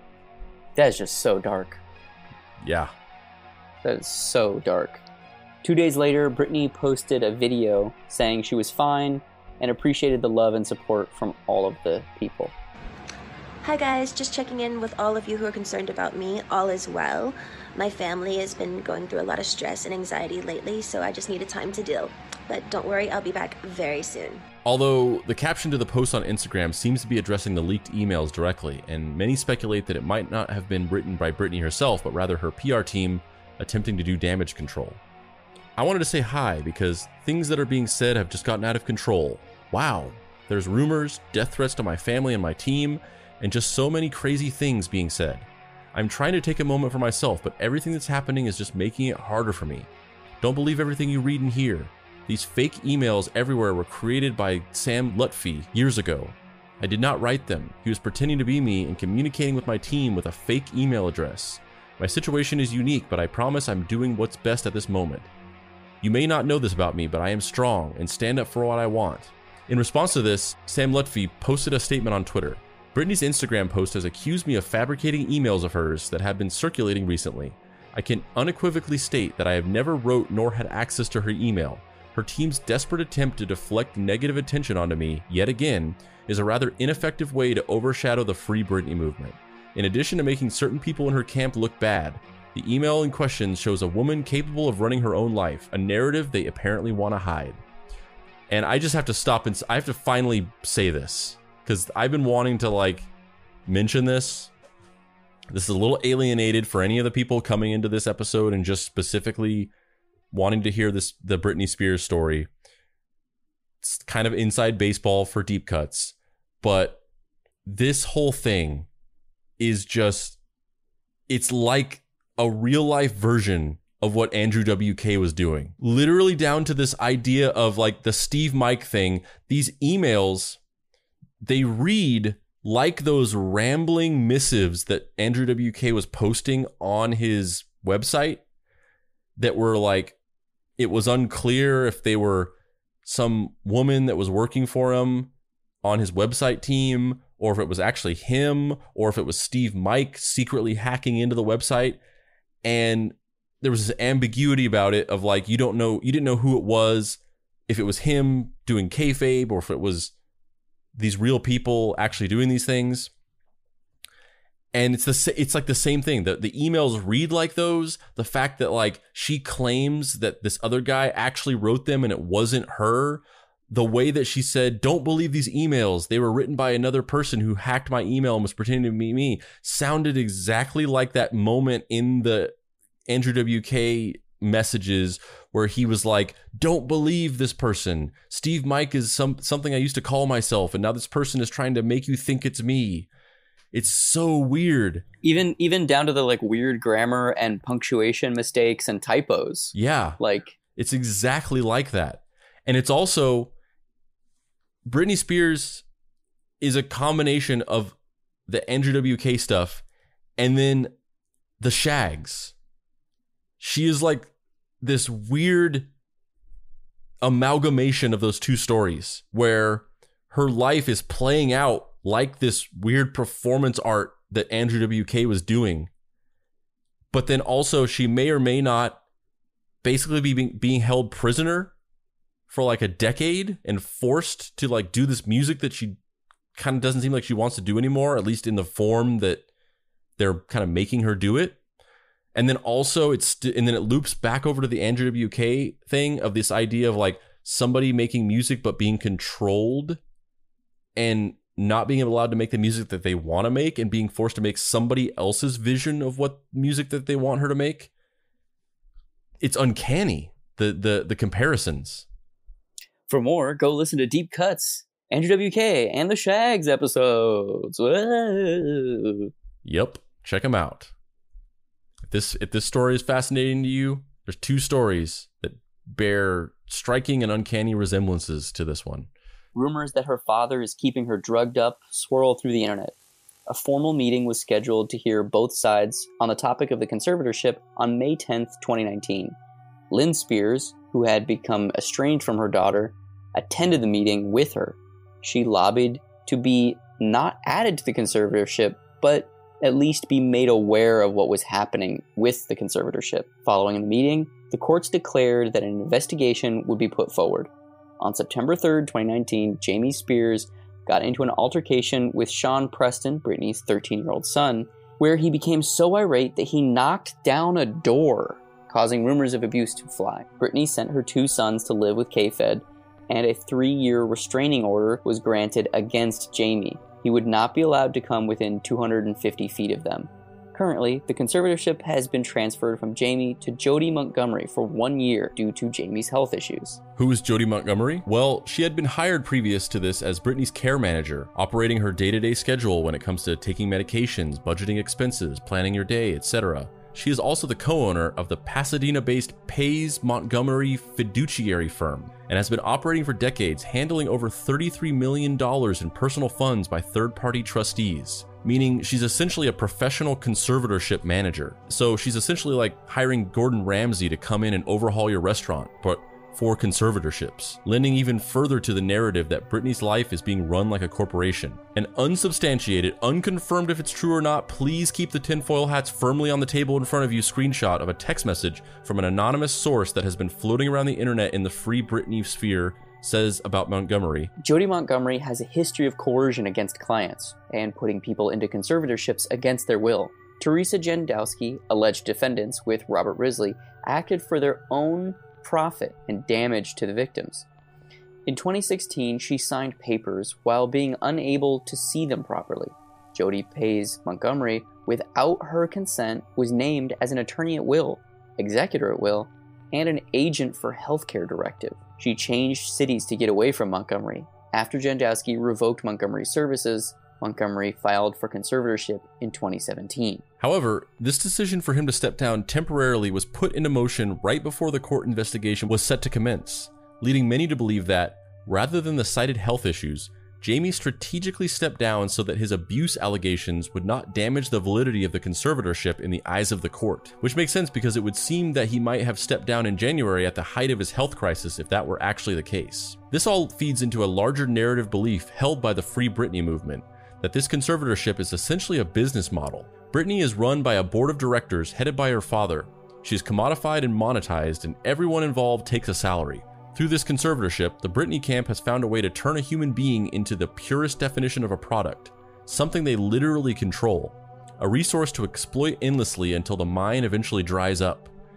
that is just so dark. Yeah. That is so dark. Two days later, Britney posted a video saying she was fine and appreciated the love and support from all of the people. Hi guys, just checking in with all of you who are concerned about me. All is well. My family has been going through a lot of stress and anxiety lately, so I just needed time to deal. But don't worry, I'll be back very soon. Although the caption to the post on Instagram seems to be addressing the leaked emails directly, and many speculate that it might not have been written by Britney herself, but rather her P R team attempting to do damage control. I wanted to say hi because things that are being said have just gotten out of control. Wow, there's rumors, death threats to my family and my team, and just so many crazy things being said. I'm trying to take a moment for myself, but everything that's happening is just making it harder for me. Don't believe everything you read and hear. These fake emails everywhere were created by Sam Lutfi years ago. I did not write them. He was pretending to be me and communicating with my team with a fake email address. My situation is unique, but I promise I'm doing what's best at this moment. You may not know this about me, but I am strong and stand up for what I want. In response to this, Sam Lutfi posted a statement on Twitter. Britney's Instagram post has accused me of fabricating emails of hers that have been circulating recently. I can unequivocally state that I have never wrote nor had access to her email. Her team's desperate attempt to deflect negative attention onto me, yet again, is a rather ineffective way to overshadow the Free Britney movement. In addition to making certain people in her camp look bad, the email in question shows a woman capable of running her own life, a narrative they apparently want to hide. And I just have to stop and I have to finally say this, because I've been wanting to like mention this. This is a little alienated for any of the people coming into this episode and just specifically wanting to hear this, the Britney Spears story. It's kind of inside baseball for deep cuts, but this whole thing is just, it's like a real life version of what Andrew W K was doing. Literally down to this idea of like the Steve Mike thing. These emails, they read like those rambling missives that Andrew W K was posting on his website that were like, it was unclear if they were some woman that was working for him on his website team, or if it was actually him, or if it was Steve Mike secretly hacking into the website. And there was this ambiguity about it of like, you don't know, you didn't know who it was, if it was him doing kayfabe, or if it was these real people actually doing these things. And it's the it's like the same thing. The, the emails read like those. The fact that like she claims that this other guy actually wrote them and it wasn't her. the way that she said, don't believe these emails, they were written by another person who hacked my email and was pretending to be me, sounded exactly like that moment in the Andrew W K messages where he was like, don't believe this person. Steve Mike is some something I used to call myself, and now this person is trying to make you think it's me. It's so weird. Even even down to the like weird grammar and punctuation mistakes and typos. Yeah. Like it's exactly like that. And it's also Britney Spears is a combination of the Andrew W K stuff and then the Shags. She is like this weird amalgamation of those two stories where her life is playing out like this weird performance art that Andrew W K was doing. But then also she may or may not basically be being, being held prisoner for like a decade and forced to like do this music that she kind of doesn't seem like she wants to do anymore, at least in the form that they're kind of making her do it. And then also it's, st- and then it loops back over to the Andrew W K thing of this idea of like somebody making music, but being controlled and not being allowed to make the music that they want to make and being forced to make somebody else's vision of what music that they want her to make. It's uncanny, the the the comparisons. For more, go listen to Deep Cuts, Andrew W K, and the Shags episodes. Whoa. Yep, check them out. If this if this story is fascinating to you, there's two stories that bear striking and uncanny resemblances to this one. Rumors that her father is keeping her drugged up swirl through the internet. A formal meeting was scheduled to hear both sides on the topic of the conservatorship on May tenth, twenty nineteen. Lynn Spears, who had become estranged from her daughter, attended the meeting with her. She lobbied to be not added to the conservatorship, but at least be made aware of what was happening with the conservatorship. Following the meeting, the courts declared that an investigation would be put forward. On September third, twenty nineteen, Jamie Spears got into an altercation with Sean Preston, Britney's thirteen-year-old son, where he became so irate that he knocked down a door, causing rumors of abuse to fly. Britney sent her two sons to live with K-Fed, and a three-year restraining order was granted against Jamie. He would not be allowed to come within two hundred fifty feet of them. Currently, the conservatorship has been transferred from Jamie to Jody Montgomery for one year due to Jamie's health issues. Who is Jody Montgomery? Well, she had been hired previous to this as Britney's care manager, operating her day-to-day schedule when it comes to taking medications, budgeting expenses, planning your day, et cetera. She is also the co-owner of the Pasadena-based Pays Montgomery fiduciary firm and has been operating for decades, handling over thirty-three million dollars in personal funds by third-party trustees, meaning she's essentially a professional conservatorship manager. So she's essentially like hiring Gordon Ramsay to come in and overhaul your restaurant, but for conservatorships, lending even further to the narrative that Britney's life is being run like a corporation. An unsubstantiated, unconfirmed if it's true or not, please keep the tinfoil hats firmly on the table in front of you screenshot of a text message from an anonymous source that has been floating around the internet in the Free Britney sphere says about Montgomery. Jody Montgomery has a history of coercion against clients and putting people into conservatorships against their will. Teresa Jandowski, alleged defendants with Robert Risley, acted for their own profit and damage to the victims. In twenty sixteen, she signed papers while being unable to see them properly. Jody Pays Montgomery, without her consent, was named as an attorney at will, executor at will, and an agent for healthcare directive. She changed cities to get away from Montgomery. After Jandowski revoked Montgomery's services, Montgomery filed for conservatorship in twenty seventeen. However, this decision for him to step down temporarily was put into motion right before the court investigation was set to commence, leading many to believe that, rather than the cited health issues, Jamie strategically stepped down so that his abuse allegations would not damage the validity of the conservatorship in the eyes of the court, which makes sense because it would seem that he might have stepped down in January at the height of his health crisis if that were actually the case. This all feeds into a larger narrative belief held by the Free Britney movement, that this conservatorship is essentially a business model. Britney is run by a board of directors headed by her father. She's commodified and monetized, and everyone involved takes a salary. Through this conservatorship, the Britney camp has found a way to turn a human being into the purest definition of a product, something they literally control, a resource to exploit endlessly until the mine eventually dries up.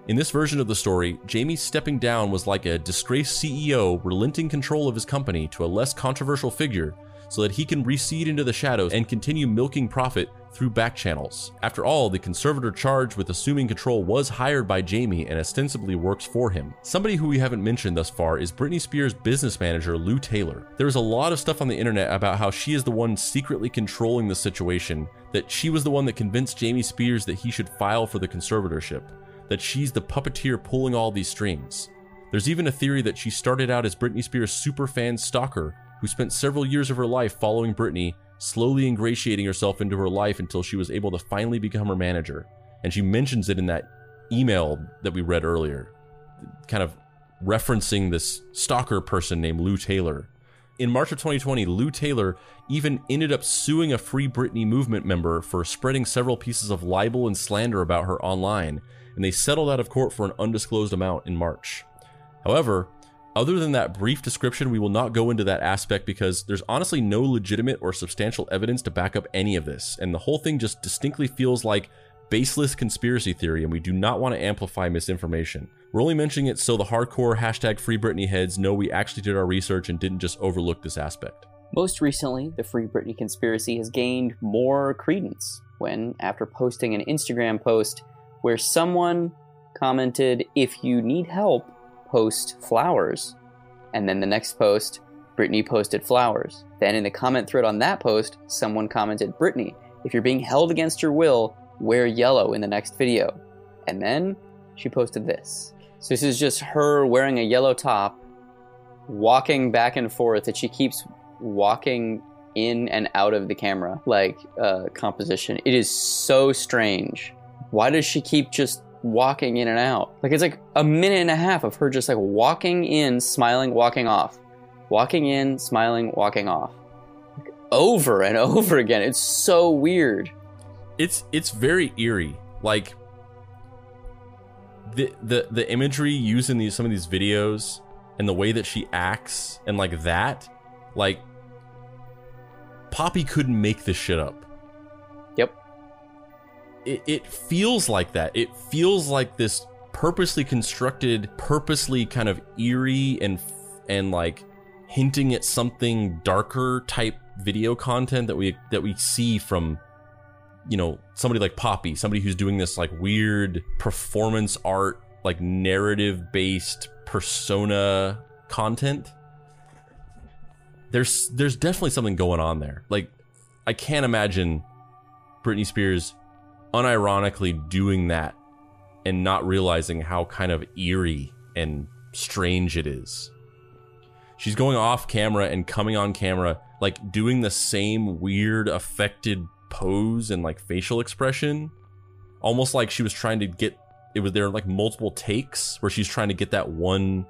In this version of the story, Jamie stepping down was like a disgraced C E O relenting control of his company to a less controversial figure so that he can recede into the shadows and continue milking profit through back channels. After all, the conservator charged with assuming control was hired by Jamie and ostensibly works for him. Somebody who we haven't mentioned thus far is Britney Spears' business manager, Lou Taylor. There is a lot of stuff on the internet about how she is the one secretly controlling the situation, that she was the one that convinced Jamie Spears that he should file for the conservatorship, that she's the puppeteer pulling all these strings. There's even a theory that she started out as Britney Spears' superfan stalker who spent several years of her life following Britney, slowly ingratiating herself into her life until she was able to finally become her manager. And she mentions it in that email that we read earlier, kind of referencing this stalker person named Lou Taylor. In March of twenty twenty, Lou Taylor even ended up suing a Free Britney movement member for spreading several pieces of libel and slander about her online, and they settled out of court for an undisclosed amount in March. However, other than that brief description, we will not go into that aspect because there's honestly no legitimate or substantial evidence to back up any of this, and the whole thing just distinctly feels like baseless conspiracy theory, and we do not want to amplify misinformation. We're only mentioning it so the hardcore hashtag Free Britney heads know we actually did our research and didn't just overlook this aspect. Most recently, the Free Britney conspiracy has gained more credence when, after posting an Instagram post where someone commented, "If you need help, post flowers," and then the next post, Britney posted flowers. Then in the comment thread on that post, someone commented, "Britney, if you're being held against your will, wear yellow in the next video." And then she posted this. So this is just her wearing a yellow top, walking back and forth, that she keeps walking in and out of the camera, like uh, composition. It is so strange. Why does she keep just walking in and out? Like, it's like a minute and a half of her just like walking in, smiling, walking off. Walking in, smiling, walking off. Like, over and over again. It's so weird. It's it's very eerie. Like, the the the imagery used in these some of these videos and the way that she acts and like that, like Poppy couldn't make this shit up. Yep. It, it feels like that. It feels like this purposely constructed, purposely kind of eerie and and like hinting at something darker type video content that we that we see from, you know, somebody like Poppy, somebody who's doing this like weird performance art, like narrative based persona content. There's there's definitely something going on there. Like, I can't imagine Britney Spears unironically doing that and not realizing how kind of eerie and strange it is. She's going off camera and coming on camera, like doing the same weird affected pose and like facial expression, almost like she was trying to get, it was there like multiple takes where she's trying to get that one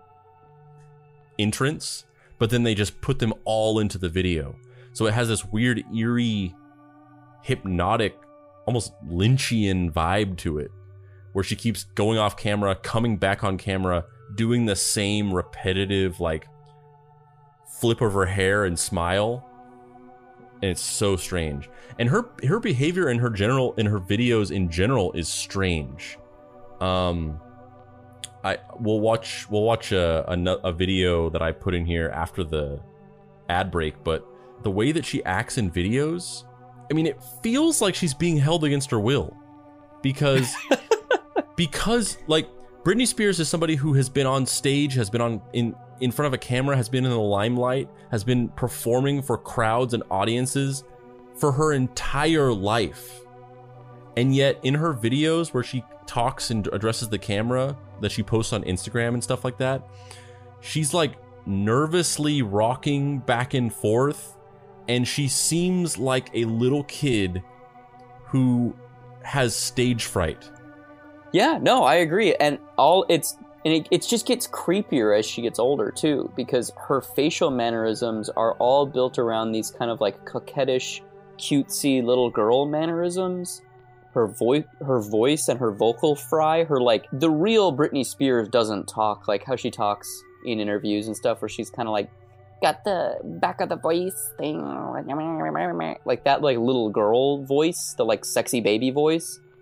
entrance, but then they just put them all into the video. So it has this weird, eerie, hypnotic, almost Lynchian vibe to it, where she keeps going off camera, coming back on camera, doing the same repetitive, like, flip of her hair and smile. And it's so strange. And her her behavior in her general, in her videos in general is strange. Um... I we'll watch we'll watch a, a a video that I put in here after the ad break, but the way that she acts in videos, I mean, it feels like she's being held against her will, because because like Britney Spears is somebody who has been on stage, has been on in in front of a camera, has been in the limelight, has been performing for crowds and audiences for her entire life, and yet in her videos where she talks and addresses the camera that she posts on Instagram and stuff like that, she's like nervously rocking back and forth, and she seems like a little kid who has stage fright. Yeah, no, I agree. And all it's and it, it just gets creepier as she gets older too, because her facial mannerisms are all built around these kind of like coquettish, cutesy little girl mannerisms. Her voice, her voice and her vocal fry, her like, the real Britney Spears doesn't talk like how she talks in interviews and stuff, where she's kind of like, got the back of the voice thing, like that like little girl voice, the like sexy baby voice.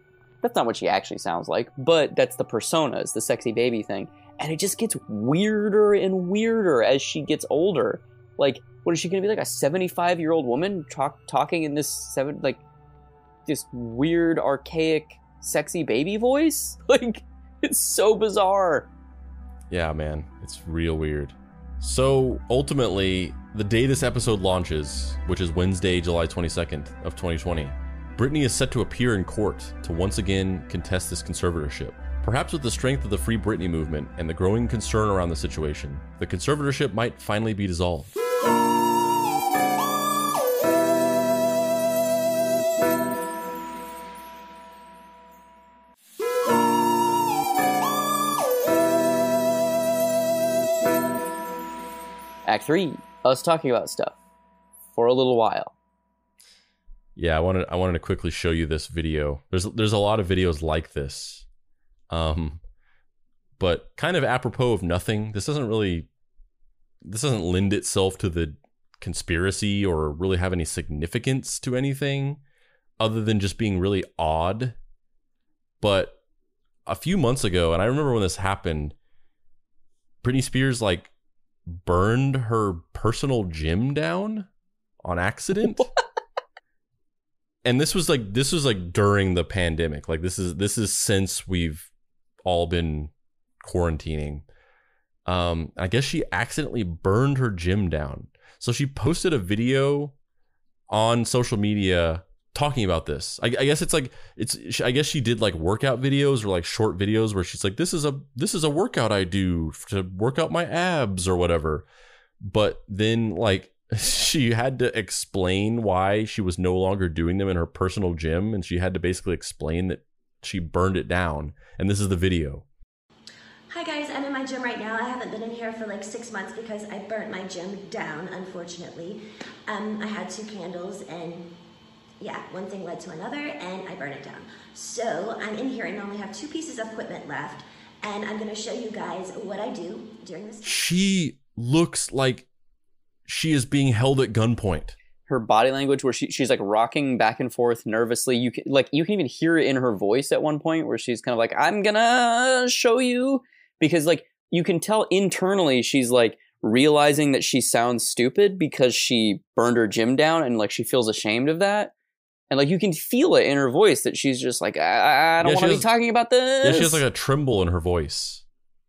That's not what she actually sounds like, but that's the persona, it's the sexy baby thing. And it just gets weirder and weirder as she gets older. Like, what is she going to be, like a seventy-five-year-old woman talk, talking in this seven, like, this weird, archaic, sexy baby voice? Like, it's so bizarre. Yeah, man, it's real weird. So ultimately, the day this episode launches, which is Wednesday, July twenty-second of twenty twenty, Britney is set to appear in court to once again contest this conservatorship. Perhaps with the strength of the Free Britney movement and the growing concern around the situation, the conservatorship might finally be dissolved. Act three, us talking about stuff for a little while. Yeah, I wanted I wanted to quickly show you this video. There's there's a lot of videos like this, um, but kind of apropos of nothing. This doesn't really this doesn't lend itself to the conspiracy or really have any significance to anything, other than just being really odd. But a few months ago, and I remember when this happened, Britney Spears like burned her personal gym down on accident. What? And this was like this was like during the pandemic. Like this is this is since we've all been quarantining. Um, I guess she accidentally burned her gym down. So she posted a video on social media talking about this. I, I guess it's like it's. I guess she did like workout videos or like short videos where she's like, "This is a this is a workout I do to work out my abs or whatever." But then like she had to explain why she was no longer doing them in her personal gym, and she had to basically explain that she burned it down. And this is the video. Hi guys, I'm in my gym right now. I haven't been in here for like six months because I burnt my gym down, unfortunately. Um, I had two candles and yeah, one thing led to another and I burned it down. So I'm in here and I only have two pieces of equipment left, and I'm gonna show you guys what I do during this. She looks like she is being held at gunpoint. Her body language, where she she's like rocking back and forth nervously. You can like you can even hear it in her voice at one point where she's kind of like, "I'm gonna show you," because like you can tell internally she's like realizing that she sounds stupid because she burned her gym down, and like she feels ashamed of that. And like you can feel it in her voice that she's just like, I, I don't yeah, want to be talking about this. Yeah, she has like a tremble in her voice.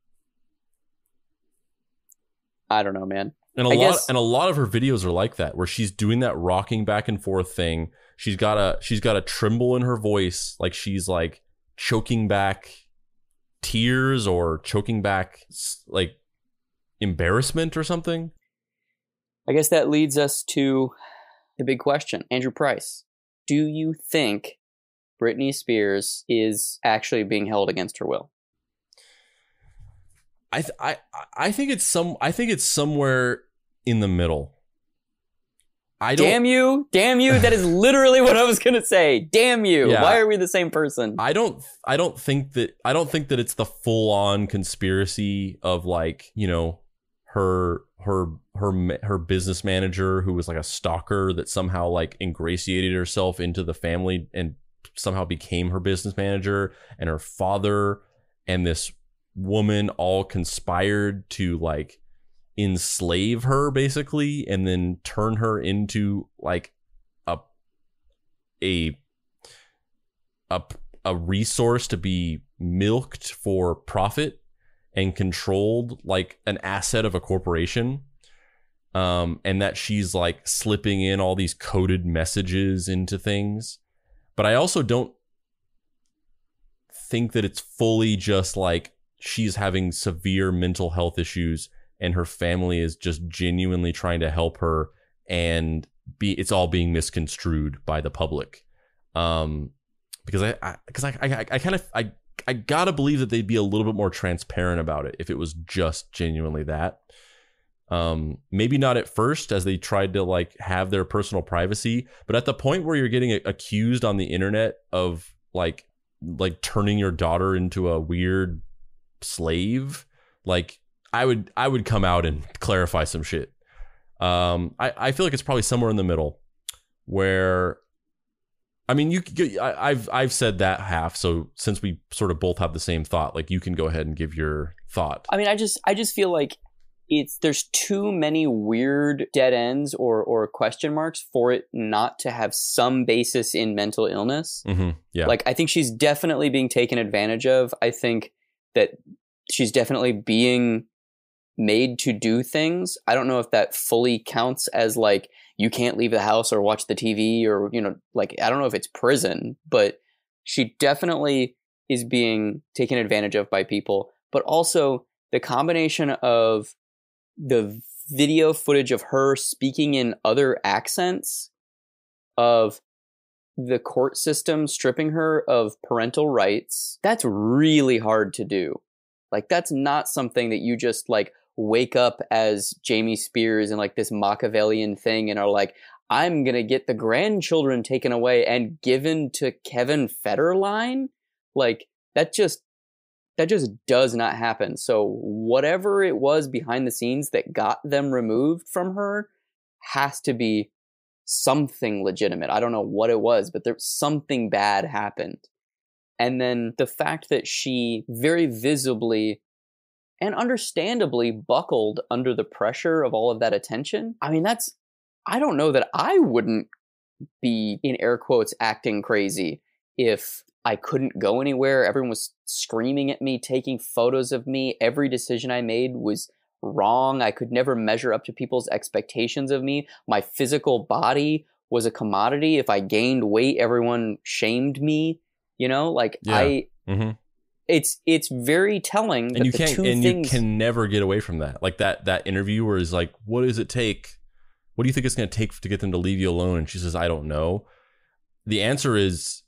I don't know, man. And a I lot guess, and a lot of her videos are like that, where she's doing that rocking back and forth thing. She's got a she's got a tremble in her voice, like she's like choking back tears or choking back like embarrassment or something. I guess that leads us to the big question. Andrew Price, do you think Britney Spears is actually being held against her will? I th- I I think it's some I think it's somewhere in the middle. I don't, Damn you! Damn you! That is literally what I was gonna say. Damn you! Yeah, Why are we the same person? I don't I don't think that I don't think that it's the full on conspiracy of like, you know, her her her her business manager who was like a stalker that somehow like ingratiated herself into the family and somehow became her business manager, and her father and this woman all conspired to like enslave her basically, and then turn her into like a a a, a resource to be milked for profit and controlled like an asset of a corporation. Um, and that she's like slipping in all these coded messages into things. But I also don't think that it's fully just like she's having severe mental health issues and her family is just genuinely trying to help her, and be it's all being misconstrued by the public. Um, because I, I because I, I, I kind of I, I gotta believe that they'd be a little bit more transparent about it if it was just genuinely that. Um, maybe not at first, as they tried to like have their personal privacy, but at the point where you're getting accused on the internet of like like turning your daughter into a weird slave, like I would I would come out and clarify some shit. Um, I, I feel like it's probably somewhere in the middle where I mean, you. I, I've I've said that half. So since we sort of both have the same thought, like you can go ahead and give your thought. I mean, I just I just feel like it's there's too many weird dead ends or or question marks for it not to have some basis in mental illness. Mm-hmm. Yeah. Like I think she's definitely being taken advantage of. I think that she's definitely being made to do things. I don't know if that fully counts as like you can't leave the house or watch the T V or, you know, like I don't know if it's prison, but she definitely is being taken advantage of by people. But also the combination of the video footage of her speaking in other accents, of the court system stripping her of parental rights, that's really hard to do. Like that's not something that you just like wake up as Jamie Spears and like this Machiavellian thing and are like, I'm going to get the grandchildren taken away and given to Kevin Federline. Like that just, that just does not happen. So whatever it was behind the scenes that got them removed from her has to be something legitimate. I don't know what it was, but there's something bad happened. And then the fact that she very visibly and understandably buckled under the pressure of all of that attention. I mean, that's, I don't know that I wouldn't be, in air quotes, acting crazy if I couldn't go anywhere. Everyone was screaming at me, taking photos of me. Every decision I made was wrong. I could never measure up to people's expectations of me. My physical body was a commodity. If I gained weight, everyone shamed me. You know, like yeah. I... Mm-hmm. It's it's very telling that and you the can't two and things... you can never get away from that. Like that that interview where he's like, what does it take? What do you think it's going to take to get them to leave you alone? And she says, I don't know. The answer is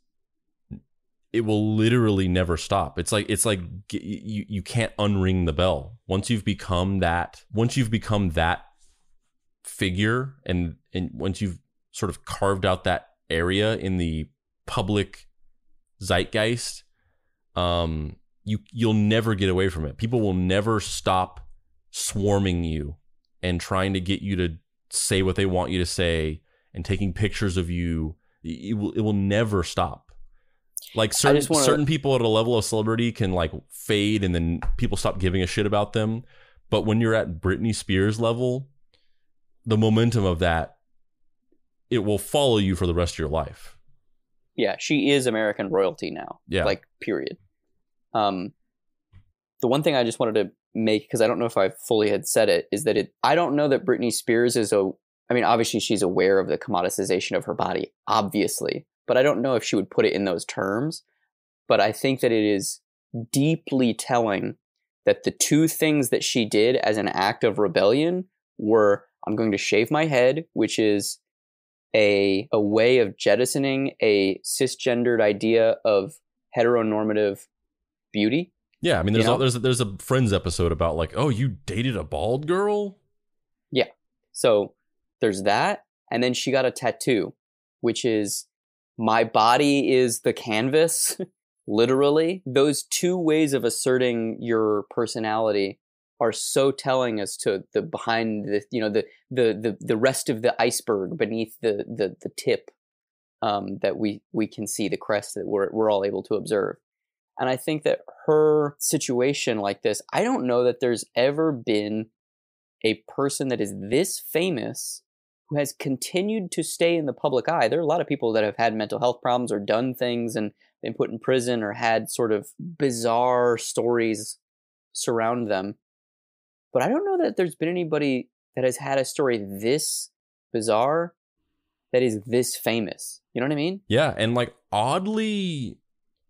it will literally never stop. It's like it's like you you can't unring the bell. Once you've become that, once you've become that figure and and once you've sort of carved out that area in the public zeitgeist, um you you'll never get away from it. People will never stop swarming you and trying to get you to say what they want you to say and taking pictures of you. It will it will never stop. Like certain wanna... certain people at a level of celebrity can like fade and then people stop giving a shit about them. But when you're at Britney Spears level, the momentum of that, it will follow you for the rest of your life. Yeah, she is American royalty now. Yeah. Like, period. Um, the one thing I just wanted to make, because I don't know if I fully had said it, is that it. I don't know that Britney Spears is a... I mean, obviously she's aware of the commoditization of her body, obviously. But I don't know if she would put it in those terms. But I think that it is deeply telling that the two things that she did as an act of rebellion were, I'm going to shave my head, which is a a way of jettisoning a cisgendered idea of heteronormative beauty. Yeah, I mean, there's you know? all, there's there's a Friends episode about like, oh, you dated a bald girl? Yeah. So there's that, and then she got a tattoo, which is my body is the canvas, literally. Those two ways of asserting your personality are so telling as to the behind the, you know, the the the, the rest of the iceberg beneath the the, the tip um, that we we can see, the crest that we're we're all able to observe. And I think that her situation like this, I don't know that there's ever been a person that is this famous who has continued to stay in the public eye. There are a lot of people that have had mental health problems or done things and been put in prison or had sort of bizarre stories surround them. But I don't know that there's been anybody that has had a story this bizarre that is this famous. You know what I mean? Yeah, and like oddly,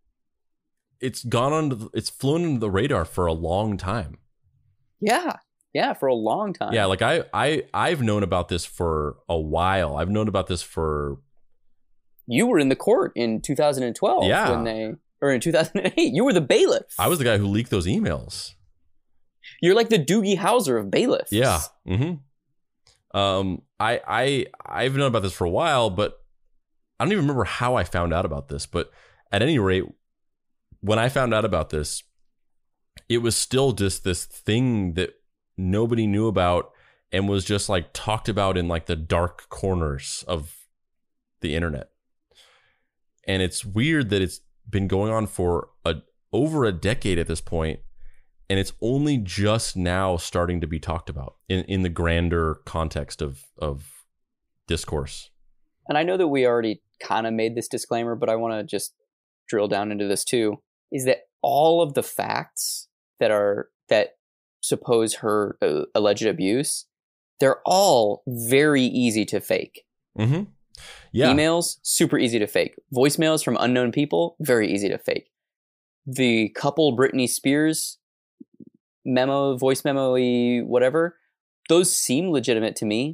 it's gone on. The, it's flown under the radar for a long time. Yeah, yeah, for a long time. Yeah, like I, I, I've known about this for a while. I've known about this for. You were in the court in two thousand twelve. Yeah, when they or in two thousand eight. You were the bailiff. I was the guy who leaked those emails. You're like the Doogie Howser of bailiffs. Yeah. Mm-hmm. Um, I, I, I've known about this for a while, but I don't even remember how I found out about this. But at any rate, when I found out about this, it was still just this thing that nobody knew about and was just like talked about in like the dark corners of the internet. And it's weird that it's been going on for a, over a decade at this point, and it's only just now starting to be talked about in, in the grander context of, of discourse. And I know that we already kind of made this disclaimer, but I want to just drill down into this too, is that all of the facts that are that suppose her uh, alleged abuse, they're all very easy to fake. Mm-hmm. Yeah. Emails, super easy to fake. Voicemails from unknown people, very easy to fake. The couple Britney Spears memo, voice memo-y, whatever, those seem legitimate to me,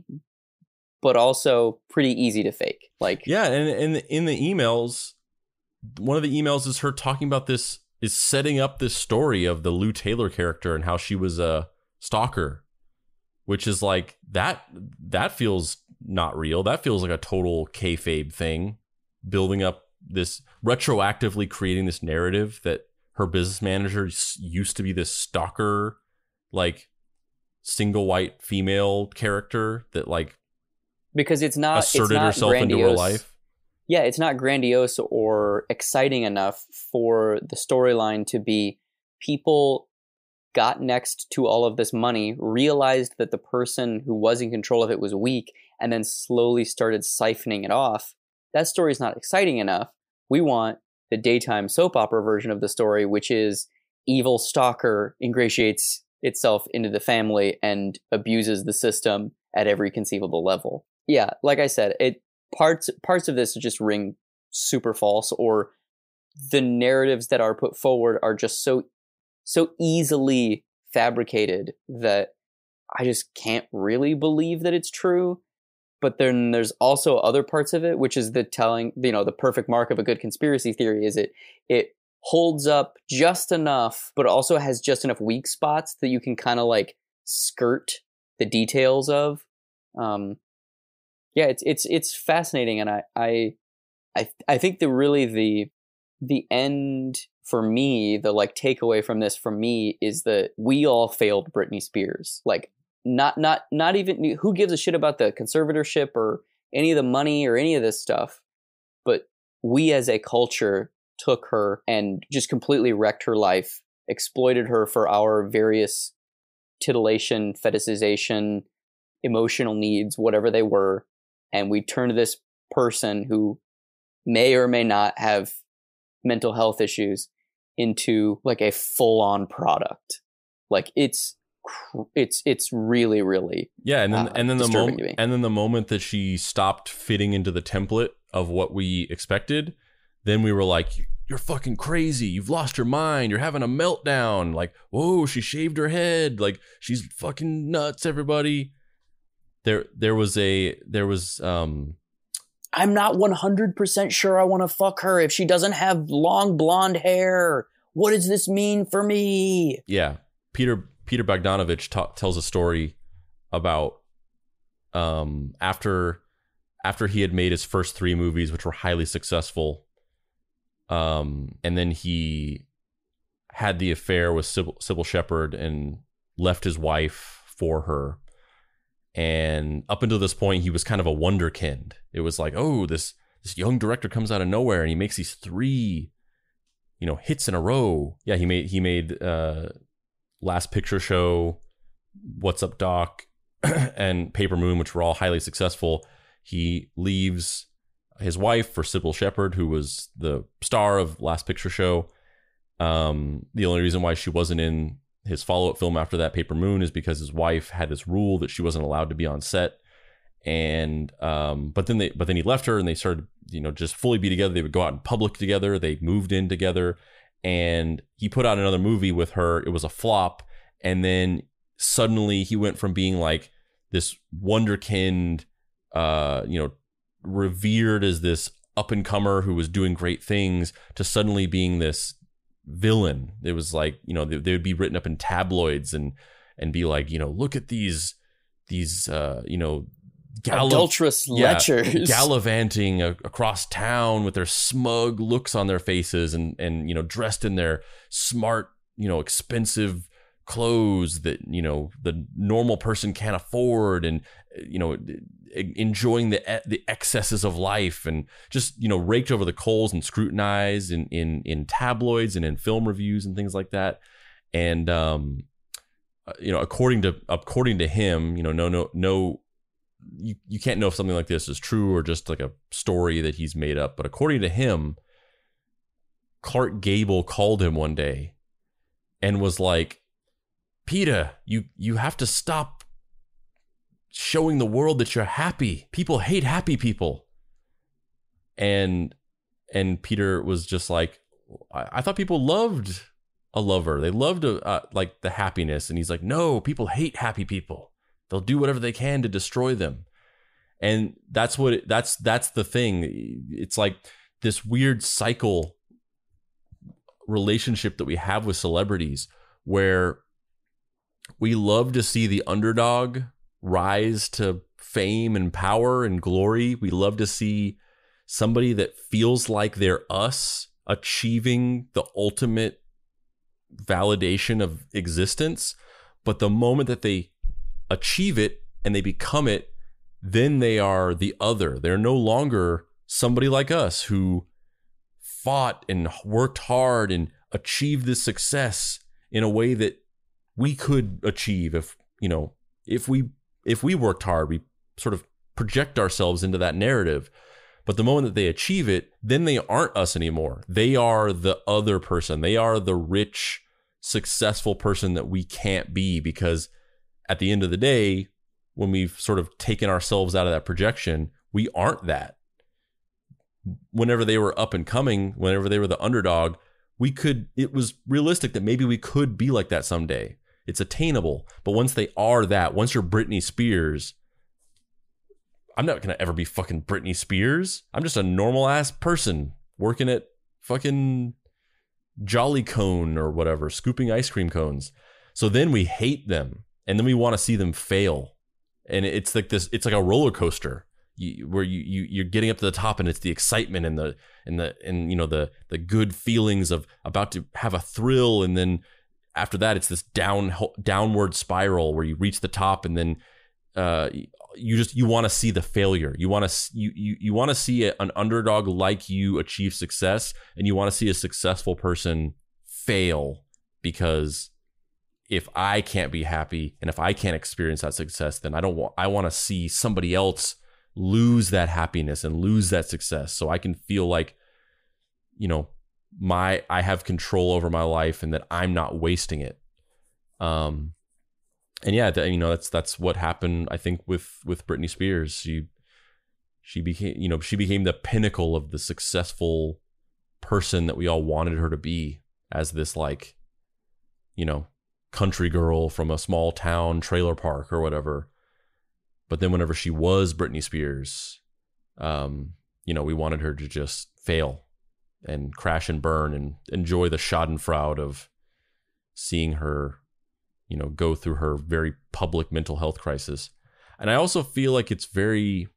but also pretty easy to fake. Like, yeah, and, and in the emails, one of the emails is her talking about this, is setting up this story of the Lou Taylor character and how she was a stalker, which is like, that that feels not real. That feels like a total kayfabe thing, building up this, retroactively creating this narrative that her business manager used to be this stalker, like single white female character that like because it's not asserted it's not herself grandiose. into her life. Yeah, it's not grandiose or exciting enough for the storyline to be people got next to all of this money, realized that the person who was in control of it was weak, and then slowly started siphoning it off. That story is not exciting enough. We want the daytime soap opera version of the story, which is evil stalker ingratiates itself into the family and abuses the system at every conceivable level. Yeah, like I said, it parts parts of this just ring super false, or the narratives that are put forward are just so so easily fabricated that I just can't really believe that it's true. But then there's also other parts of it, which is the telling, you know, the perfect mark of a good conspiracy theory is it it holds up just enough, but also has just enough weak spots that you can kind of like skirt the details of. Um, yeah, it's it's it's fascinating, and I I I I think that really the the end for me, the like takeaway from this for me is that we all failed Britney Spears. Like not not not even who gives a shit about the conservatorship or any of the money or any of this stuff, but we as a culture took her and just completely wrecked her life, exploited her for our various titillation, fetishization, emotional needs, whatever they were. And we turned this person who may or may not have mental health issues into like a full-on product. Like it's it's it's really really yeah. And then uh, and then the moment and then the moment that she stopped fitting into the template of what we expected, then we were like, you're fucking crazy. You've lost your mind. You're having a meltdown. Like, whoa, she shaved her head. Like, she's fucking nuts, everybody. There there was a there was um I'm not one hundred percent sure I want to fuck her if she doesn't have long blonde hair. What does this mean for me? Yeah. Peter Peter Bogdanovich ta- tells a story about um after after he had made his first three movies, which were highly successful, um and then he had the affair with Sybil, Sybil Shepherd and left his wife for her. And up until this point, he was kind of a wonderkind. It was like, oh, this this young director comes out of nowhere and he makes these three, you know, hits in a row. Yeah, he made he made uh, Last Picture Show, What's Up, Doc, and Paper Moon, which were all highly successful. He leaves his wife for Sybil Shepherd, who was the star of Last Picture Show. Um, the only reason why she wasn't in his follow-up film after that, Paper Moon, is because his wife had this rule that she wasn't allowed to be on set. And um, but then they but then he left her and they started, you know, just fully be together. They would go out in public together. They moved in together, and he put out another movie with her. It was a flop, and then suddenly he went from being like this wonderkind, uh, you know, revered as this up and comer who was doing great things, to suddenly being this villain. It was like, you know, they, they would be written up in tabloids and and be like, you know, look at these these uh you know gall- adulterous yeah, lechers gallivanting a- across town with their smug looks on their faces and and you know dressed in their smart, you know, expensive clothes that, you know, the normal person can't afford. And you know, enjoying the the excesses of life and just, you know, raked over the coals and scrutinized in in in tabloids and in film reviews and things like that. And um, you know, according to according to him, you know, no no no, you you can't know if something like this is true or just like a story that he's made up. But according to him, Clark Gable called him one day and was like, Peter, you you have to stop showing the world that you're happy. People hate happy people. And and Peter was just like, I, I thought people loved a lover. They loved a, uh, like the happiness. And he's like, no, people hate happy people. They'll do whatever they can to destroy them. And that's what it, that's that's the thing. It's like this weird cycle relationship that we have with celebrities where we love to see the underdog rise to fame and power and glory. We love to see somebody that feels like they're us achieving the ultimate validation of existence. But the moment that they achieve it and they become it, then they are the other. They're no longer somebody like us who fought and worked hard and achieved this success in a way that we could achieve if, you know, if we if we worked hard. We sort of project ourselves into that narrative. But the moment that they achieve it, then they aren't us anymore. They are the other person. They are the rich, successful person that we can't be, because at the end of the day, when we've sort of taken ourselves out of that projection, we aren't that. Whenever they were up and coming, whenever they were the underdog, we could, it was realistic that maybe we could be like that someday. It's attainable. But once they are that, once you're Britney Spears, I'm not going to ever be fucking Britney Spears. I'm just a normal ass person working at fucking Jolly Cone or whatever, scooping ice cream cones. So then we hate them and then we want to see them fail. And it's like this, it's like a roller coaster you, where you, you, you're getting up to the top and it's the excitement and the, and the, and you know, the, the good feelings of about to have a thrill. And then after that, it's this down, downward spiral where you reach the top and then, uh, you just you want to see the failure. You want to you you, you want to see a, an underdog like you achieve success, and you want to see a successful person fail, because if I can't be happy and if I can't experience that success, then I don't want I want to see somebody else lose that happiness and lose that success, so I can feel like, you know, my I have control over my life and that I'm not wasting it. Um And yeah, you know, that's that's what happened, I think, with with Britney Spears. She she became, you know, she became the pinnacle of the successful person that we all wanted her to be, as this, like, you know, country girl from a small town trailer park or whatever. But then whenever she was Britney Spears, um, you know, we wanted her to just fail and crash and burn and enjoy the schadenfreude of seeing her, you know, go through her very public mental health crisis. And I also feel like it's very,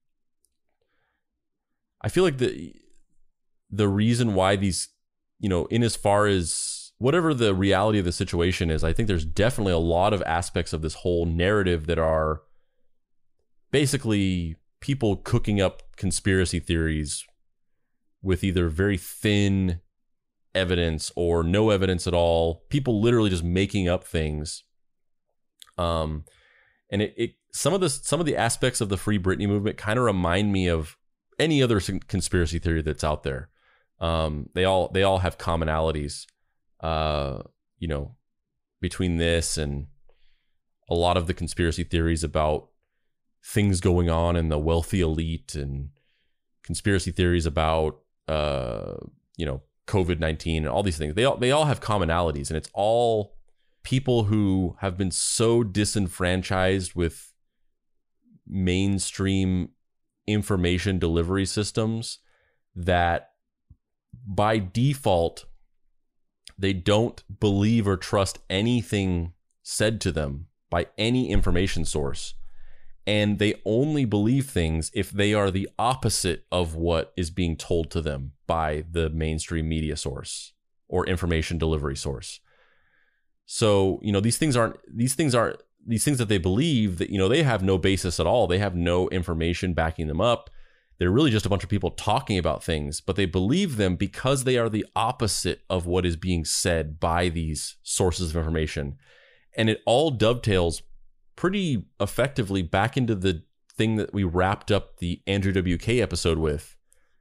I feel like the, the reason why these, you know, in as far as whatever the reality of the situation is, I think there's definitely a lot of aspects of this whole narrative that are basically people cooking up conspiracy theories with either very thin evidence or no evidence at all. People literally just making up things. Um, and it, it some of the some of the aspects of the Free Britney movement kind of remind me of any other conspiracy theory that's out there. Um, they all they all have commonalities, uh, you know, between this and a lot of the conspiracy theories about things going on in the wealthy elite, and conspiracy theories about uh, you know, COVID nineteen and all these things. They all they all have commonalities, and it's all people who have been so disenfranchised with mainstream information delivery systems that by default they don't believe or trust anything said to them by any information source, and they only believe things if they are the opposite of what is being told to them by the mainstream media source or information delivery source. So, you know, these things aren't, these things aren't, these things that they believe that, you know, they have no basis at all. They have no information backing them up. They're really just a bunch of people talking about things, but they believe them because they are the opposite of what is being said by these sources of information. And it all dovetails pretty effectively back into the thing that we wrapped up the Andrew W K episode with.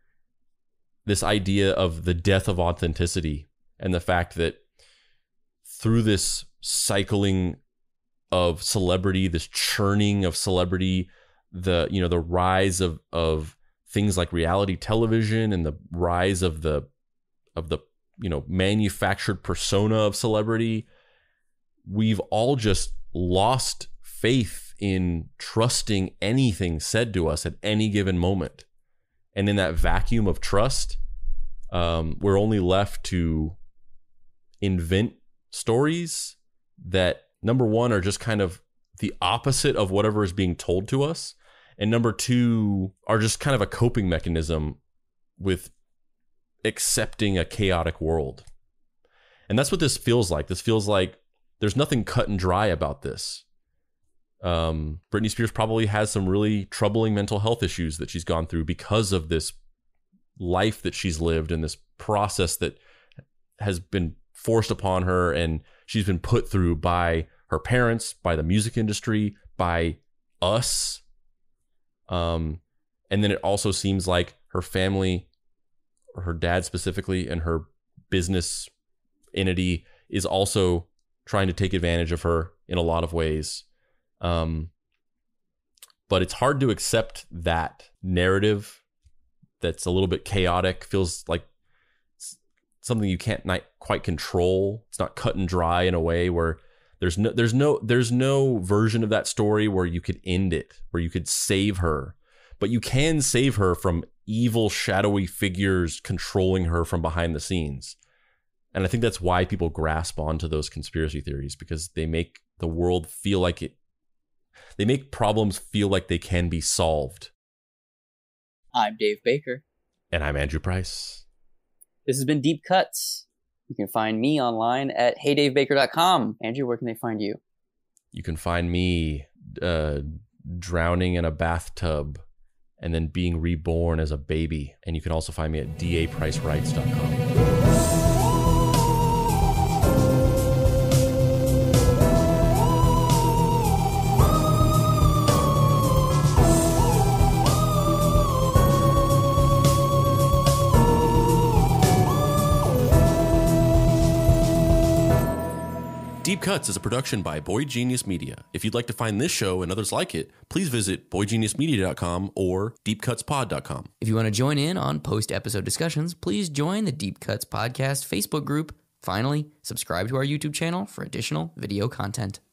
This idea of the death of authenticity and the fact that through this cycling of celebrity, this churning of celebrity, the, you know, the rise of, of things like reality television and the rise of the, of the, you know, manufactured persona of celebrity, we've all just lost faith in trusting anything said to us at any given moment. And in that vacuum of trust, um, we're only left to invent stories that, number one, are just kind of the opposite of whatever is being told to us. And number two, are just kind of a coping mechanism with accepting a chaotic world. And that's what this feels like. This feels like there's nothing cut and dry about this. Um, Britney Spears probably has some really troubling mental health issues that she's gone through because of this life that she's lived and this process that has been forced upon her and she's been put through by her parents, by the music industry, by us. Um, and then it also seems like her family, or her dad specifically, and her business entity is also trying to take advantage of her in a lot of ways. Um, but it's hard to accept that narrative that's a little bit chaotic, feels like something you can't not quite control. It's not cut and dry in a way where there's no there's no there's no version of that story where you could end it, where you could save her. But you can save her from evil, shadowy figures controlling her from behind the scenes. And I think that's why people grasp onto those conspiracy theories, because they make the world feel like it, they make problems feel like they can be solved. I'm Dave Baker. And I'm Andrew Price. This has been Deep Cuts. You can find me online at hey dave baker dot com. Andrew, where can they find you? You can find me uh, drowning in a bathtub and then being reborn as a baby. And you can also find me at d a price writes dot com. Deep Cuts is a production by Boy Genius Media. If you'd like to find this show and others like it, please visit boy genius media dot com or deep cuts pod dot com. If you want to join in on post-episode discussions, please join the Deep Cuts Podcast Facebook group. Finally, subscribe to our YouTube channel for additional video content.